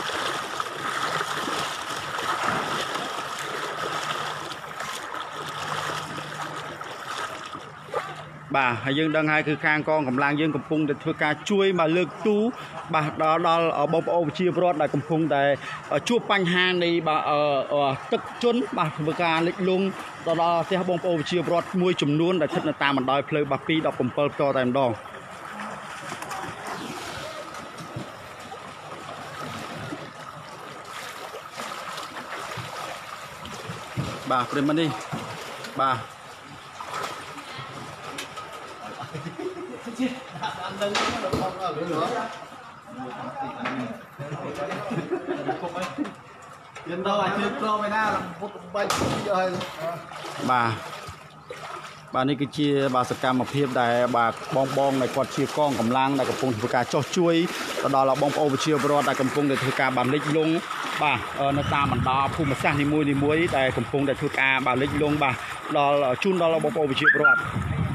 បាទហើយយើងដឹងហើយគឺខាងកងកម្លាំងយើងកំពុងតែធ្វើការជួយមកលើកទូបាទដល់ដល់បងប្អូនប្រជាពលរដ្ឋដែលកំពុងតែជួបបញ្ហានៃបាទទឹកជន់បាទធ្វើការលិចលង់ដល់ដល់ផ្ទះបងប្អូនប្រជាពលរដ្ឋមួយចំនួនដែលស្ថិតនៅតាមបណ្ដោយផ្លូវបាទពីរ 17ផ្ទាល់តែម្ដងបាទប្រិមត្តនេះបាទយើងដល់អាជើងក្រមឯណាពុតបាច់ហើយបាទបាទនេះគឺជាបាទសកម្មភាពដែលបាទបងបងដែលគាត់ជាកងកម្លាំងដែលកំពុងធ្វើការចោះជួយទៅដល់បងប្អូនប្រជាពលរដ្ឋដែលកំពុងតែធ្វើការបានលិចលង់បាទនៅតាមបណ្ដាភូមិសាស្ត្រនីមួយៗដែលកំពុងតែធ្វើការបាទលិចលង់បាទដល់ជូនដល់បងប្អូនប្រជាពលរដ្ឋ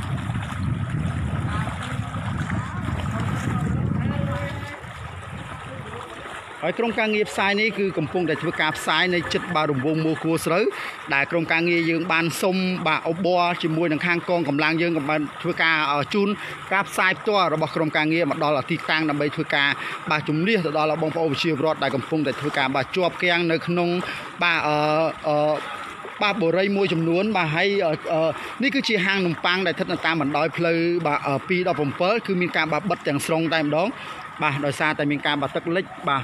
ហើយក្រុមការងារផ្សាយនេះគឺកំពុងតែធ្វើការផ្សាយនៅចិត្តបាទរង្វង់មួគួរស្រូវដែលក្រុមការងារយើងបានសុំបាទអបអរជាមួយនឹងខាងកងកម្លាំងយើងក៏បានធ្វើការជូនការផ្សាយផ្ទាល់របស់ក្រុមការងារមកដល់ទីតាំងដើម្បីធ្វើការបាទជំនះទៅដល់បងប្អូនប្រជាពលរដ្ឋដែលកំពុងតែធ្វើការបាទជាប់គាំងនៅក្នុងបាទអឺបាទបូរីមួយចំនួនបាទហើយនេះគឺជាហាងនំប៉័ងដែលស្ថិតនៅតាមបណ្ដោយផ្លូវបាទពីរ ដល់ 7គឺមានការបាទបិទទាំងស្រុងតែម្ដងបាទដោយសារតែមានការបាទទឹកលិចបាទ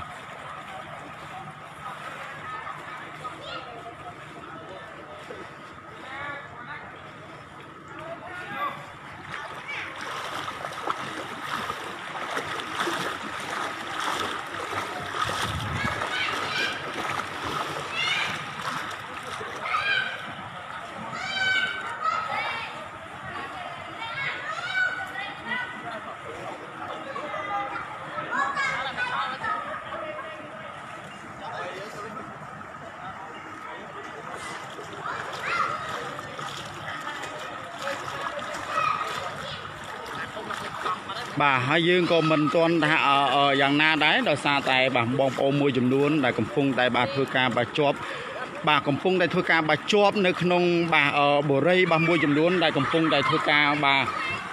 បាទហើយយើងក៏មិនទាន់ថាយ៉ាងណាដែរដោយសារតែបាទបងប្អូនមួយចំនួនដែលកំពុងតែបាទធ្វើការបាទជាប់បាទកំពុងតែធ្វើការបាទជាប់នៅក្នុងបាទបូរីបាទមួយចំនួនដែលកំពុងតែធ្វើការបាទ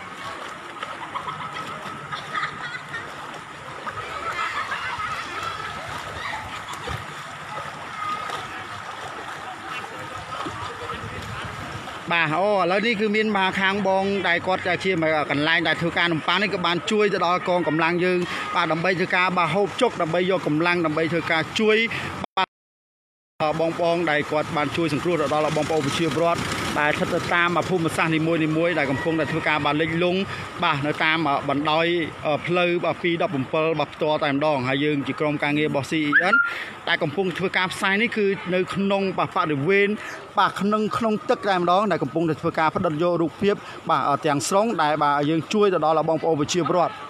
បាទអូឥឡូវនេះគឺមានមកខាងបងដែលគាត់ជាកន្លែងដែលធ្វើការនំប៉័ងនេះក៏បានជួយទៅដល់កងកម្លាំងយើងបាទដើម្បីធ្វើការបាទហូបចុកដើម្បីយកកម្លាំងដើម្បីធ្វើការជួយបងប្អូនដែលគាត់បានជួយសង្គ្រោះដល់បងប្អូនប្រជាពលរដ្ឋដែលស្ថិតនៅតាមភូមិសាស្ត្រនីមួយៗដែលកំពុងតែធ្វើការបានលិចលង់បាទនៅតាមបណ្ដោយផ្លូវពីដប់bảyបាទផ្ទាល់តែម្ដងហើយយើងជាក្រុមការងាររបស់ C E N ដែលកំពុងធ្វើការផ្សាយនេះគឺនៅក្នុងបរិវេណបាទក្នុងក្នុងទឹកតែម្ដងដែលកំពុងតែធ្វើការផ្ដិតយករូបភាពបាទទាំងស្រុងដែលបាទយើងជួយទៅដល់បងប្អូនប្រជាពលរដ្ឋ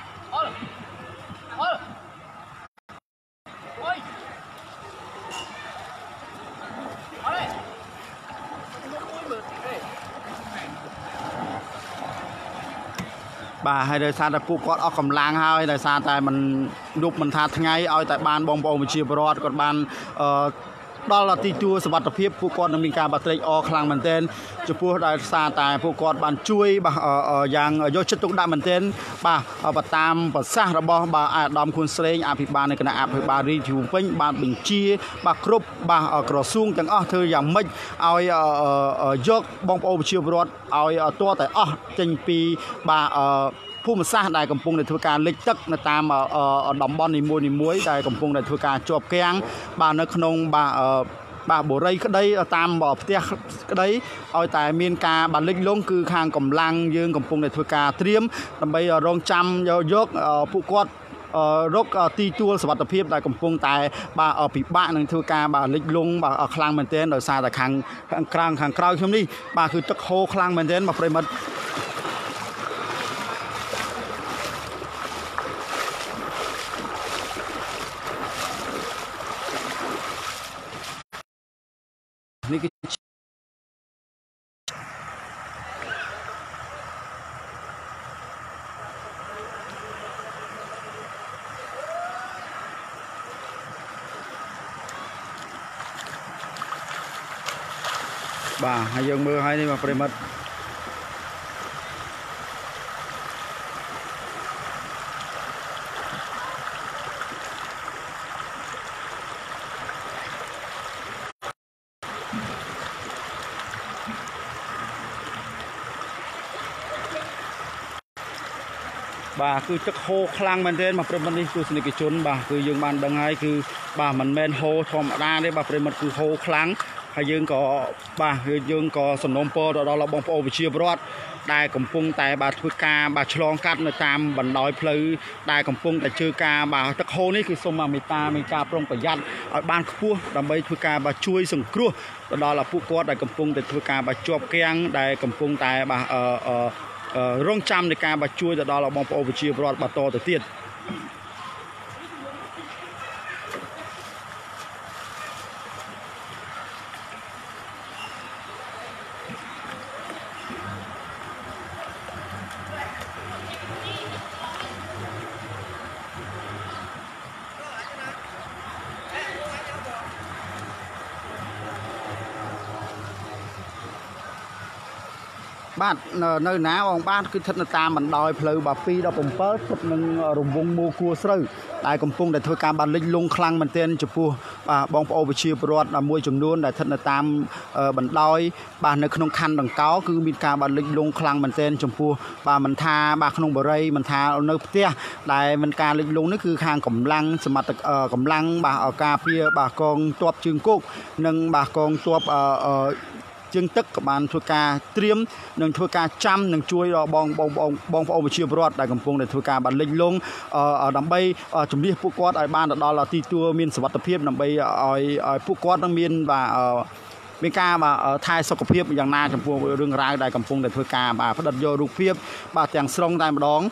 បាទហើយដោយសារតែពួកគាត់អស់កម្លាំងហើយដោយសារតែมันយប់មិនថាថ្ងៃឲ្យតែបានបងប្អូនប្រជាពលរដ្ឋគាត់បានអឺដល់ទីទួលសុវត្ថិភាពពួកគាត់នឹងមានការបាត់ត្រេកអរខ្លាំងមែនទែនចំពោះដោយសារតែពួកគាត់បានជួយបាទយ៉ាងយកចិត្តទុកដាក់មែនទែនបាទតាមប្រសាសន៍របស់បាទអាដាមខួនស្រេងអភិបាលនៃគណៈអភិបាលរាជធានីភ្នំពេញបានបញ្ជាបាទគ្រប់បាទក្រសួងទាំងអស់ធ្វើយ៉ាងម៉េចឲ្យយកបងប្អូនប្រជាពលរដ្ឋឲ្យទាល់តែអស់ចេញពីបាទភូមិសាស្ត្រដែលកំពុងតែធ្វើការលិចទឹកនៅតាមតំបន់នីមួយៗដែលកំពុងតែធ្វើការជាប់គាំងបាទនៅក្នុងបាទបាទបុរីក្តីតាមផ្ទះក្តីឲ្យតែមានការបានលិចលង់គឺខាងកម្លាំងយើងកំពុងតែធ្វើការត្រៀមដើម្បីរងចាំយកពួកគាត់រកទីទួលសុវត្ថិភាពដែលកំពុងតែបាទពិបាកនឹងធ្វើការបាទលិចលង់បាទខ្លាំងមែនទែនដោយសារតែខាងក្រៅខាងក្រៅខ្ញុំនេះបាទគឺទឹកហូរខ្លាំងមែនទែនបាទប្រិមិត្តនេះគឺបាទហើយយើងមើលហើយនេះបាទប្រិមិត្តបាទគឺទឹកហូរខ្លាំងមែនទែនបាទប្រិមិត្តនេះទស្សនិកជនបាទគឺយើងបានដឹងហើយគឺបាទមិនមែនហូរធម្មតាទេបាទប្រិមិត្តគឺហូរខ្លាំងហើយយើងក៏បាទយើងក៏សំណូមពរទៅដល់បងប្អូនប្រជាពលរដ្ឋដែលកំពុងតែបាទធ្វើការបាទឆ្លងកាត់នៅតាមបណ្ដោយផ្លូវដែលកំពុងតែជើការបាទទឹកហូរនេះគឺសូមមេត្តាមានការប្រុងប្រយ័ត្នឲ្យបានខ្ពស់ដើម្បីធ្វើការបាទជួយសង្គ្រោះទៅដល់ពួកគាត់ដែលកំពុងតែធ្វើការបាទជាប់គាំងដែលកំពុងតែបាទអឺរងចាំនៃការបាទជួយទៅដល់បងប្អូនប្រជាពលរដ្ឋបន្តទៅទៀតបាទនៅណាបងបាទគឺស្ថិតនៅតាមបណ្ដោយផ្លូវបាទពីដល់bảyស្ថិតនឹងរង្វង់មូគួរស្រូវដែលកំពុងតែធ្វើការបានលិចលង់ខ្លាំងមែនទែនចំពោះបាទបងប្អូនប្រជាពលរដ្ឋមួយចំនួនដែលស្ថិតនៅតាមបណ្ដោយបាទនៅក្នុងខណ្ឌដង្កោគឺមានការបានលិចលង់ខ្លាំងមែនទែនចំពោះបាទមិនថាបាទក្នុងបរិយាមិនថានៅផ្ទះដែលមានការលិចលង់នេះគឺខាងកម្លាំងសមត្ថកម្លាំងបាទការពារបាទកងទ័ពជើងគោកនិងបាទកងទ័ពអឺជើងទឹកក៏បានធ្វើការត្រៀមនិងធ្វើការចាំនិងជួយដល់បងបងបងប្អូនប្រជាពលរដ្ឋដែលកំពុងតែធ្វើការបានលិចលង់ដើម្បីជំនះពួកគាត់ឲ្យបានទៅដល់ទីទួលមានសុវត្ថិភាពដើម្បីឲ្យឲ្យពួកគាត់នឹងមានបាទមានការបាទថែសុខភាពយ៉ាងណាចំពោះរឿងរ៉ាវដែលកំពុងតែធ្វើការបាទផ្ដិតយករូបភាពបាទទាំងស្រុងតែម្ដង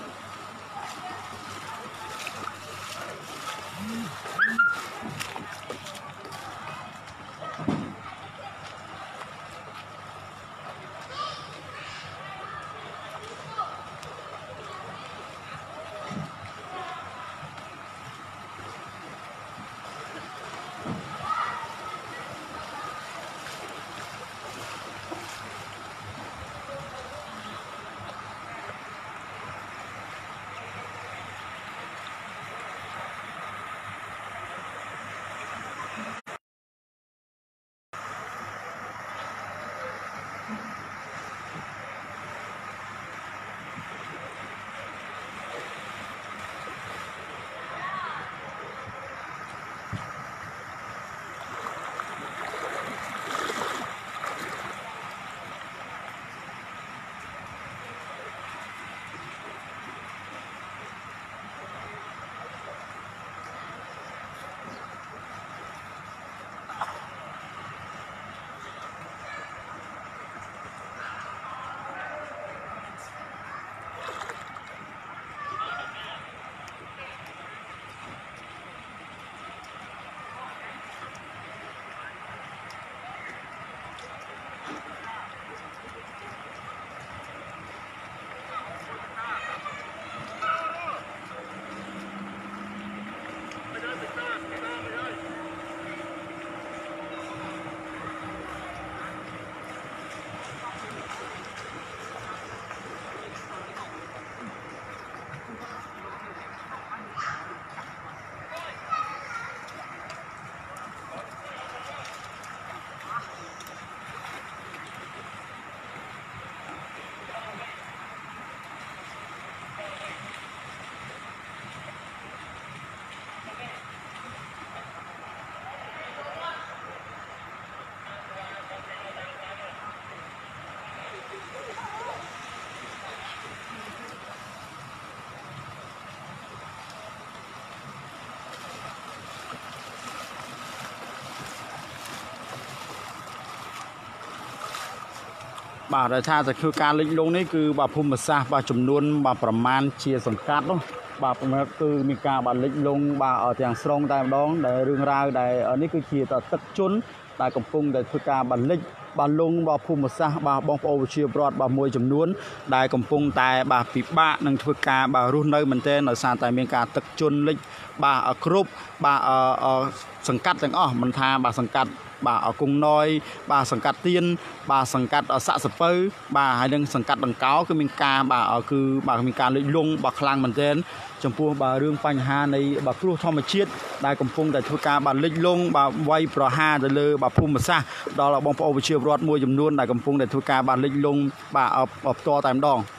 บาดชาจะคือการลิงลงนี่คือบาภูมิศาสตร์บาจำนวนบาประมาณเชียร์สังกัดเนาะบาคือมีการบาลิงลงบาเอาอย่างสรงแต่ดองได้เรื่องราวได้อันนี้คือเชียร์ต่อตึกจุนได้กำปงได้คือการบาลิงบาลงบาภูมิศาสตร์บาบองโอเชียร์บรอดบามวยจำนวนได้กำปงแต่บาปีบ้าหนึ่งคือการบารุ่นเนยมันเต้นในสารแต่มีการตึกจุนลิงบาครุบบาสังกัดต่างอ๋อมันทาบาสังกัดบาเอากุ้งน้อยบาสังกัดเตียนบาสังกัดสะสะเปอร์บาให้เรื่องสังกัดดังเก้าคือมีการบาเอาคือบามีการเลยลงบาคลังมันเต้นจำพวกบาเรื่องปัญหาในบาครูธรรมชีตได้กำปงแต่ทุกการบาเล็กลงบาไวประหารเลยบาภูมิศาสตร์ดอลลาร์บองโอเชียร์รอดมวยจำนวนได้กำปงแต่ทุกการบาเล็กลงบาเอาเอาตัวตามดอง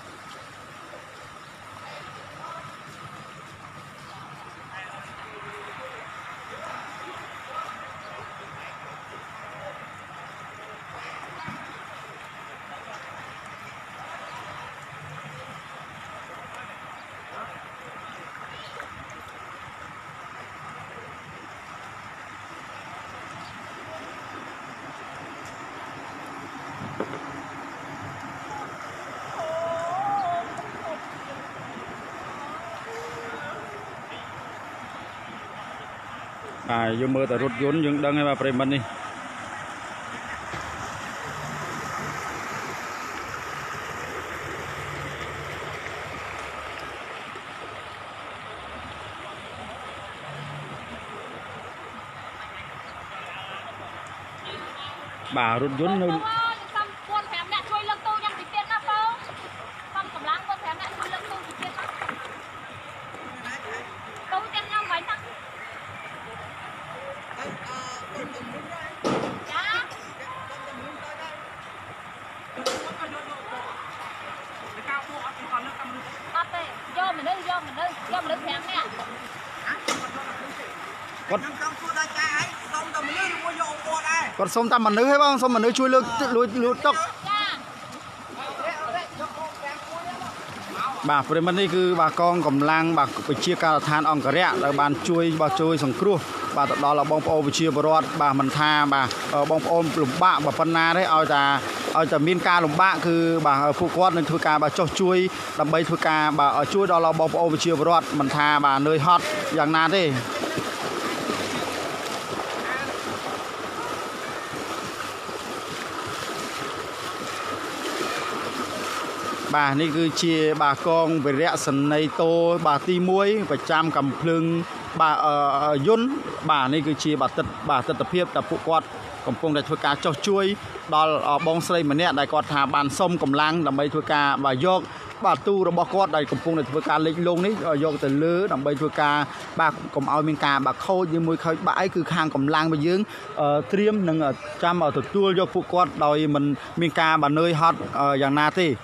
ยมือแต่รถยนต์ยังดังไงมาเปรมันนี่บ่ารถยนต์นึงก็ส้มตำมันนึกให้บ้างส้มมันนึกช่วยเลือกลุยลุยตกบ่าประเด็นนี้คือบ่ากองกำลังบ่าไปเชียร์การทานองกระเระแล้วบานช่วยบ่าช่วยสังครูบ่าตัดดอเราบองโอไปเชียร์บรอดบ่ามันทาบ่าบองโอหลุมบ้าบ่าปนาได้เอาแต่เอาแต่มีการหลุมบ้าคือบ่าผู้กอดนั่นคือการบ่าช่วยช่วยลำใบคือการบ่าช่วยดอเราบองโอไปเชียร์บรอดมันทาบ่าเนยฮอตอย่างนั้นดิบานี่คือเชียร์บากองไปเรียสันในโตบาตีมวยไปจามกำพลึงบาเอ่อยุนบานี่คือเชียร์บาตัดบาตัดตะเพียบแต่ผู้กอดกำปงได้ช่วยการเจ้าช่วยดอลบองไซมันเนี่ยได้กอดทาบานส้มกำลังดำไปช่วยการบายกบาตู้ระบบกอดได้กำปงได้ช่วยการเล็กลงนี้ยกแต่เลือดำไปช่วยการบากำเอาเมียงกาบาเข้ายืมมวยเข้าบาไอ้คือข้างกำลังไปยืงเตรียมหนึ่งจำเอาตัวตัวยกผู้กอดโดยมันเมียงกาบาเนยฮอตอย่างนาที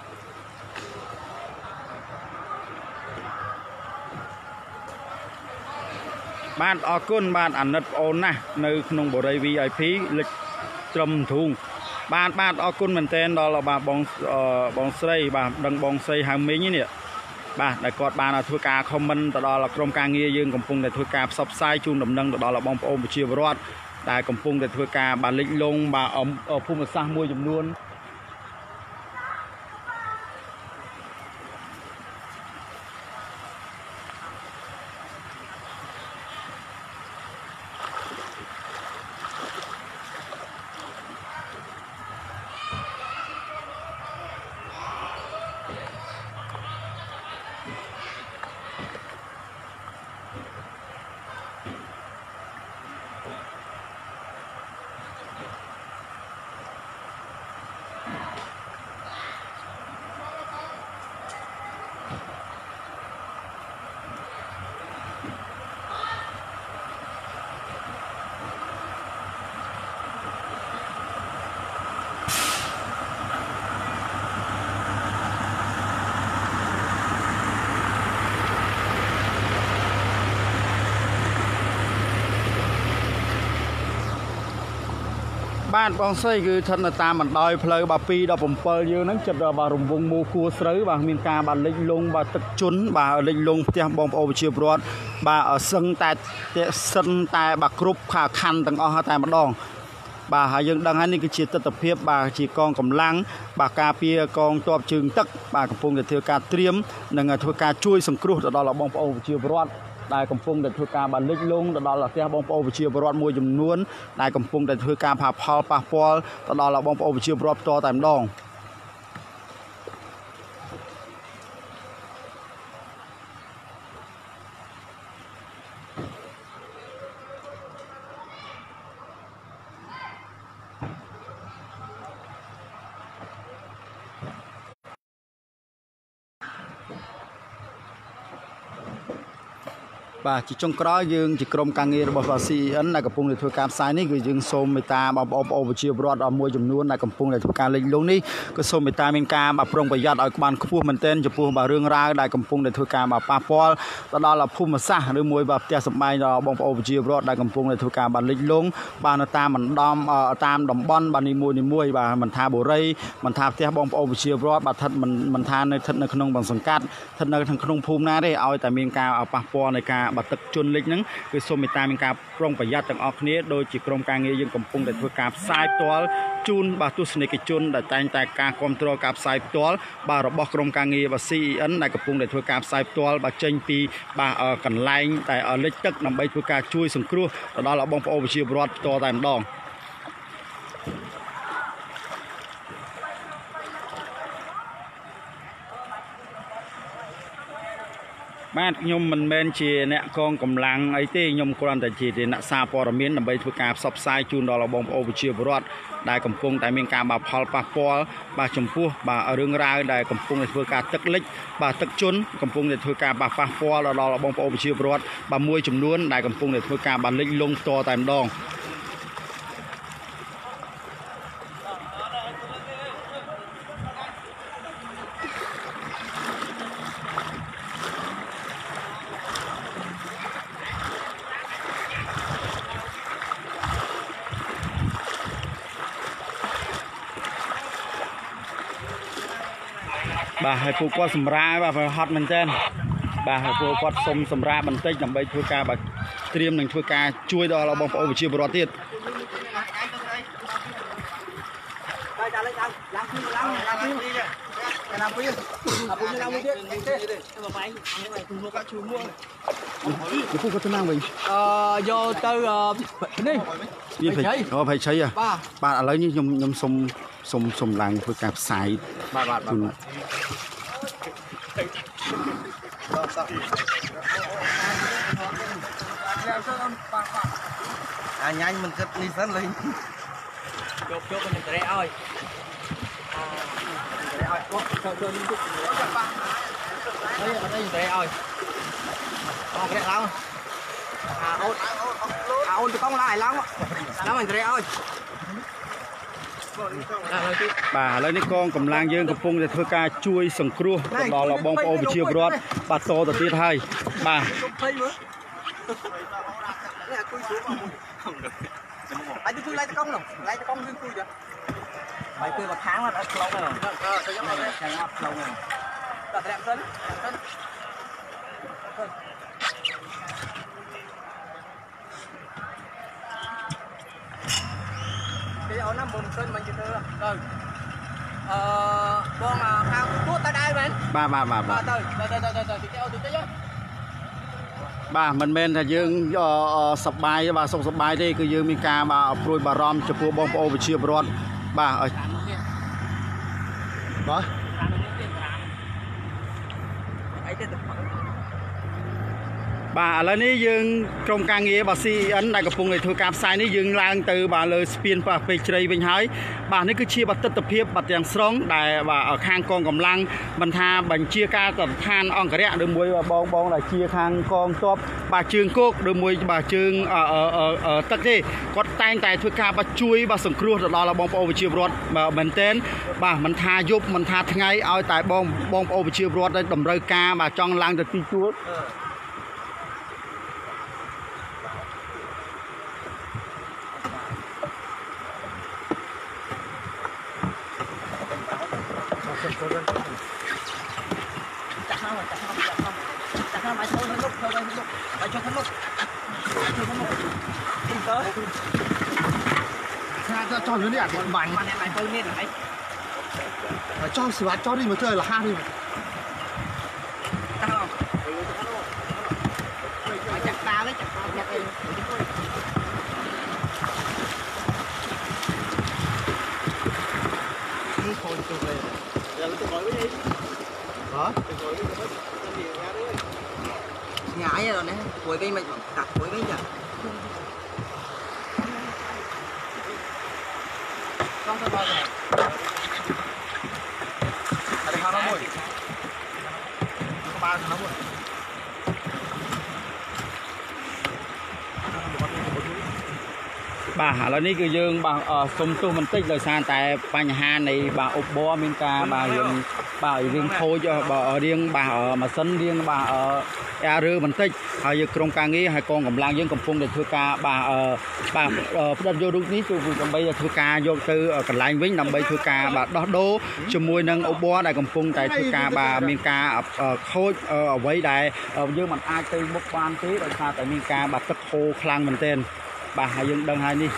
บ้านออกุนบ้านอันนัดโอนนะในขนมบริวีไอพีเล็กจมทุงบ้านบ้านออกุนมันเต้นดอลบาบองบองไซบาดังบองไซหางมิ้งนี่บ้านแต่กอดบ้านทัวกาคอมมันตลอดกรมการเงียยืนกำปงแต่ทัวกาซับไซจุนดำดังตลอดบองโอมเชียบรอดแต่กำปงแต่ทัวกาบ้านเล็กลงบ้านอมภูมิศาสตร์มวยจำนวน บ้านบองไซคือทันตามันดอยเพลย์บาปีดอกผมเปิลเยอะนั้นจับดอกบารมวงมูคูสรือบางมีการบาเล็กลงบาตึกจุนบาเล็กลงเตียงบองโอเชียบรอดบาซึ่งแต่ซึ่งแต่บากรุบขาคันต่างอ้อแต่มาดองបាទហើយយើងដឹងហើយនេះគឺជាទស្សនវិជ្ជាបាទជាកងកម្លាំងបាទការពារកងទ័ពជើងទឹកបាទកំពុងតែធ្វើការត្រៀមនិងធ្វើការជួយសង្គ្រោះទៅដល់បងប្អូនប្រជាពលរដ្ឋដែលកំពុងតែធ្វើការបានលិចលង់ទៅដល់ផ្ទះបងប្អូនប្រជាពលរដ្ឋមួយចំនួនដែលកំពុងតែធ្វើការផាផលប៉ះពាល់ទៅដល់បងប្អូនប្រជាពលរដ្ឋផ្ទាល់តែម្ដងបាទជាចុងក្រោយយើងជាក្រុមការងាររបស់ ซี อี เอ็น ដែលកំពុងតែធ្វើការផ្សាយនេះគឺយើងសូមមេត្តាបងប្អូនប្រជាពលរដ្ឋមួយចំនួនដែលកំពុងតែធ្វើការលេចលង់នេះក៏សូមមេត្តាមានការប្រុងប្រយ័ត្នឲ្យបានខ្ពស់មែនទែនចំពោះបាទរឿងរ៉ាវដែលកំពុងតែធ្វើការប៉ះពាល់ទៅដល់ភូមិសាស្ត្រឬមួយបាទផ្ទះសម្បែងដល់បងប្អូនប្រជាពលរដ្ឋដែលកំពុងតែធ្វើការបានលេចលង់បាទនៅតាមបណ្ដំតាមតំបន់បាទនីមួយនីមួយបាទមិនថាបុរីមិនថាផ្ទះបងប្អូនប្រជាពលរដ្ឋបាទស្ថិតមិនមិនថានៅស្ថិតនៅក្នុងបងសង្កាត់ស្ថិតនៅក្នុងភូមិណាទេឲ្យតែមានការប៉ះពាល់នៃការបាត់ទឹកជន់លិចហ្នឹងគឺសូមមេត្តាមានការប្រុងប្រយ័ត្នទាំងអស់គ្នាដោយជាក្រុមការងារយើងកំពុងតែធ្វើការផ្សាយផ្ទាល់ជូនបាទទស្សនិកជនដែលតែងតែការគ្រប់គ្រងការផ្សាយផ្ទាល់បាទរបស់ក្រុមការងារបាទ ซี อี เอ็น ដែលកំពុងតែធ្វើការផ្សាយផ្ទាល់បាទចេញពីបាទកន្លែងតែលិចទឹកដើម្បីធ្វើការជួយសង្គ្រោះទៅដល់បងប្អូនប្រជាពលរដ្ឋផ្ទាល់តែម្ដងបាទខ្ញុំមិនមែនជាអ្នកកងកម្លាំងអីទេខ្ញុំគ្រាន់តែជាអ្នកសារព័ត៌មានដើម្បីធ្វើការផ្សព្វផ្សាយជូនដល់បងប្អូនប្រជាពលរដ្ឋដែលកំពុងតែមានការបាផលប៉ះពាល់បាទចំពោះបាទរឿងរ៉ាវដែលកំពុងតែធ្វើការទឹកលិចបាទទឹកជន់កំពុងតែធ្វើការប៉ះពាល់ដល់បងប្អូនប្រជាពលរដ្ឋបាទមួយចំនួនដែលកំពុងតែធ្វើការបានលិចលង់តតែម្ដងបាទហើយពួកគាត់សម្រាបាទហត់មែនទែនបាទហើយពួកគាត់សុំសម្រាបន្តិចដើម្បីធ្វើការបាទត្រៀមនឹងធ្វើការជួយដល់បងប្អូនប្រជាពលរដ្ឋទៀតពួកគាត់ទៅណាវិញអឺយកទៅនេះវាភ័យអូភ័យឆៃបាទឥឡូវនេះខ្ញុំខ្ញុំសុំសុំសុំឡើងធ្វើការផ្សាយបាទបាទបាទអាញ៉ាញ់មិនគិតនេះសិនលេងយកយកទៅត្រេឲ្យត្រេឲ្យគាត់ចូលចូលនេះទឹកបាទហើយអត់អីត្រេឲ្យអត់ត្រេឡើងអាអូនអាអូនទៅកង់ឡាយឡើងឡើងមិនត្រេឲ្យបាទឥឡូវនេះកងកម្លាំងយើងកំពុងតែធ្វើការជួយសង្គ្រោះទៅដល់បងប្អូនប្រជាពលរដ្ឋបាទតទៅទៀតហើយបាទអាចទៅជួយឡាយតកង់នោះឡាយតកង់យើងជួយចាបាយពេលមកខាងអត់អត់ខ្លងទេអឺទៅយកមកខាងអត់ខ្លងទេដាក់ត្រាក់សិនសិនគេអូនណាមុនសិនមិនជិះទៅទៅអឺបងខាងទួតទៅដែរមែនបាទបាទបាទបាទទៅទៅទៅទៅទៅទៅអូនទៅទៅបាទមិនមែនថាយើងសប្បាយបាទសុខសប្បាយទេគឺយើងមានការបាទព្រួយបារម្ភចំពោះបងប្អូនប្រជាពលរដ្ឋបាទបាទអីទៅបាទឥឡូវនេះយើងក្រុមការងារបាទ ซี อี เอ็น ដែលកំពុងតែធ្វើការផ្សាយនេះយើងឡើងទៅបាទលើស្ពានបាទពេជ្រជ្រៃវិញហើយបាទនេះគឺជាបាទទស្សនវិជ្ជាបាទទាំងស្រុងដែលបាទខាងកងកម្លាំងមិនថាបញ្ជាការតដ្ឋានអង្គរៈឬមួយបងបងដែលជាខាងកងទ័ពបាទជើងគោកឬមួយបាទជើងទឹកទេគាត់តែងតែធ្វើការបាទជួយបាទសង្គ្រោះទៅដល់បងប្អូនប្រជាពលរដ្ឋមែនទែនបាទមិនថាយប់មិនថាថ្ងៃឲ្យតែបងបងប្អូនប្រជាពលរដ្ឋតម្រូវការបាទចង់ឡើងទៅទីជួលចាក់មកចាក់មកចាក់មកចាក់មកឲ្យចូលទៅលោកចូលទៅលោកឲ្យចូលទៅលោកចូលទៅលោកទៅ cho cho nó đi à cái bánh này tôi nên là cho sửa cho đi mà chơi là hai đi mà tao chặt ta đấy chặt chặt em đi thôi tôi về giờ tôi gọi với đi hả ngại rồi nè cuối bên mình đặt cuối bên giờ con tôi bao giờ ada mana boy kemarin mana boy បាទឥឡូវនេះគឺយើងបាទសុំទោសបន្តិចដោយសារតែបញ្ហានៃបាទឧបបរមានការបាទយើងបាទរៀងខូចបាទរៀងបាទម៉ាស៊ីនរៀងបាទអារើបន្តិចហើយយើងក្រុមការងារហើយកងកម្លាំងយើងកំពុងតែធ្វើការបាទបាទផ្ដិតយករូបនេះគឺដើម្បីធ្វើការយកទៅកន្លែងវិញដើម្បីធ្វើការបាទដោះដូរជាមួយនឹងឧបបរដែលកំពុងតែធ្វើការបាទមានការខូចអ្វីដែលយើងមិនអាចទៅមុខបានទេដោយសារតែមានការបាទទឹកហូរខ្លាំងមែនទែនបាទហើយយើងដឹងហើយនេះ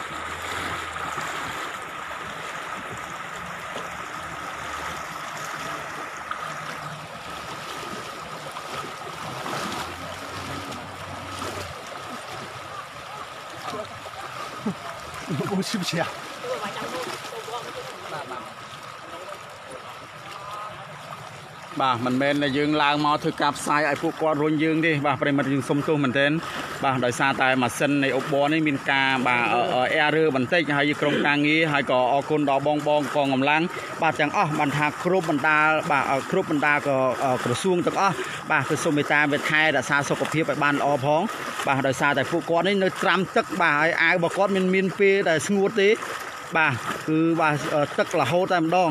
我吃不起啊。 បាទមិនមែនតែយើងឡើងមកធ្វើការផ្សាយឲ្យពួកគាត់រុញយើងទេបាទប្រិមិត្តយើងសុំទោសមែនទែនបាទដោយសារតែម៉ាស៊ីននៃឧបបរនេះមានការបាទអែរើបន្តិចហើយក្រុមការងារហើយក៏អរគុណដល់បងបងកងកម្លាំងបាទទាំងអស់បានថាគ្រប់បណ្ដាលបាទគ្រប់បណ្ដាក៏ក្រសួងទាំងអស់បាទគឺសូមមេត្តាមេថែរក្សាសុខភាពឲ្យបានល្អផងបាទដោយសារតែពួកគាត់នេះនៅត្រាំទឹកបាទហើយអាវរបស់គាត់មិនមានពេលដែលស្ងួតទេបាទគឺបាទទឹករហូតតែម្ដង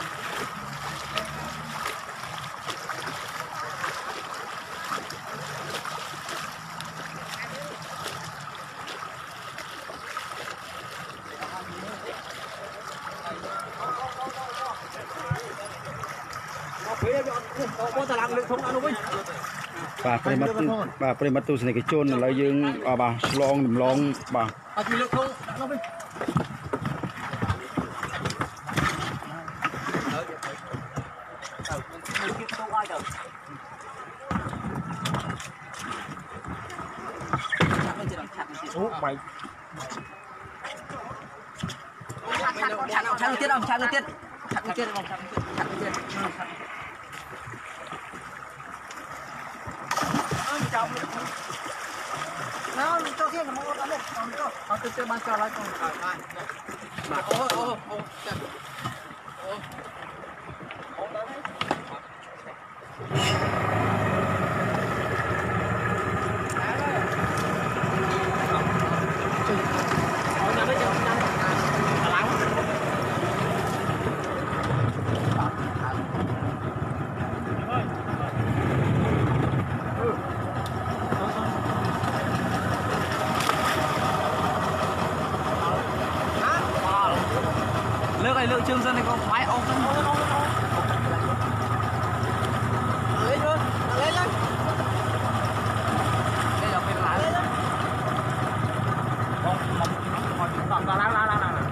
បាទប្រិមត្តបាទប្រិមត្តទស្សនិកជនឥឡូវយើងបាទឆ្លងដំឡងបាទអត់លើកធំដាក់នោះវិញអូបាយឆាក់ទៀតអត់ឆាក់ទៀតឆាក់ទៀតបងឆាក់ទៀតឆាក់ទៀត nó cho kia mà nó lên còn cho họ từ từ ban cho lại còn phải mai mà ô ô ô Nước này lượng trương dân này có máy ôm lên lên luôn lên lên đây là bên lái lên không không còn lái lái lái lái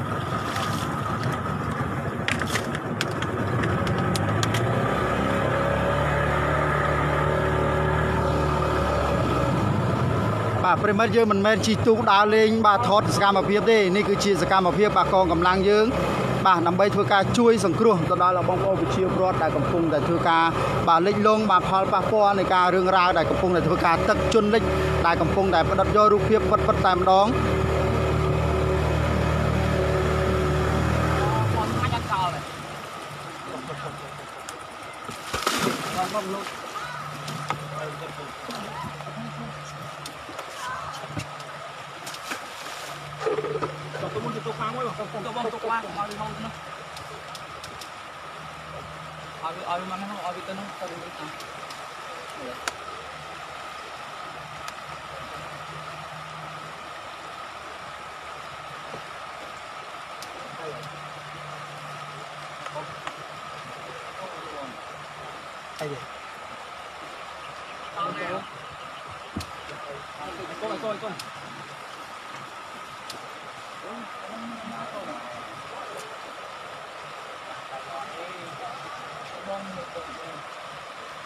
បាទប្រិមិត្តយើងមិនមែនជិះទូកដើរលេងបាទថតសកម្មភាពទេនេះគឺជាសកម្មភាពបាទកងកម្លាំងយើងបាទដើម្បីធ្វើការជួយសង្គ្រោះទៅដល់បងប្អូនប្រជាពលរដ្ឋដែលកំពុងតែធ្វើការបាទលិចលង់បាទផលប៉ះពាល់នៃការរឿងរ៉ាវដែលកំពុងតែធ្វើការទឹកជន់លិចដែលកំពុងតែផ្ដិតយករូបភាពពិតៗតែម្ដង tôi khoan quá rồi, tôi tôi bông tôi khoan, tôi không nó, ở ở mà nó không ở bên nó, tôi đi ăn. Đây gì? Coi coi coi.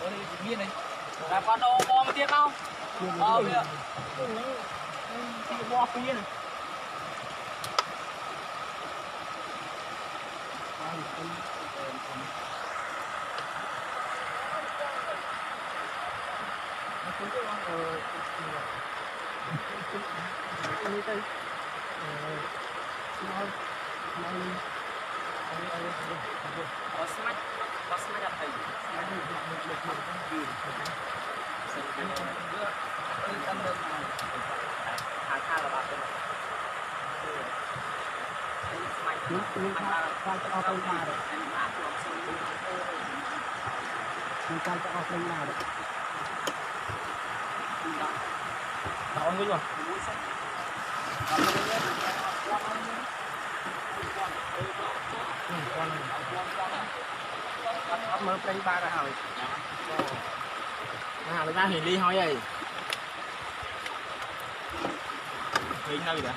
miên này là con đồ bò một tiếng không bò kìa thì bò phía này có smart có smart đặt thầy tâm đơn này thả tha là bạn tôi smart smart quan trọng ở đâu mà được quan trọng ở đâu mà được tạo anh với rồi con mơ cây ba ra hồi à người ta hiền ly hỏi vậy hiền đâu vậy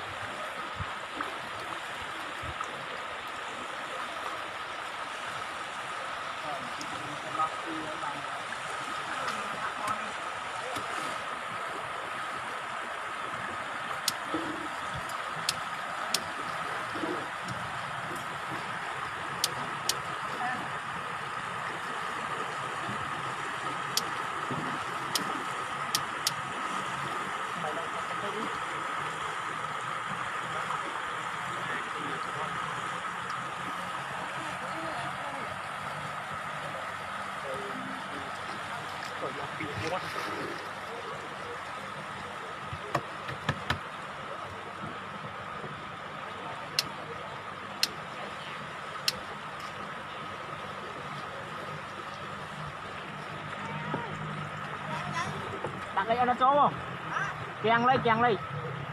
đặt đây ăn chỗ không kèn lấy kèn lấy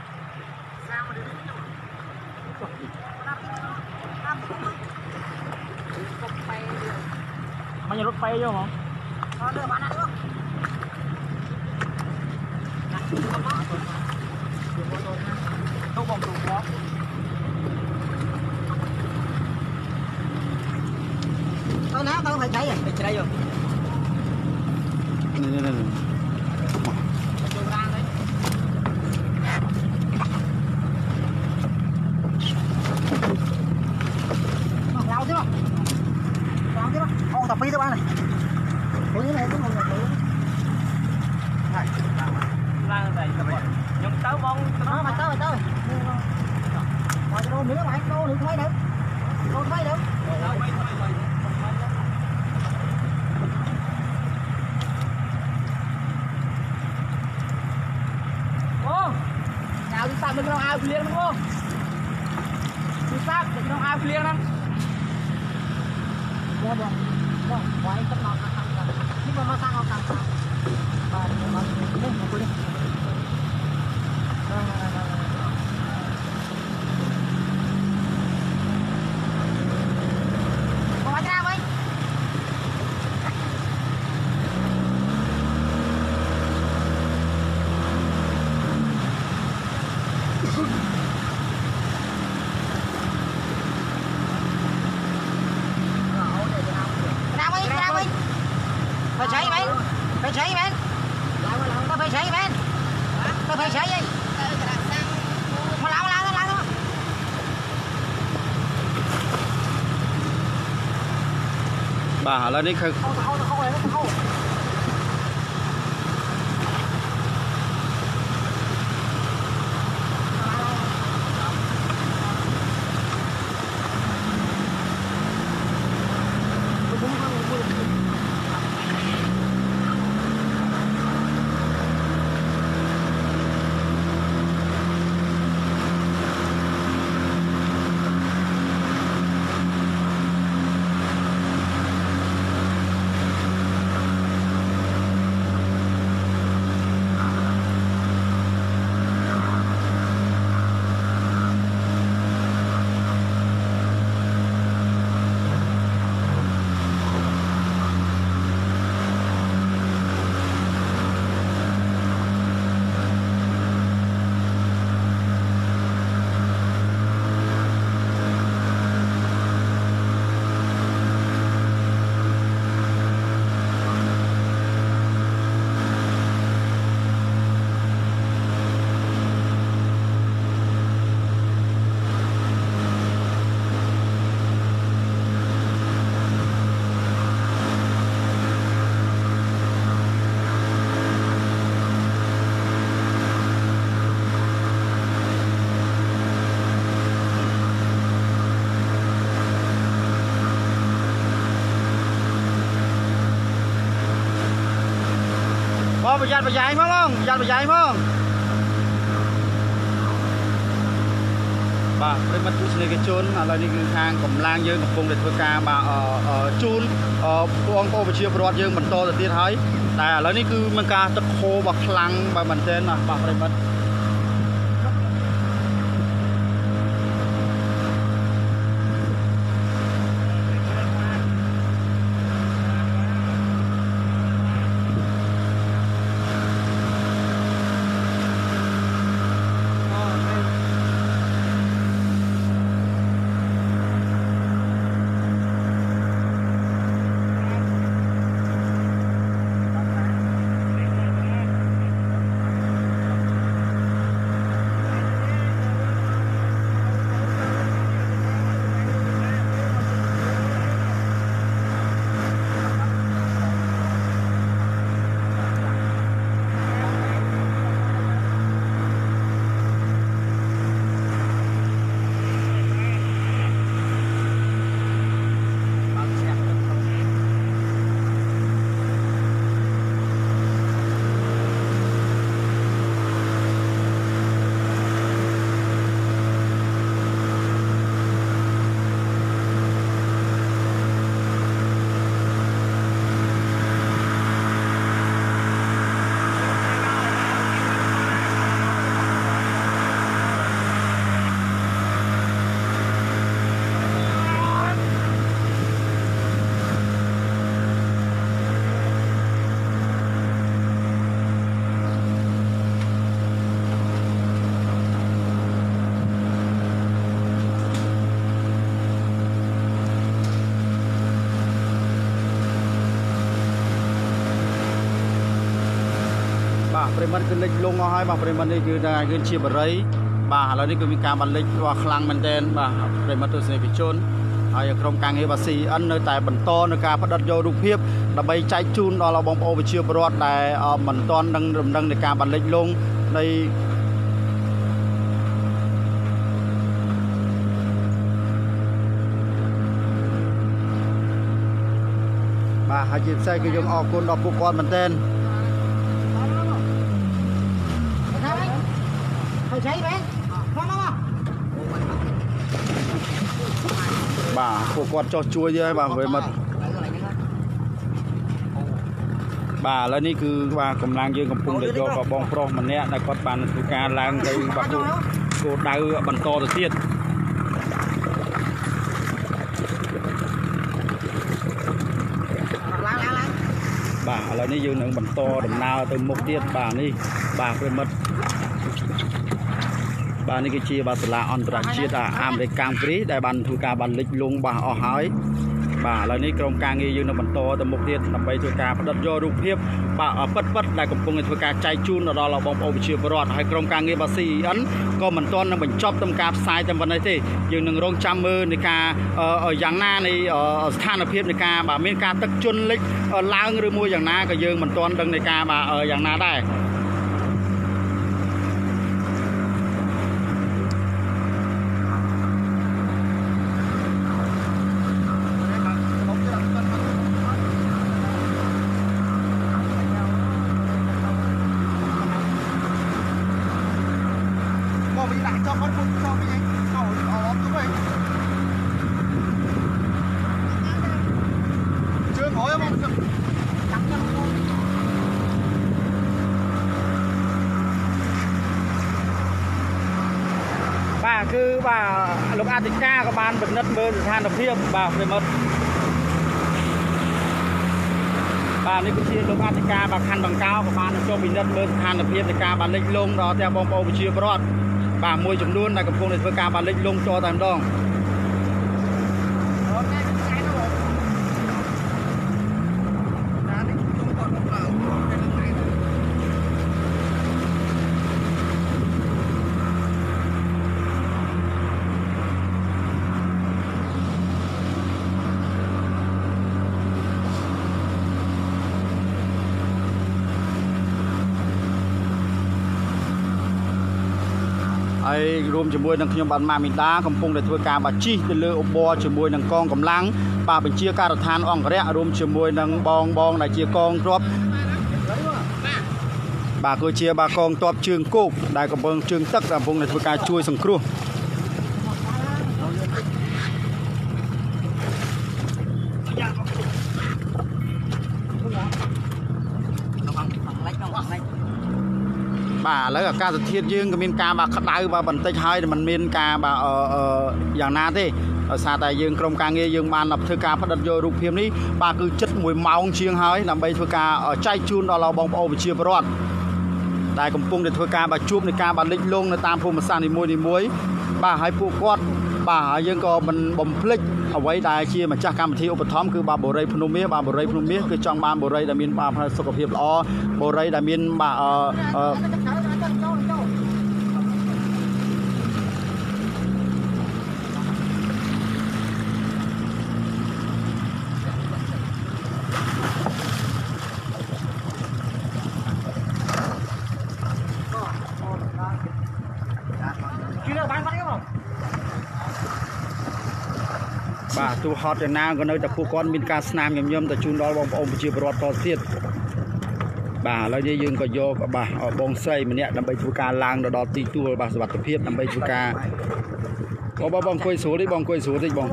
mà nhà rút phay vô không ờ được bạn ăn luôn không còn tụt quá tao náo tao phải cháy rồi phải cháy rồi này này này lao chứ không lao chứ không ông tập phi cho bạn này ôi cái này có một người này ra đây nhưng tao bông nó mà tới tới mà đâu nữa bạn đâu được thấy đâu đâu thấy đâu ô nào đi sang bên trong ao liền đúng không đi sang bên trong ao liền đó dạ vâng vâng quay tấm lòng sang nhưng mà nó sang ao càng và mà lên một đi phải chạy men phải chạy men tao phải chạy men tao phải chạy gì mà lao lao lao lao bà lên đi khơi บ่ประหยัดประหยัดมั้งมั้งประหยัดประหยัดมั้งบ่เป็นมัดทุสเนกชนอะไรนี่คือทางกำลังយើងកំពុងតែធ្វើការបាទជូនបងប្អូនប្រជាពលរដ្ឋយើងបន្តទៅទៀតហើយតែឥឡូវនេះគឺមានការទឹកខោបាទខ្លាំងបាទមែនទែនបាទប្រិមិត្តប្រិមត្តគឺលិចលងអស់ហើយបាទប្រិមត្តនេះគឺថាគឺជាបរិយបាទឥឡូវនេះគឺមានការបន្លិចរបស់ខ្លាំងមែនទែនបាទប្រិមត្តទស្សនិកជនហើយក្រុមការងារបាស៊ីអិននៅតែបន្តនៅការផ្ដិតយករូបភាពដើម្បីចែកជូនដល់បងប្អូនប្រជាពលរដ្ឋដែលមិនទាន់នឹងរំលឹងនៃការបន្លិចលងនៃបាទហើយជាពិសេសគឺយើងអរគុណដល់ពួកគាត់មែនទែនបាទពួកគាត់ចោះជួយទេបាទប្រិមិត្តបាទឥឡូវនេះគឺបាទកម្លាំងយើងកំពុងតែយកបងប្រុសម្នាក់ដែលគាត់បានធ្វើការឡើងទៅបាទគោលដៅបន្តទៅទៀតបាទឥឡូវនេះយើងនឹងបន្តដំណើរទៅមុខទៀតបាទនេះបាទប្រិមិត្តបាទនេះគឺជាបាទសាលាអន្តរជាតិអាមេរិកកាំងគ្រីដែលបានធ្វើការបានលិចលង់បាទអស់ហើយបាទឥឡូវនេះក្រុមការងារយើងនឹងបន្តទៅមុខទៀតដើម្បីធ្វើការផ្ដិតយករូបភាពបាទពិតពិតដែលកំពុងធ្វើការចែកជូនដល់បងប្អូនប្រជាពលរដ្ឋហើយក្រុមការងារបាស៊ីអិនក៏មិនទាន់នឹងបញ្ចប់តាមការផ្សាយតែប៉ុណ្ណេះទេយើងនឹងរងចាំមើលនៃការយ៉ាងណានៃស្ថានភាពនៃការបាទមានការទឹកជន់លិចឡើងឬមួយយ៉ាងណាក៏យើងមិនទាន់ដឹងនៃការបាទយ៉ាងណាដែរបាទគឺបាទលោកអធិការក៏បានពិនិត្យមើលស្ថានភាពបាទប្រិមិត្តបាទនេះគឺជាលោកអធិការបាទខណ្ឌដង្កោក៏បានចូលពិនិត្យមើលស្ថានភាពនៃការបានលិចលង់ដល់ទាំងបងប្អូនប្រជាពលរដ្ឋបាទមួយចំនួនដែលកំពុងតែធ្វើការបានលិចលង់តតែម្ដង ហើយរួមជាមួយនឹងខ្ញុំបាទម៉ាមីដាកំពុងតែធ្វើការបាជីទៅលើឧបករណ៍ជាមួយនឹងកងកម្លាំងបាទបញ្ជាការដ្ឋានអង្គរៈរួមជាមួយនឹងបងបងដែលជាកងទ័ព bà cô chia bà con tọp trường cục đại cầm bông trường tất là vùng này thuộc cả chui sừng cua bà lấy cả ca thiên dương cái miền ca bà khát đau bà bẩn tây hai thì mình miền ca bà ở ở dạng na thế ở xa tại dương trong ca nghe dương ban lập thư ca phát đặt vô rụp phim ní bà cứ chất mùi máu chiêng hơi làm bây thư ca ở chai chun đó là bông ô chia bớt đại cầm pung để thư ca bà chụp này ca bà lịch lông là tam phun mà sang thì muối thì muối bà hai phụ quát bà dương có mình bầm phịch ở vậy đại chia mà chắc cam thi ô bật thóm cứ bà bồ rây phun mía bà bồ rây phun mía cứ trong ban bồ rây đã miền bà sọc hiệp lo bồ rây đã miền bà ở bà tu hot cho nào có nơi tập phu con miền ca nam nhầm nhầm tập chun đó bông ông chia bọt to tiết bàแล้วยืนก็โยกbà ở bông xây mình nè làm bay thu ca lang đó đó ti tua bàสวัสดิเพียบlàm bay thu ca có bao bông quay số đi bông quay số đi bông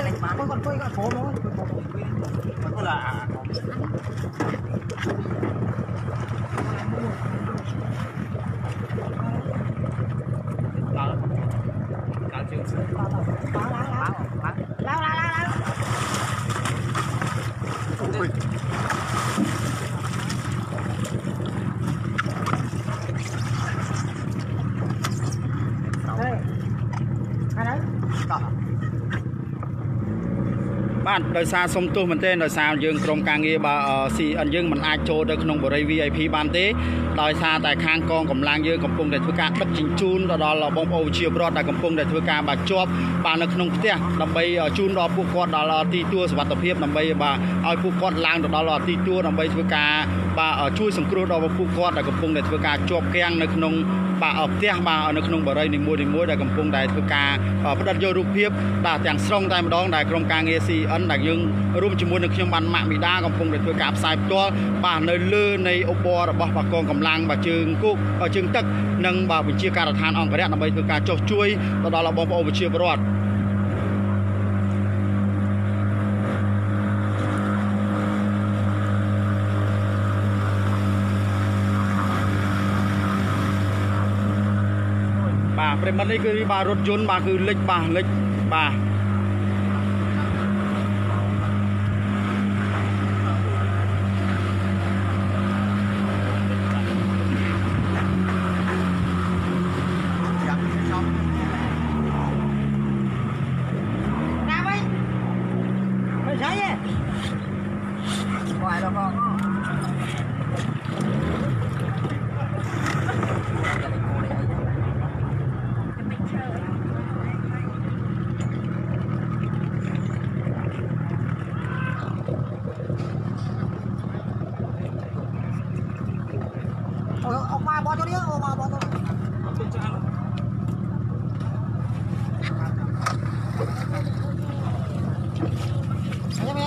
bạn đời xa sông tu mình tên đời xa dương trong càng nghe bà si ẩn dương mình ai cho được nông bờ vi ai pi ban tế đời xa tại khang con cầm lang dương cầm pung để thuê ca đất chính chun đó đó là bông ô chiều bọt tại cầm pung để thuê ca bà chop bà nước nông tia làm bay chun đó phụ con đó là ti tua sập tập hiệp làm bay bà ao phụ con lang đó là ti tua làm bay thuê ca bà ở chui sông cua đó phụ con tại cầm pung để thuê ca chop keng nước nông bà ở tia bà ở nước nông bờ đây này mua thì mua tại cầm pung để thuê ca ở bắt đầu rụp hiệp đã chẳng xong tại mà đó tại trong càng nghe si ẩn đại dương rùm chỉ muốn được trong bàn mạng bị đa cầm pung để thuê ca sai to bà nơi lư nơi ô bò đó bà con cầm lang bà trường cúc ở trường tất nâng bà bị chia ca là than on cái đẹp là bây thuê ca cho chui đó là bông ô bị chia bọt bàเป็นมันนี่คือbàรถยนต์bàคือเล็กbàเล็กbà ออกมาบอลตัวนี้ออกมาบอลตัวนี้ใช่ไหม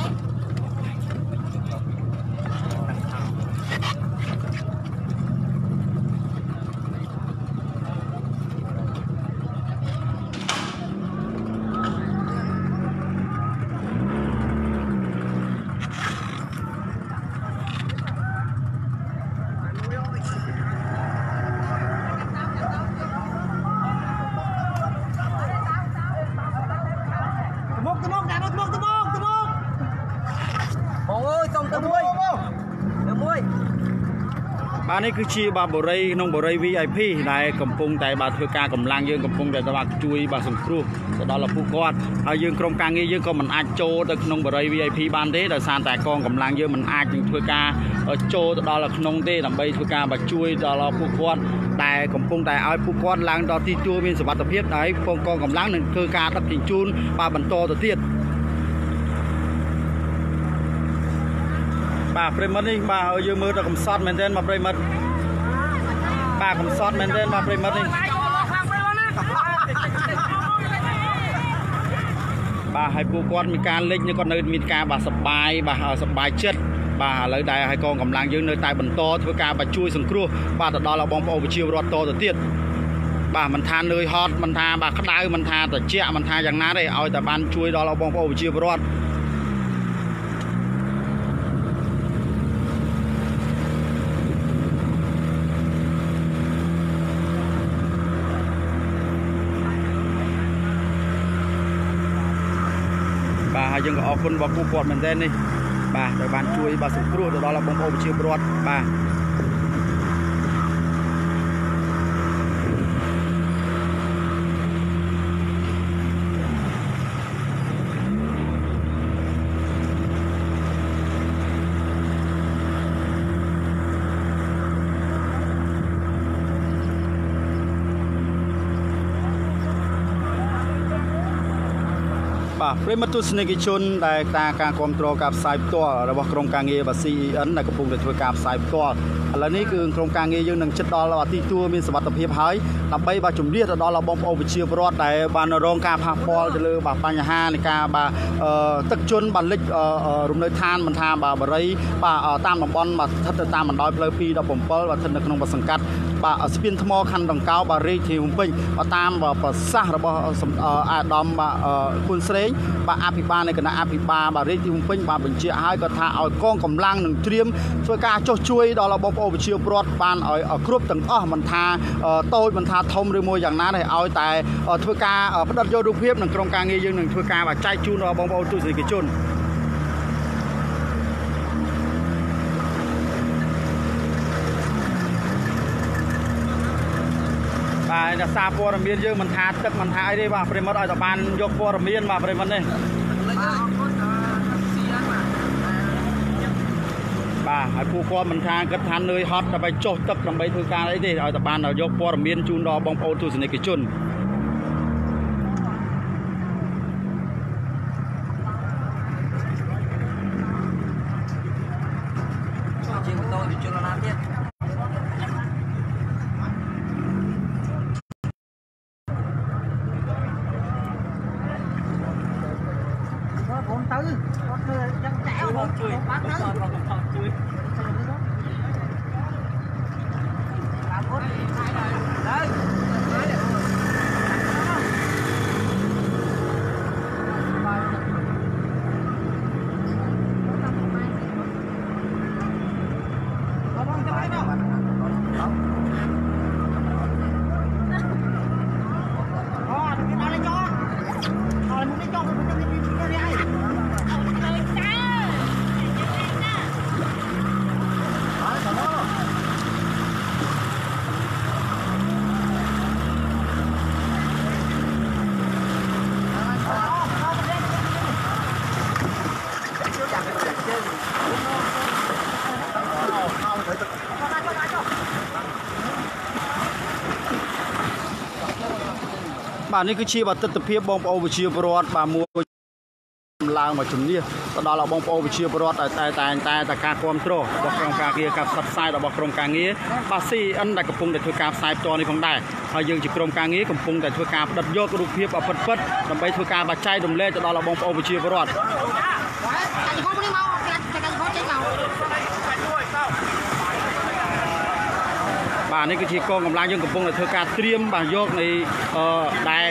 bà này cứ chia bà bồ rây nông bồ rây vi ai pi này cầm pung tại bà thuê ca cầm lang dương cầm pung tại bà chui bà sùng cua đó là phụ con ở dương trong càng nghe dương con mình ai cho được nông bồ rây vi ai pi ban thế là san tại con cầm lang dương mình ai từng thuê ca ở cho đó là nông tê làm bay thuê ca bà chui đó là phụ con tại cầm pung tại ai phụ con lang đó ti chui bên sập tập hiệp đấy con con cầm lang nên thuê ca tập tình chun bà bẩn to từ tiết bà phải mất đi bà ở dưới mưa là cầm sót mình tên mà phải mất bà cầm sót mình tên mà phải mất đi bà hay phụ conมีการเล็กนี่ก็เนินมีการbàสบายbàสบายเช็ดបាទឥឡូវដែរឲ្យកងកម្លាំងយើងនៅតែបន្តធ្វើការបញ្ជួយសង្គ្រោះបាទទៅដល់បងប្អូនប្រជាពលរដ្ឋតទៅទៀតបាទមិនថានឿយហត់មិនថាបាទក្តៅមិនថាត្រជាក់មិនថាយ៉ាងណាទេឲ្យតែបានជួយដល់បងប្អូនប្រជាពលរដ្ឋបាទហើយយើងក៏អរគុណរបស់ពួកគាត់មែនទែននេះបាទដែលបានជួយបាទសង្គ្រោះទៅដល់បងប្អូនប្រជាពលរដ្ឋបាទបាទប្រិមត្តទស្សនិកជនដែលតាមការគ្រប់គ្រងការផ្សាយផ្ទាល់របស់ក្រុមការងារបាទ C E N ដែលកំពុងតែធ្វើការផ្សាយផ្ទាល់ឥឡូវនេះគឺក្រុមការងារយើងនឹងជិតដល់ទីទួលមានសុវត្ថិភាពហើយដើម្បីបាទជំរាបទៅដល់បងប្អូនប្រជាពលរដ្ឋដែលបានរងការប៉ះពាល់ទៅលើបាទបញ្ហានៃការបាទទឹកជន់បាទលិចរំនៅឋានមិនថាបាទបរិយបាទតាមតំបន់បាទស្ថិតទៅតាមបណ្ដោយផ្លូវពីរដប់bảyបាទស្ថិតនៅក្នុងបាទសង្កាត់បាទស្ពានថ្មខណ្ឌដង្កោបាទរាជធានីភ្នំពេញបាទតាមប្រសាសន៍របស់អាដាមបាទគុណស្រេងបាទអភិបាលនៃគណៈអភិបាលបាទរាជធានីភ្នំពេញបាទបញ្ជាក់ឲ្យគាត់ថាឲ្យកងកម្លាំងនឹងត្រៀមធ្វើការចុះជួយដល់បងប្អូនប្រជាពលរដ្ឋបានឲ្យគ្រប់ទាំងអស់មិនថាតូចមិនថាធំឬមួយយ៉ាងណាទេឲ្យតែធ្វើការផ្ដិតយករូបភាពនឹងក្រុមការងារយើងនឹងធ្វើការបាទចែកជូនដល់បងប្អូនទស្សនិកជនបាទអ្នកសារព័ត៌មានយើងមិនថាទឹកមិនថាអីទេបាទប្រិមត្តឲ្យតែបានយកព័ត៌មានបាទប្រិមត្តនេះបាទហើយពួកគាត់មិនថាគិតថានឿយហត់ដើម្បីចុះទឹកដើម្បីធ្វើការអីទេឲ្យតែបានយកព័ត៌មានជូនដល់បងប្អូនទស្សនិកជនជាងតោទៅជលណាទៀតผมตื้อรถเลยยังแจ๋วผมช่วยบ้านตื้อช่วยตามคนได้បាទនេះគឺជាបាទទស្សនវិជ្ជាបងប្អូនវិជាពលរដ្ឋបាទមួយឡើងមកជំនះទៅដល់បងប្អូនវិជាពលរដ្ឋតែតែតែតែការគ្រប់គ្រងរបស់ក្រុមការងារការផ្សព្វផ្សាយរបស់ក្រុមការងារបាទ C N ដែលកំពុងតែធ្វើការផ្សាយផ្ទាល់នេះផងដែរហើយយើងជាក្រុមការងារកំពុងតែធ្វើការផ្ដិតយករូបភាពអពិតពិតដើម្បីធ្វើការបាចែករំលែកទៅដល់បងប្អូនវិជាពលរដ្ឋបាទនេះគឺជាកងកម្លាំងយើងកំពុងតែធ្វើការត្រៀមបាទយកនៃអឺដែល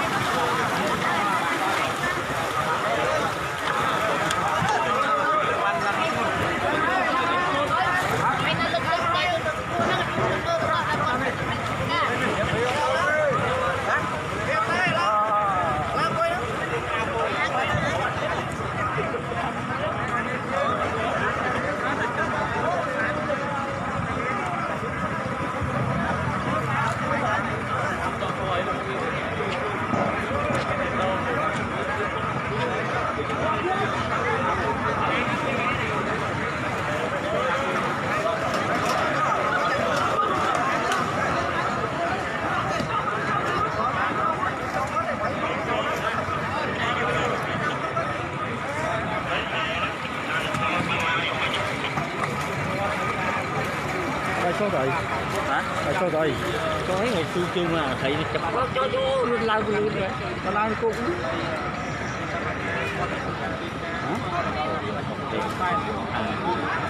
số rồi hả là số rồi có thấy một chương chương là thấy chụp cho vô luôn lao luôn rồi nó lao cũng hả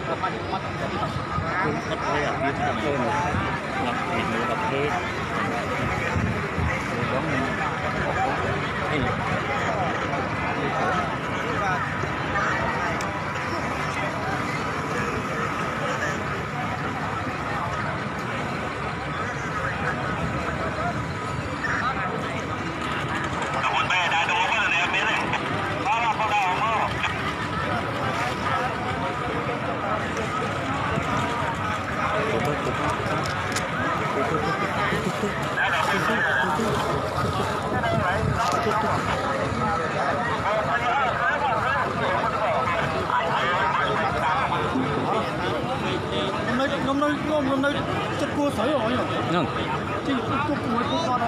ngâm nơi ngâm ngâm nơi chất cua sấy rồi nhỉ? Vâng. Chỉ chụp một cua con thôi.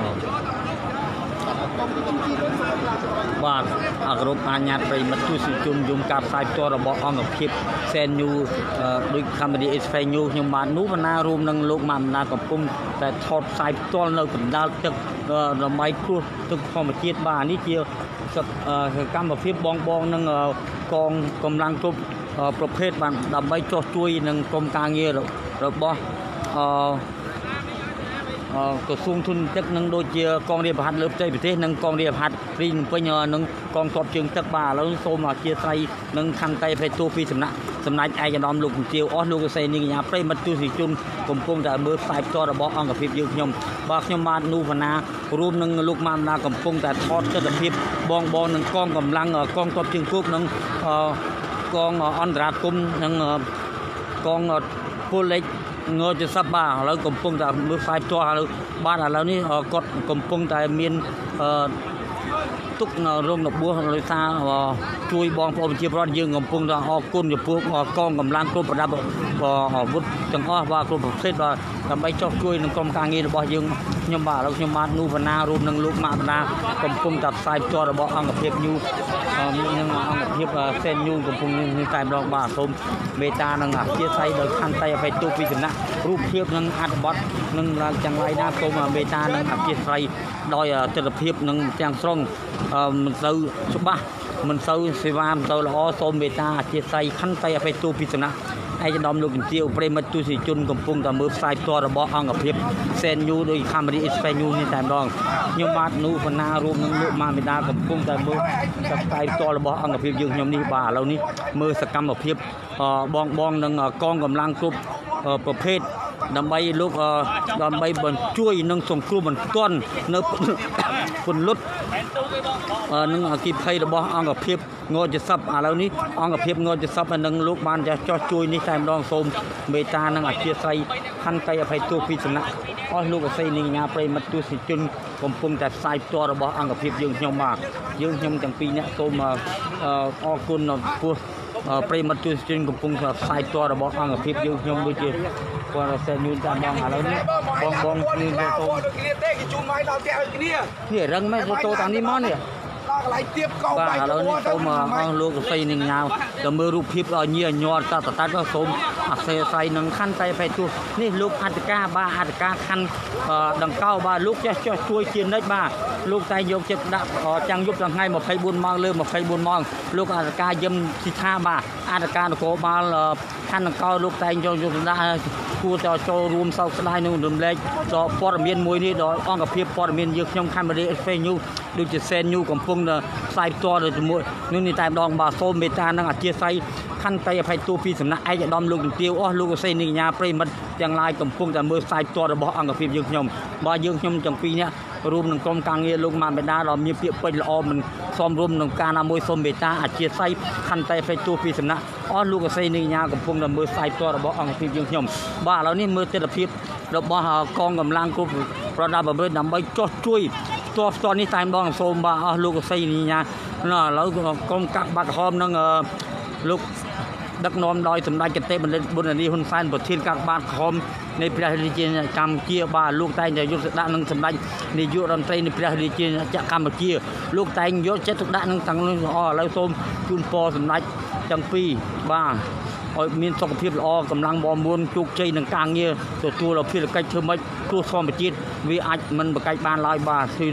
បាទអក្រមអាញាប្រិមិត្តទស្សនិកជនយមការផ្សាយផ្ទាល់របស់អង្គភាពសែនញូដោយកាមេរ៉ា เอส เอฟ ញូខ្ញុំបាទនោះបណ្ណារួមនឹងលោកម៉ាំណាកំពុងតែថតផ្សាយផ្ទាល់នៅកណ្ដាលទឹករមៃគ្រោះទឹកធម្មជាតិបាទនេះជាកម្មភាពបងបងនឹងកងកម្លាំងគ្រប់ប្រភេទបានដើម្បីចោះជួយនឹងក្រុមការងាររបស់អឺ ក្រសួងធនទឹកនឹងដូចជាកងរាជប្រហាត់លើផ្ទៃប្រទេសនិងកងរាជប្រហាត់ព្រីនពេញនឹងកងទ័ពជើងទឹកបាទឥឡូវសូមអធិស្ឋាននឹងខណ្ឌតៃភេទូពីសំណាក់សំណាច់ឯកឧត្តមលោកជំទាវអស់លោកកសេនីកញ្ញាប្រិមត្តទស្សនិកជនកំពុងតែមើលផ្សាយផ្ទាល់របស់អង្គភាពយើងខ្ញុំបាទខ្ញុំបាទនូវណ្ណារួមនឹងលោកម៉ាំណាកំពុងតែថតទស្សនភាពបងបងនឹងកងកម្លាំងកងទ័ពជើងគោកនិងកងអន្តរាគមន៍និងកងពលលេខ ងើចសប្បាទឥឡូវកំពុងតែមើលផ្សាយផ្ទាល់ឥឡូវបាទឥឡូវនេះគាត់កំពុងតែមានទុកនៅរោងរបួសដោយសារជួយបងប្អូនប្រជាពលរដ្ឋយើងកំពុងតែអរគុណចំពោះកងកម្លាំងគ្រប់ប្រដាប់អាវុធទាំងអស់បាទគ្រប់ប្រភេទបាទដើម្បីចុះជួយនឹងក្រុមការងាររបស់យើងខ្ញុំបាទឥឡូវខ្ញុំបាទនូវណ្ណារួមនឹងលោកម៉ាក់បណ្ណាកំពុងតែផ្សាយផ្ទាល់របស់អង្គភាពញូនឹងអង្គភាពសែនញូកំពុងនឹងតែម្ដងបាទសូមមេត្តានឹងអធិស្ឋានដោយខន្តីអភ័យទោសពីសំណាក់រូបភាពនិងអត្ថបទនឹងទាំងឡាយណាសូមមេត្តានឹងអធិស្ឋានដោយទស្សនភាពនឹងទាំងស្រុងមិនសូវច្បាស់មិនសូវសេវាមិនសូវល្អសូមមេត្តាអធិស្ឋានខន្តីអភ័យទោសពីសំណាក់ឯកឧត្តមលោកជំទាវប្រិមត្តទស្សនិកជនកំពុងតែមើលផ្សាយផ្ទាល់របស់អង្គភាពសែនញូដោយកាមេរ៉ា เอส เอฟ ញូនេះតែម្ដងខ្ញុំបាទនូវបណ្ណារួមនឹងលោកម៉ាមេដាកំពុងតែមើលផ្សាយផ្ទាល់របស់អង្គភាពយើងខ្ញុំនេះបាទឥឡូវនេះមើលសកម្មភាពបងបងនឹងកងកម្លាំងគ្រប់ប្រភេទដើម្បីលោកដើម្បីបញ្ជួយនឹងសង្គ្រោះបន្ទាន់នៅពន្លត់នឹងអគិភ័យរបស់អង្គភាពងរជស័ព្ទឥឡូវនេះអង្គភាពងរជស័ព្ទនឹងលោកបានចោះជួយនេះតែម្ដងសូមមេត្តានឹងអធិស្ឋានខន្តីអភ័យទោសពីសំណាក់អស់លោកអសីនិកញ្ញាប្រិមត្តទស្សនិកជនកំពុងតែផ្សាយផ្ទាល់របស់អង្គភាពយើងខ្ញុំបាទយើងខ្ញុំទាំងពីរនាក់សូមអរគុណចំពោះប្រិមត្តទស្សនិកជនកំពុងតែផ្សាយផ្ទាល់របស់អង្គភាពយើងខ្ញុំដូចជាគាត់សែនញូតាមបងឥឡូវនេះបងបងគ្នាទៅគ្នាទេគេជុំឲ្យដល់ផ្ទះឲ្យគ្នានេះរឹងមែនទៅតាមនេះមកនេះដល់កន្លែងទៀបកោបាយឥឡូវនេះសូមអស់លោកសីនឹងញ៉ាវទៅមើលរូបភាពញីញ័រតតតាត់សូមអសេស័យនឹងខណ្ឌតៃភេទទូនេះលោកអធិការបាទអធិការខណ្ឌដង្កោបាទលោកចេះចោះជួយជានិច្ចបាទលោកតែយកចិត្តដាក់ចាំងយប់ទាំងថ្ងៃម្ភៃបួនម៉ោងលើម្ភៃបួនម៉ោងលោកអធិការយឹមស៊ីថាបាទអធិការនគរបាលខណ្ឌដង្កោលោកតែយកយកដាក់គួរតែចូលរួមសោកស្ដាយនឹងរំលែកដល់ព័ត៌មានមួយនេះដល់អង្គភាពព័ត៌មានយើងខ្ញុំកាមេរ៉ា เอส เอฟ ញូដូចជាសែនញូកំពុងផ្សាយផ្ទាល់ជាមួយនឹងនេះតែម្ដងបាទសូមមេត្តានឹងអធិស្ឋានខន្តីអភ័យទោសពីសំណាក់ឯកឧត្តមលោកជំទាវអស់លោកអសីនិកញ្ញាប្រិមិត្តទាំងឡាយកំពុងតែមើលផ្សាយផ្ទាល់របស់អង្គភាពយើងខ្ញុំបាទយើងខ្ញុំទាំងពីរនាក់រួមនឹងក្រុមការងារលោកម៉ាមេដាដ៏មានពាក្យពេចន៍ល្អមិនសមរម្យនឹងការណាមួយសូមមេត្តាអធិស្ឋានខន្តីអភ័យទោសពីសំណាក់អស់លោកអសីនិកញ្ញាកំពុងតែមើលផ្សាយផ្ទាល់របស់អង្គភាពយើងខ្ញុំបាទឥឡូវនេះមើលទស្សនភាពរបស់កងកម្លាំងគ្រប់ប្រដាប់អាវុធដើម្បីចោះជួយផ្ទាល់ផ្ទាល់នេះតែម្ដងសូមបាទអស់លោកអសីនិកញ្ញាឥឡូវក្រុមកាក់បាត់ហមនឹងលោកដឹកនាំដោយសម្ដេចកតេបណ្ឌិតប៊ុនរានីហ៊ុនសែនប្រធានកាកបាទក្រមនៃព្រះរាជាណាចក្រកម្ពុជាបាទលោកតែងតែយកចិត្តដាក់នឹងសម្ដេចនាយករដ្ឋមន្ត្រីនៃព្រះរាជាណាចក្រកម្ពុជាលោកតែងយកចិត្តទុកដាក់នឹងទាំងនោះល្អឥឡូវសូមជូនពរសម្ដេចទាំងពីរបាទឲ្យមានសុខភាពល្អកម្លាំងបមួនជោគជ័យនឹងការងារទទួលភារកិច្ចធ្វើម៉េចគ្រោះធម្មជាតិវាអាចមិនប្រកែកបានឡើយបាទគឺ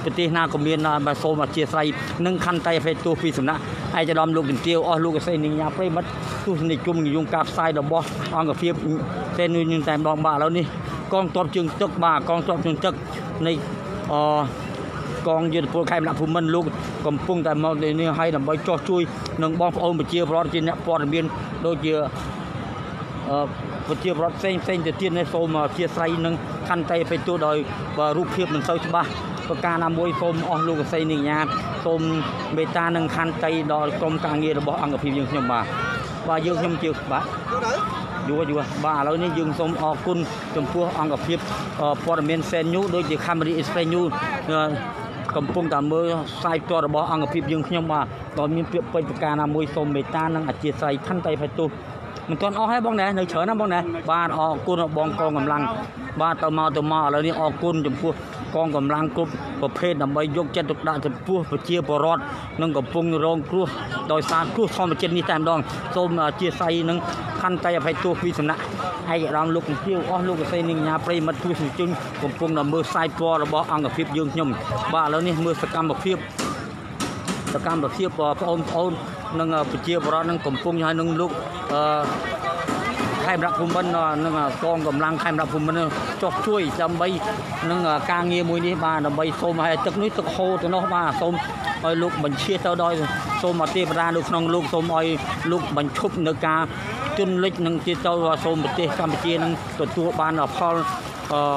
ប្រទេសណាក៏មានបាទសូមអធិស្ឋាននឹងខន្តីអភ័យទោសពីសំណាក់ឯកឧត្តមលោកជំទាវអស់លោកកសែនាងប្រិមិត្តទស្សនិកជននិយមការផ្សាយរបស់អង្គភាពតែនួយនឹងតែម្ដងបាទឥឡូវនេះកងទ័ពជើងទឹកបាទកងទ័ពជើងទឹកនៃអកងយុទ្ធពលខេមរៈភូមិន្ទលោកកំពុងតែមកនេះឲ្យដើម្បីចោះជួយនឹងបងប្អូនប្រជាពលរដ្ឋជាអ្នកព័ត៌មានដូចជាអឺប្រជាពលរដ្ឋផ្សេងផ្សេងទៅទៀតនេះសូមអធិស្ឋាននឹងខន្តីអភ័យទោសដោយរូបភាពមិនសូវច្បាស់ប្រការណាមួយសូមអស់លោកកសែនាងសូមមេត្តានិងខន្តីដល់ក្រុមការងាររបស់អង្គភាពយើងខ្ញុំបាទបាទយើងខ្ញុំជាបាទយូរយូរបាទឥឡូវនេះយើងសូមអរគុណចំពោះអង្គភាពព័ត៌មានសេនញូដូចជា Camry Express News កំពុងតែមើលផ្សាយផ្ទាល់របស់អង្គភាពយើងខ្ញុំបាទដោយមានពាក្យពេចន៍ប្រការណាមួយសូមមេត្តានិងអធិស្ឋានខន្តីអភ័យទោសមិនទាន់អស់ហើយបងណែនៅច្រើនណាបងណែបាទអរគុណបងកងកម្លាំងបាទទៅមកទៅមកឥឡូវនេះអរគុណចំពោះកងកម្លាំងគ្រប់ប្រភេទដើម្បីយកចិត្តទុកដាក់ចំពោះប្រជាពលរដ្ឋនិងកំពុងរងគ្រោះដោយសារគ្រោះធម្មជាតិនេះតែម្ដងសូមអធិស្ឋាននឹងខន្តីអភ័យទោសពីសំណាក់ឯកឧត្តមលោកជំទាវអស់លោកកសែនាងប្រិមិត្តទស្សនិកជនកំពុងតែមើលផ្សាយផ្ទាល់របស់អង្គភាពយើងខ្ញុំបាទឥឡូវនេះមើលសកម្មភាពសកម្មភាពបងប្អូនប្អូននិងប្រជាពលរដ្ឋនឹងកំពុងឲ្យនឹងលោកអឺខេមរៈភូមិន្ទនិងកងកម្លាំងខេមរៈភូមិន្ទចុះជួយដើម្បីនឹងការងារមួយនេះបាទដើម្បីសូមឲ្យទឹកនេះទឹកហូរទៅនោះបាទសូមឲ្យលោកបញ្ជាទៅដោយសូមអធិបតានៅក្នុងលោកសូមឲ្យលោកបញ្ឈប់នៅការជន់លិចនឹងជាទៅសូមប្រទេសកម្ពុជានឹងទទួលបានផលអឺ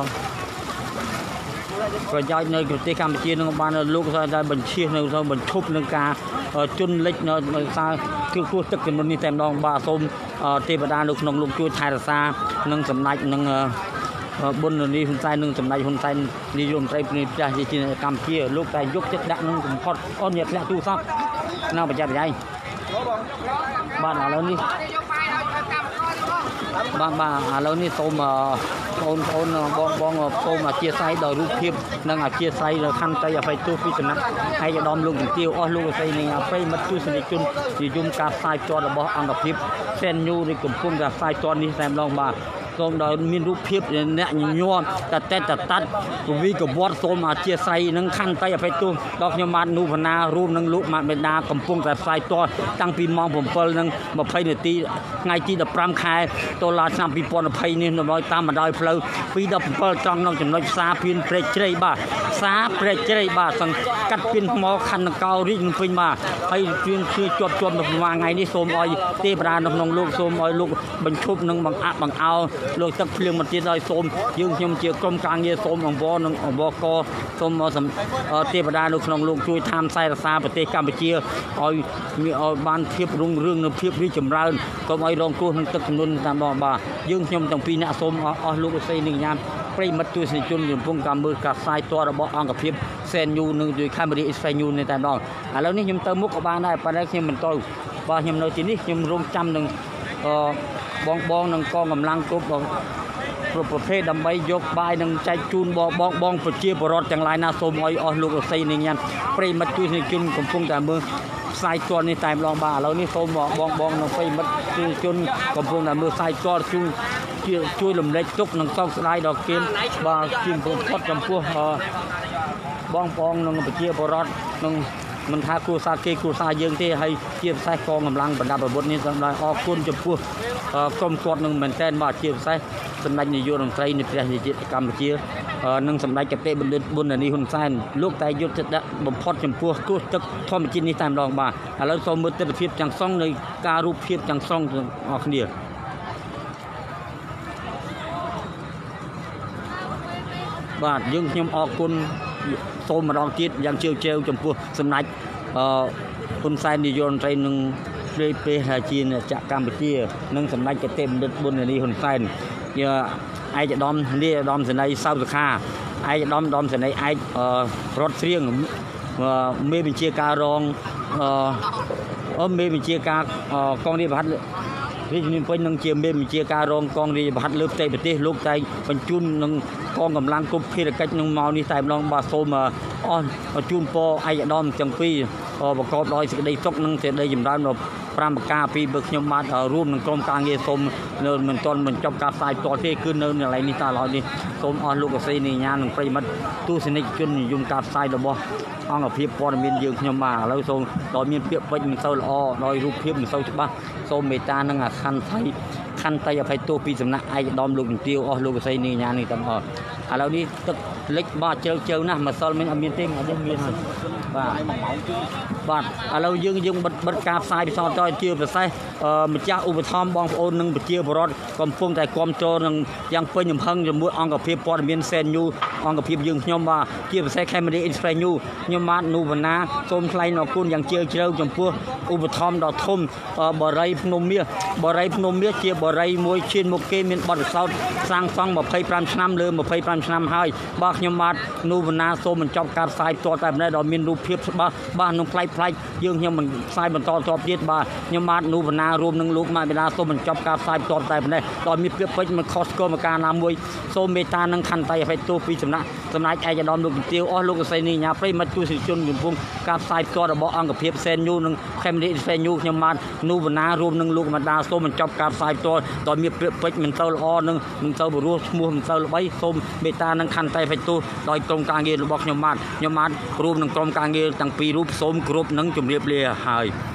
ប្រយោជន៍នៅប្រទេសកម្ពុជានឹងបានលោកថាបញ្ជានៅបញ្ឈប់នឹងការជន់លិចនៅសារគឺគ្រោះទឹកចំនួននេះតែម្ដងបាទសូមទេវតានៅក្នុងលោកជួយថែរក្សានិងសម្ដេចនឹងបុណ្យនេះហ៊ុនសែននឹងសម្ដេចហ៊ុនសែននាយករដ្ឋមន្ត្រីប្រទេសជាកម្ពុជាលោកតែយកចិត្តដាក់នឹងបំផុតអូនញាធ្លាក់ទូរស័ព្ទនៅបច្ចេកវិទ្យាបាទឥឡូវនេះបាទបាទឥឡូវនេះសូមបងប្អូនបងបងសូមអធិស្ឋានដល់រូបភាពនិងអធិស្ឋានដល់ខន្តីអភ័យទោសពីសំណាក់ឯកឧត្តមលោកជំទាវអស់លោកកសែនាងប្រិមិត្តទស្សនិកជននិយមការផ្សាយផ្ទាល់របស់អង្គភាពសេនញូនេះកំពុងតែផ្សាយផ្ទាល់នេះតែម្ដងបាទសូមដល់មានរូបភាពអ្នកញញ័រតតែតតាត់កវីកវត្តសូមអធិស្ឋាននឹងខន្តីអភ័យទោសដល់ខ្ញុំបាទនូវណ្ណារួមនឹងលោកម៉ាត់មេដាកំពុងតែផ្សាយផ្ទាល់តាំងពីម៉ោង7:20នាទីថ្ងៃទី15ខែតុលាឆ្នាំ2020នេះនៅតាមបណ្ដោយផ្លូវពី17ត្រង់ក្នុងចំណុចផ្សារភៀនព្រែកជ្រៃបាទផ្សារព្រែកជ្រៃបាទសង្កាត់ភៀនថ្មខណ្ឌនគររាជភ្នំពេញបាទហើយជឿនជឿជាប់ជាប់នៅប្រហែលថ្ងៃនេះសូមឲ្យទេវតានៅក្នុងលោកសូមឲ្យលោកបញ្ឈប់នឹងបង្អាក់បង្អោលោកទឹកភ្លៀងមកទៀតឲ្យសូមយើងខ្ញុំជាក្រុមការងារសូមអង្វរនិងអង្វរកសូមទេវតានៅក្នុងលោកជួយតាមខ្សែរក្សាប្រទេសកម្ពុជាឲ្យមានឲ្យបានភាពរុងរឿងនិងភាពរីកចម្រើនកុំឲ្យរងគ្រោះនឹងទឹកជំនន់តាមដងបាទយើងខ្ញុំទាំងពីរអ្នកសូមអស់លោកកសែនាងប្រិមិត្តទស្សនិកជនកំពុងតាមមើលការផ្សាយផ្ទាល់របស់អង្គភាពសេនញូនិងជួយ Camry Express News នេះតែម្ដងឥឡូវនេះខ្ញុំទៅមុខក៏បានដែរប៉ុន្តែខ្ញុំមិនទៅបាទខ្ញុំនៅទីនេះខ្ញុំរងចាំនឹងអឺបងបងនឹងកងកម្លាំងគ្រប់ប្រភេទដើម្បីយកបាយនិងចែកជូនបងបងបងប្រជាពលរដ្ឋទាំងឡាយណាសូមឲ្យអស់លោកកសែនាងប្រិមិត្តទស្សនិកជនកំពុងតែមើលផ្សាយផ្ទាល់នេះតែម្ដងបាទឥឡូវនេះសូមបងបងនិងប្រិមិត្តទស្សនិកជនកំពុងតែមើលផ្សាយផ្ទាល់ជួយជួយរំលែកទុកនិងសោកស្ដាយដល់គេបាទជាបំផុតចំពោះបងប្អូននិងប្រជាពលរដ្ឋនិងមិនថាគ្រួសារគេគ្រួសារយើងទេហើយជាពិសេសកងកម្លាំងបណ្ដាប្រវត្តិនេះសូមអរគុណចំពោះក្រុមគាត់នឹងមែនតែនបាទជាពិសេសសម្ដេចនាយករដ្ឋមន្ត្រីនៃព្រះរាជាកម្ពុជានិងសម្ដេចកតេបណ្ឌិតប៊ុននីហ៊ុនសែនលោកតែយុទ្ធដាក់បំផុតចំពោះគ្រោះទឹកធម្មជាតិនេះតែម្ដងបាទឥឡូវសូមមើលទស្សនវិជ្ជាទាំងសងនៃការរូបភាពទាំងសងទាំងអស់គ្នាបាទយើងខ្ញុំអរគុណសូមម្ដងទៀតយ៉ាងជឿជឿចំពោះសម្ដេចអឺហ៊ុនសែននាយករដ្ឋមន្ត្រីនឹងព្រះរាជាណាចក្រកម្ពុជានិងសម្ដេចកតេបណ្ឌិតប៊ុននីហ៊ុនសែនជាឯកឧត្តមនាយឧត្តមសេនីយ៍សៅសុខាឯកឧត្តមឧត្តមសេនីយ៍ឯករតស្រៀងមេបញ្ជាការរងអឺមេបញ្ជាការកងរាជបហាត់រាជធានីភ្នំពេញនឹងជាមេបញ្ជាការរងកងរាជបហាត់លើផ្ទៃប្រទេសលោកតែបញ្ជូននឹងកងកម្លាំងគ្រប់ភារកិច្ចនឹងមកនេះតែម្ដងបាទសូមអស់ជូនពរឯកឧត្តមទាំងពីរประกอบដោយសេចក្តីសុខនិងសេចក្តីចម្រើនរបស់ប្រាំប្រការពីបើខ្ញុំបាទរួមនឹងក្រុមការងារសូមនៅមិនទាន់បញ្ចប់ការផ្សាយផ្ទាល់ទេគឺនៅនៅកន្លែងនេះតឡើយនេះសូមអស់លោកកសីនីញានិងប្រិមត្តទស្សនិកជននិយមការផ្សាយរបស់អង្គភាពព័ត៌មានយើងខ្ញុំបាទឥឡូវសូមដោយមានពាក្យពេចន៍មិនសូវល្អដោយរូបភាពមិនសូវច្បាស់សូមមេត្តានិងអខន្តីខន្តីអភ័យទោសពីសំណាក់ឯកឧត្តមលោកជំទាវអស់លោកកសីនីញានេះទាំងអស់ឥឡូវនេះទឹកលិចបាទជ្រៅជ្រៅណាស់ម្សិលមិញអត់មានទេអត់មានហើយបាទបាទឥឡូវយើងយើងបិទបិទការផ្សាយផ្សោតទៅជាពិសេសម្ចាស់ឧបត្ថម្ភបងប្អូននិងប្រជាពលរដ្ឋកំពុងតែគ្រប់គ្រងនឹងយ៉ាងពេញចំហឹងជាមួយអង្គភាពព័ត៌មានសេនញូអង្គភាពយើងខ្ញុំបាទជាពិសេស Camera Express News ខ្ញុំបាទនូវណ្ណាសូមថ្លែងអរគុណយ៉ាងជ្រាលជ្រៅចំពោះឧបត្ថម្ភដ៏ធំបរិយភ្នំមាសបរិយភ្នំមាសជាបរិយមួយឈានមុខគេមានបទពិសោធន៍សាងសង់ម្ភៃប្រាំឆ្នាំលើម្ភៃប្រាំឆ្នាំហើយបាទខ្ញុំបាទនូវណ្ណាសូមបញ្ចប់ការផ្សាយផ្ទាល់តែប៉ុណ្ណេះដោយមានរូបភាពច្បាស់បាទនឹងផ្លែកផ្លែកយើងខ្ញុំមិនផ្សាយបន្តតបទៀតបាទខ្ញុំបាទនូវណ្ណារួមនឹងលោកម៉ែបិតាសូមបញ្ចប់ការផ្សាយផ្ទាល់តែប៉ុណ្ណេះដោយមានពាក្យពេចន៍មិនខុសស្គមការណាមួយសូមមេត្តានិងខន្តីអភ័យទោសពីសំណាក់សំណាក់ឯកឧត្តមលោកជំទាវអស់លោកកសីនីញាប្រិមត្តទស្សនិកជនកំពុងការផ្សាយផ្ទាល់របស់អង្គភាពសេនញូនិង Camera Express News ខ្ញុំបាទនូវណ្ណារួមនឹងលោកម៉ែបិតាសូមបញ្ចប់ការផ្សាយផ្ទាល់ដោយមានពាក្យពេចន៍មិនទៅល្អនិងមិនទៅបរោះឈ្មោះមិនទៅល្បីសូមមេត្តានិងខន្តីអភ័យទោសដោយក្រុមការងាររបស់ខ្ញុំបាទខ្ញុំបាទរួមនឹងក្រុមការងារទាំងពីររូបសូមគោរពនិងជម្រាបលាហើយ